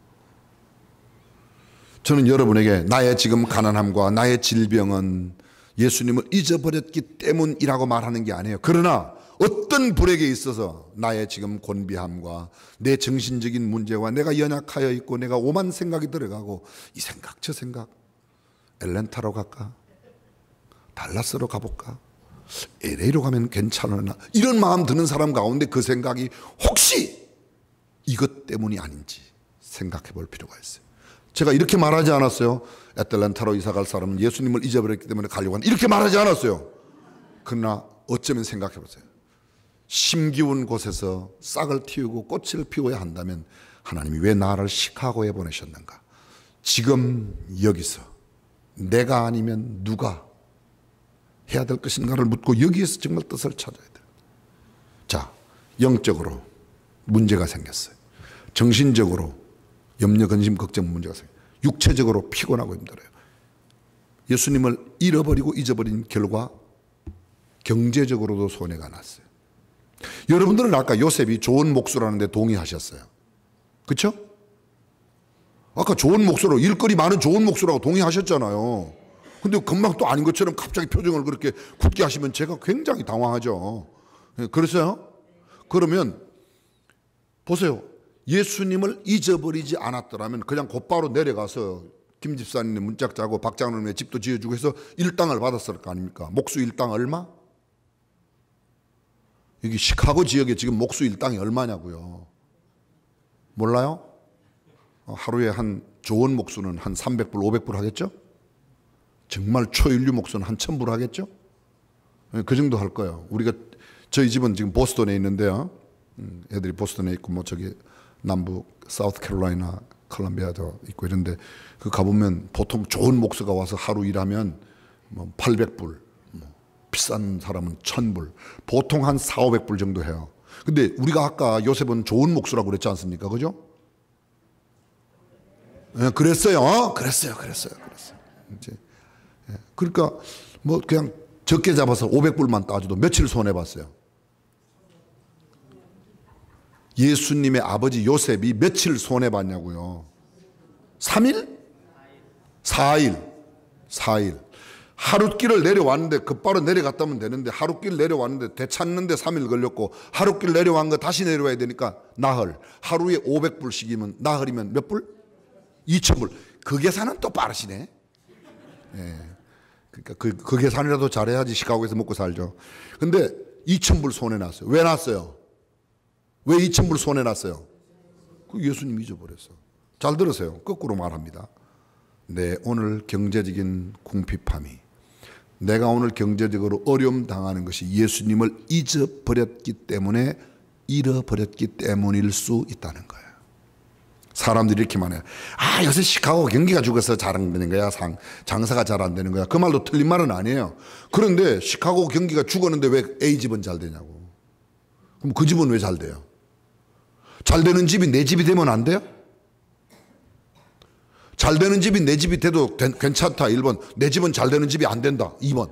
저는 여러분에게 나의 지금 가난함과 나의 질병은 예수님을 잊어버렸기 때문이라고 말하는 게 아니에요. 그러나 어떤 불에게 있어서 나의 지금 곤비함과 내 정신적인 문제와 내가 연약하여 있고 내가 오만 생각이 들어가고, 이 생각 저 생각, 엘렌타로 갈까? 달라스로 가볼까? 엘에이로 가면 괜찮으나 이런 마음 드는 사람 가운데 그 생각이 혹시 이것 때문이 아닌지 생각해 볼 필요가 있어요. 제가 이렇게 말하지 않았어요. 애틀랜타로 이사 갈 사람은 예수님을 잊어버렸기 때문에 가려고 한다, 이렇게 말하지 않았어요. 그러나 어쩌면 생각해 보세요. 심기운 곳에서 싹을 틔우고 꽃을 피워야 한다면 하나님이 왜 나를 시카고에 보내셨는가? 지금 여기서 내가 아니면 누가 해야 될 것인가를 묻고 여기에서 정말 뜻을 찾아야 돼요. 자, 영적으로 문제가 생겼어요. 정신적으로 염려, 근심, 걱정 문제가 생겨요. 육체적으로 피곤하고 힘들어요. 예수님을 잃어버리고 잊어버린 결과 경제적으로도 손해가 났어요. 여러분들은 아까 요셉이 좋은 목수라는데 동의하셨어요. 그렇죠? 아까 좋은 목수로, 일거리 많은 좋은 목수라고 동의하셨잖아요. 근데 금방 또 아닌 것처럼 갑자기 표정을 그렇게 굳게 하시면 제가 굉장히 당황하죠. 그랬어요? 그러면 보세요. 예수님을 잊어버리지 않았더라면 그냥 곧바로 내려가서 김 집사님의 문짝 짜고 박 장로님의 집도 지어주고 해서 일당을 받았을 거 아닙니까? 목수 일당 얼마? 여기 시카고 지역에 지금 목수 일당이 얼마냐고요? 몰라요? 하루에 한 좋은 목수는 한 삼백 불, 오백 불 하겠죠? 정말 초일류 목수는 한 천 불 하겠죠? 그 정도 할 거예요. 우리가, 저희 집은 지금 보스턴에 있는데요. 애들이 보스턴에 있고 뭐 저기 남부 사우스캐롤라이나 컬럼비아도 있고 이런데 그 가보면 보통 좋은 목수가 와서 하루 일하면 뭐 팔백 불, 뭐 비싼 사람은 천 불, 보통 한 사오백 불 정도 해요. 근데 우리가 아까 요셉은 좋은 목수라고 그랬지 않습니까? 그죠? 예, 그랬어요. 어? 그랬어요. 그랬어요. 그랬어요. 이제 예, 그러니까 뭐 그냥 적게 잡아서 오백 불만 따져도 며칠 손해봤어요. 예수님의 아버지 요셉이 며칠 손해봤냐고요? 삼 일? 사 일. 사 일. 하룻길을 내려왔는데 곧바로 내려갔다면 되는데 하룻길 내려왔는데 되찾는데 삼 일 걸렸고 하룻길 내려간 거 다시 내려와야 되니까 나흘. 하루에 오백 불씩이면 나흘이면 몇 불? 이천 불. 그 계산은 또 빠르시네. 예. 그러니까 그, 그 계산이라도 잘해야지 시카고에서 먹고 살죠. 근데 이천 불 손해 났어요. 왜 났어요? 왜 이천 불 손해 났어요? 그 예수님 잊어버렸어. 잘 들으세요. 거꾸로 말합니다. 내 오늘 경제적인 궁핍함이, 내가 오늘 경제적으로 어려움 당하는 것이 예수님을 잊어버렸기 때문에, 잃어버렸기 때문일 수 있다는 거예요. 사람들이 이렇게 말해요. 아, 요새 시카고 경기가 죽어서 잘 안 되는 거야. 상, 장사가 잘 안 되는 거야. 그 말도 틀린 말은 아니에요. 그런데 시카고 경기가 죽었는데 왜 A 집은 잘 되냐고. 그럼 그 집은 왜 잘 돼요? 잘 되는 집이 내 집이 되면 안 돼요? 잘 되는 집이 내 집이 돼도 괜찮다. 일 번. 내 집은 잘 되는 집이 안 된다. 이 번.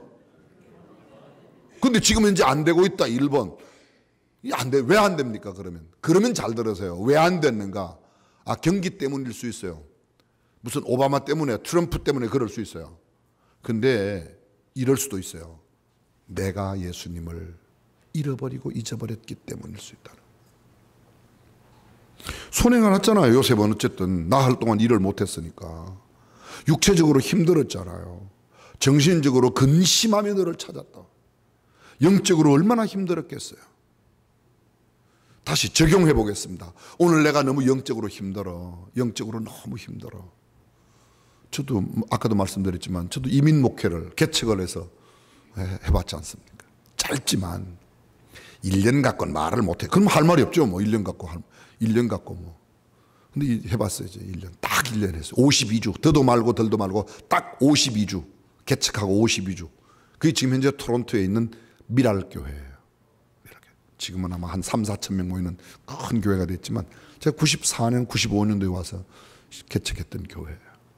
근데 지금 현재 안 되고 있다. 일 번. 안 돼. 왜 안 됩니까? 그러면. 그러면 잘 들으세요. 왜 안 됐는가? 아, 경기 때문일 수 있어요. 무슨 오바마 때문에, 트럼프 때문에 그럴 수 있어요. 근데 이럴 수도 있어요. 내가 예수님을 잃어버리고 잊어버렸기 때문일 수 있다는. 손해가 났잖아요. 요셉은 어쨌든 나흘 동안 일을 못했으니까. 육체적으로 힘들었잖아요. 정신적으로 근심하며 너를 찾았다. 영적으로 얼마나 힘들었겠어요. 다시 적용해 보겠습니다. 오늘 내가 너무 영적으로 힘들어. 영적으로 너무 힘들어. 저도 아까도 말씀드렸지만 저도 이민 목회를 개척을 해서 해봤지 않습니까? 짧지만 일 년 갖고는 말을 못해. 그럼 할 말이 없죠. 뭐 일 년 갖고 할, 일 년 갖고 뭐. 근데 해봤어요. 이제 일 년. 딱 일 년 했어요. 오십이 주. 더도 말고 덜도 말고 딱 오십이 주. 개척하고 오십이 주. 그게 지금 현재 토론토에 있는 미랄 교회예요. 지금은 아마 한 삼, 사천 명 모이는 큰 교회가 됐지만 제가 구십사 년, 구십오 년도에 와서 개척했던 교회예요.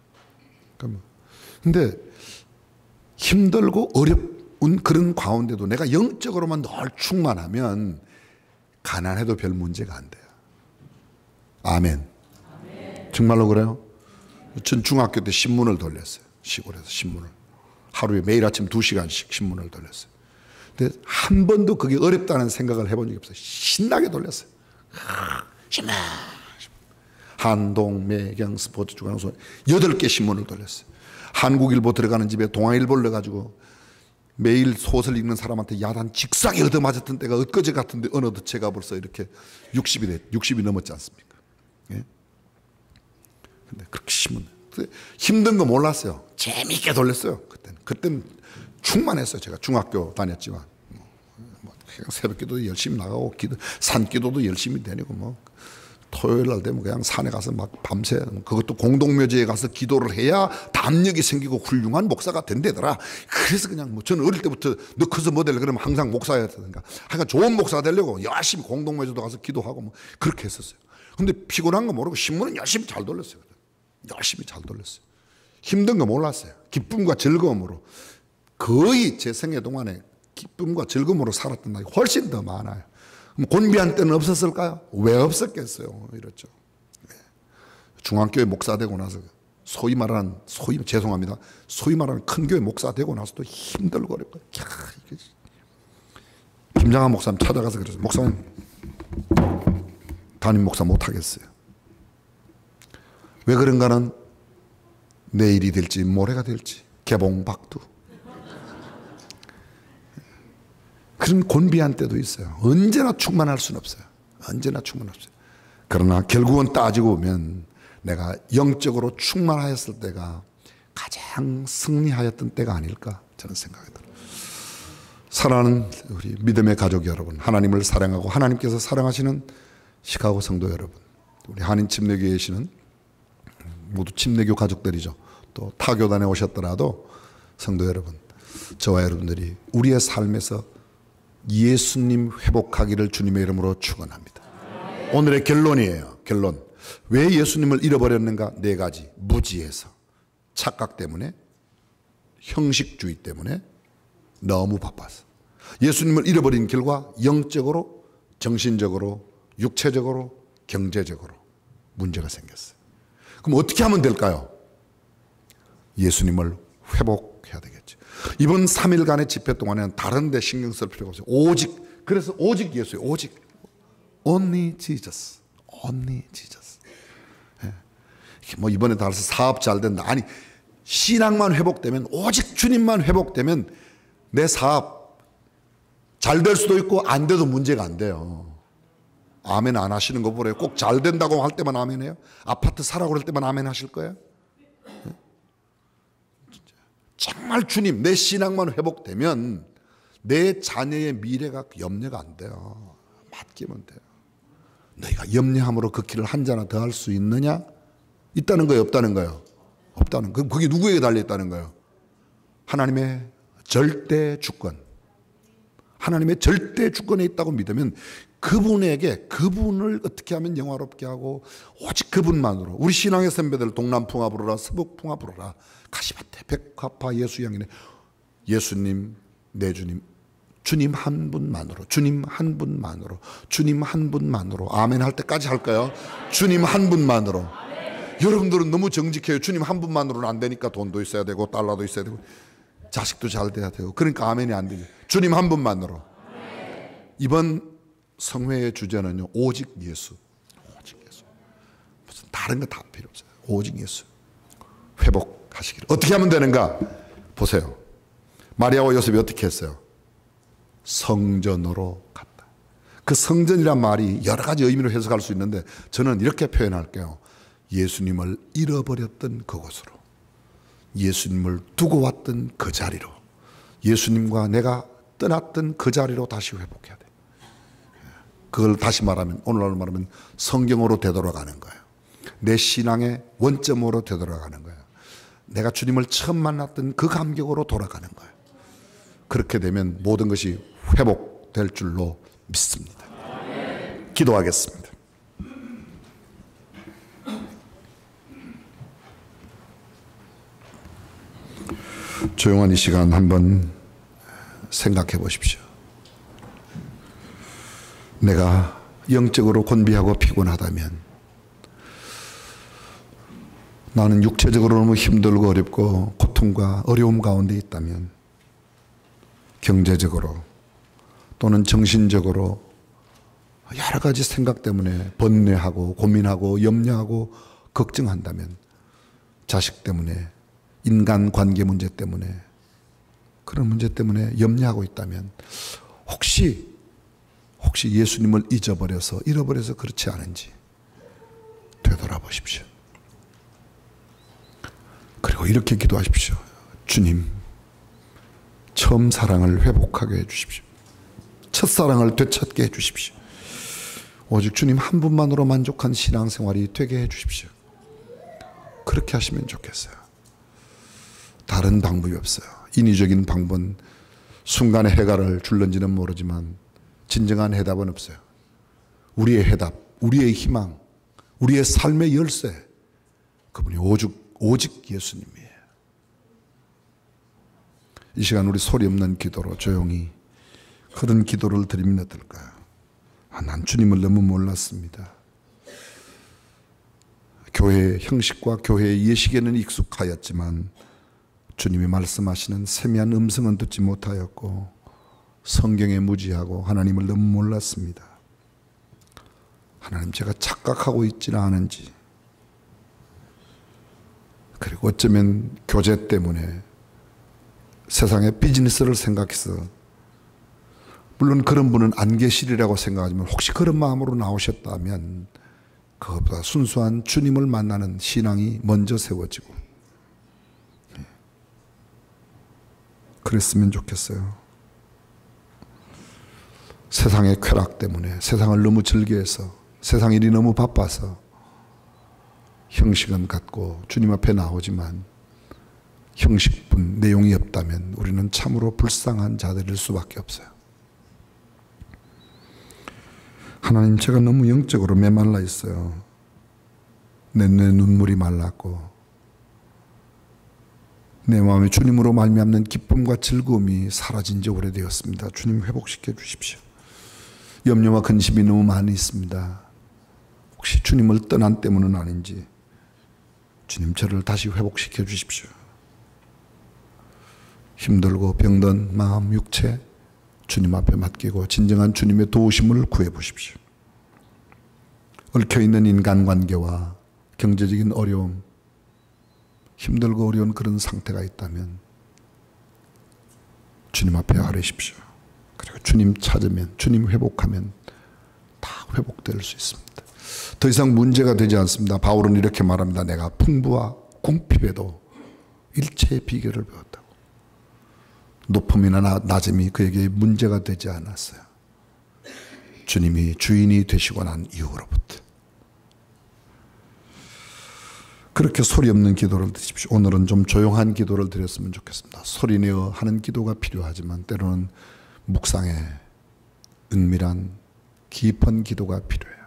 그런데 힘들고 어려운 그런 가운데도 내가 영적으로만 늘 충만하면 가난해도 별 문제가 안 돼요. 아멘. 아멘. 정말로 그래요? 전 중학교 때 신문을 돌렸어요. 시골에서 신문을. 하루에 매일 아침 두 시간씩 신문을 돌렸어요. 근데 한 번도 그게 어렵다는 생각을 해본 적이 없어요. 신나게 돌렸어요. 신나. 한동, 매경, 스포츠, 중앙소 여덟 개 신문을 돌렸어요. 한국일보 들어가는 집에 동아일보를 넣어가지고 매일 소설 읽는 사람한테 야단 직사게 얻어맞았던 때가 엊그제 같은데 어느덧 제가 벌써 이렇게 육십이 됐, 육십이 넘었지 않습니까? 예? 근데 그렇게 힘은 힘든 거 몰랐어요. 재미있게 돌렸어요. 그때는 그때는 충만했어요. 제가 중학교 다녔지만 뭐 새벽기도 열심히 나가고 기도 산기도도 열심히 다니고 뭐 토요일 날 되면 그냥 산에 가서 막 밤새 그것도 공동묘지에 가서 기도를 해야 담력이 생기고 훌륭한 목사가 된대더라. 그래서 그냥 뭐 저는 어릴 때부터 너 커서 뭐 될래 그러면 항상 목사였다든가 하여간 좋은 목사가 되려고 열심히 공동묘지도 가서 기도하고 뭐 그렇게 했었어요. 근데 피곤한 거 모르고 신문은 열심히 잘 돌렸어요. 열심히 잘 돌렸어요. 힘든 거 몰랐어요. 기쁨과 즐거움으로 거의 제 생애 동안에 기쁨과 즐거움으로 살았던 날이 훨씬 더 많아요. 곤비한 때는 없었을까요? 왜 없었겠어요? 이렇죠. 중앙교회 목사 되고 나서 소위 말하는 소위 죄송합니다. 소위 말하는 큰 교회 목사 되고 나서도 힘들고 어렵고 김장한 목사님 찾아가서 그랬어요. 목사님 담임 목사 못 하겠어요. 왜 그런가는 내일이 될지 모레가 될지 개봉박두 그런 곤비한 때도 있어요. 언제나 충만할 수는 없어요. 언제나 충만할 수 없어요. 그러나 결국은 따지고 보면 내가 영적으로 충만하였을 때가 가장 승리하였던 때가 아닐까 저는 생각이 들어요. 사랑하는 우리 믿음의 가족 여러분, 하나님을 사랑하고 하나님께서 사랑하시는 시카고 성도 여러분, 우리 한인 침례교회에 계시는 모두 침례교 가족들이죠. 또 타교단에 오셨더라도 성도 여러분, 저와 여러분들이 우리의 삶에서 예수님 회복하기를 주님의 이름으로 축원합니다. 오늘의 결론이에요. 결론. 왜 예수님을 잃어버렸는가? 네 가지. 무지해서, 착각 때문에, 형식주의 때문에, 너무 바빠서. 예수님을 잃어버린 결과 영적으로, 정신적으로, 육체적으로, 경제적으로 문제가 생겼어요. 그럼 어떻게 하면 될까요? 예수님을 회복해야 되겠죠. 이번 삼 일간의 집회 동안에는 다른 데 신경 쓸 필요가 없어요. 오직, 그래서 오직 예수예요. 오직. Only Jesus. Only Jesus. 예. 뭐 이번에 달아서 사업 잘 된다. 아니, 신앙만 회복되면, 오직 주님만 회복되면 내 사업 잘 될 수도 있고 안 돼도 문제가 안 돼요. 아멘 안 하시는 거 보래요. 꼭 잘 된다고 할 때만 아멘 해요? 아파트 사라고 그럴 때만 아멘 하실 거예요? 정말 주님, 내 신앙만 회복되면 내 자녀의 미래가 염려가 안 돼요. 맡기면 돼요. 너희가 염려함으로 그 길을 한 자나 더 할 수 있느냐? 있다는 거예요? 없다는 거예요? 없다는 거예요. 그게 누구에게 달려있다는 거예요? 하나님의 절대 주권. 하나님의 절대 주권에 있다고 믿으면 그분에게, 그분을 어떻게 하면 영화롭게 하고 오직 그분만으로. 우리 신앙의 선배들 동남풍화 부르라, 서북풍화 부르라, 가시밭에 백화파 예수양이네. 예수님, 내 주님, 주님 한 분만으로, 주님 한 분만으로, 주님 한 분만으로. 아멘 할 때까지 할까요? 주님 한 분만으로. 아멘. 여러분들은 너무 정직해요. 주님 한 분만으로는 안 되니까 돈도 있어야 되고 달러도 있어야 되고 자식도 잘 돼야 되고. 그러니까 아멘이 안 되죠. 주님 한 분만으로. 아멘. 이번 성회의 주제는요, 오직 예수. 오직 예수. 무슨 다른 거 다 필요 없어요. 오직 예수. 회복하시기를. 어떻게 하면 되는가? 보세요. 마리아와 요셉이 어떻게 했어요? 성전으로 갔다. 그 성전이란 말이 여러 가지 의미로 해석할 수 있는데 저는 이렇게 표현할게요. 예수님을 잃어버렸던 그곳으로, 예수님을 두고 왔던 그 자리로, 예수님과 내가 떠났던 그 자리로 다시 회복해야 돼. 그걸 다시 말하면, 오늘날로 말하면 성경으로 되돌아가는 거예요. 내 신앙의 원점으로 되돌아가는 거예요. 내가 주님을 처음 만났던 그 감격으로 돌아가는 거예요. 그렇게 되면 모든 것이 회복될 줄로 믿습니다. 기도하겠습니다. 조용한 이 시간 한번 생각해 보십시오. 내가 영적으로 곤비하고 피곤하다면, 나는 육체적으로 너무 힘들고 어렵고 고통과 어려움 가운데 있다면, 경제적으로 또는 정신적으로 여러 가지 생각 때문에 번뇌하고 고민하고 염려하고 걱정한다면, 자식 때문에, 인간관계 문제 때문에 그런 문제 때문에 염려하고 있다면 혹시 혹시 예수님을 잊어버려서 잃어버려서 그렇지 않은지 되돌아보십시오. 그리고 이렇게 기도하십시오. 주님, 처음 사랑을 회복하게 해주십시오. 첫사랑을 되찾게 해주십시오. 오직 주님 한 분만으로 만족한 신앙생활이 되게 해주십시오. 그렇게 하시면 좋겠어요. 다른 방법이 없어요. 인위적인 방법은 순간의 해결을 줄는지는 모르지만 진정한 해답은 없어요. 우리의 해답, 우리의 희망, 우리의 삶의 열쇠, 그분이 오직, 오직 예수님이에요. 이 시간 우리 소리 없는 기도로 조용히 그런 기도를 드리면 어떨까요? 아, 난 주님을 너무 몰랐습니다. 교회의 형식과 교회의 예식에는 익숙하였지만 주님이 말씀하시는 세미한 음성은 듣지 못하였고 성경에 무지하고 하나님을 너무 몰랐습니다. 하나님, 제가 착각하고 있지는 않은지, 그리고 어쩌면 교제 때문에 세상의 비즈니스를 생각해서, 물론 그런 분은 안 계시리라고 생각하지만 혹시 그런 마음으로 나오셨다면 그것보다 순수한 주님을 만나는 신앙이 먼저 세워지고 그랬으면 좋겠어요. 세상의 쾌락 때문에, 세상을 너무 즐겨해서, 세상 일이 너무 바빠서 형식은 같고 주님 앞에 나오지만 형식뿐 내용이 없다면 우리는 참으로 불쌍한 자들일 수밖에 없어요. 하나님, 제가 너무 영적으로 메말라 있어요. 내, 내 눈물이 말랐고 내 마음에 주님으로 말미암는 기쁨과 즐거움이 사라진 지 오래되었습니다. 주님, 회복시켜 주십시오. 염려와 근심이 너무 많이 있습니다. 혹시 주님을 떠난 때문은 아닌지 주님, 저를 다시 회복시켜 주십시오. 힘들고 병든 마음, 육체 주님 앞에 맡기고 진정한 주님의 도우심을 구해 보십시오. 얽혀있는 인간관계와 경제적인 어려움, 힘들고 어려운 그런 상태가 있다면 주님 앞에 아뢰십시오. 그리고 주님 찾으면, 주님 회복하면 다 회복될 수 있습니다. 더 이상 문제가 되지 않습니다. 바울은 이렇게 말합니다. 내가 풍부와 궁핍에도 일체의 비결을 배웠다고. 높음이나 낮음이 그에게 문제가 되지 않았어요. 주님이 주인이 되시고 난 이후로부터. 그렇게 소리 없는 기도를 드십시오. 오늘은 좀 조용한 기도를 드렸으면 좋겠습니다. 소리내어 하는 기도가 필요하지만 때로는 묵상에 은밀한 깊은 기도가 필요해요.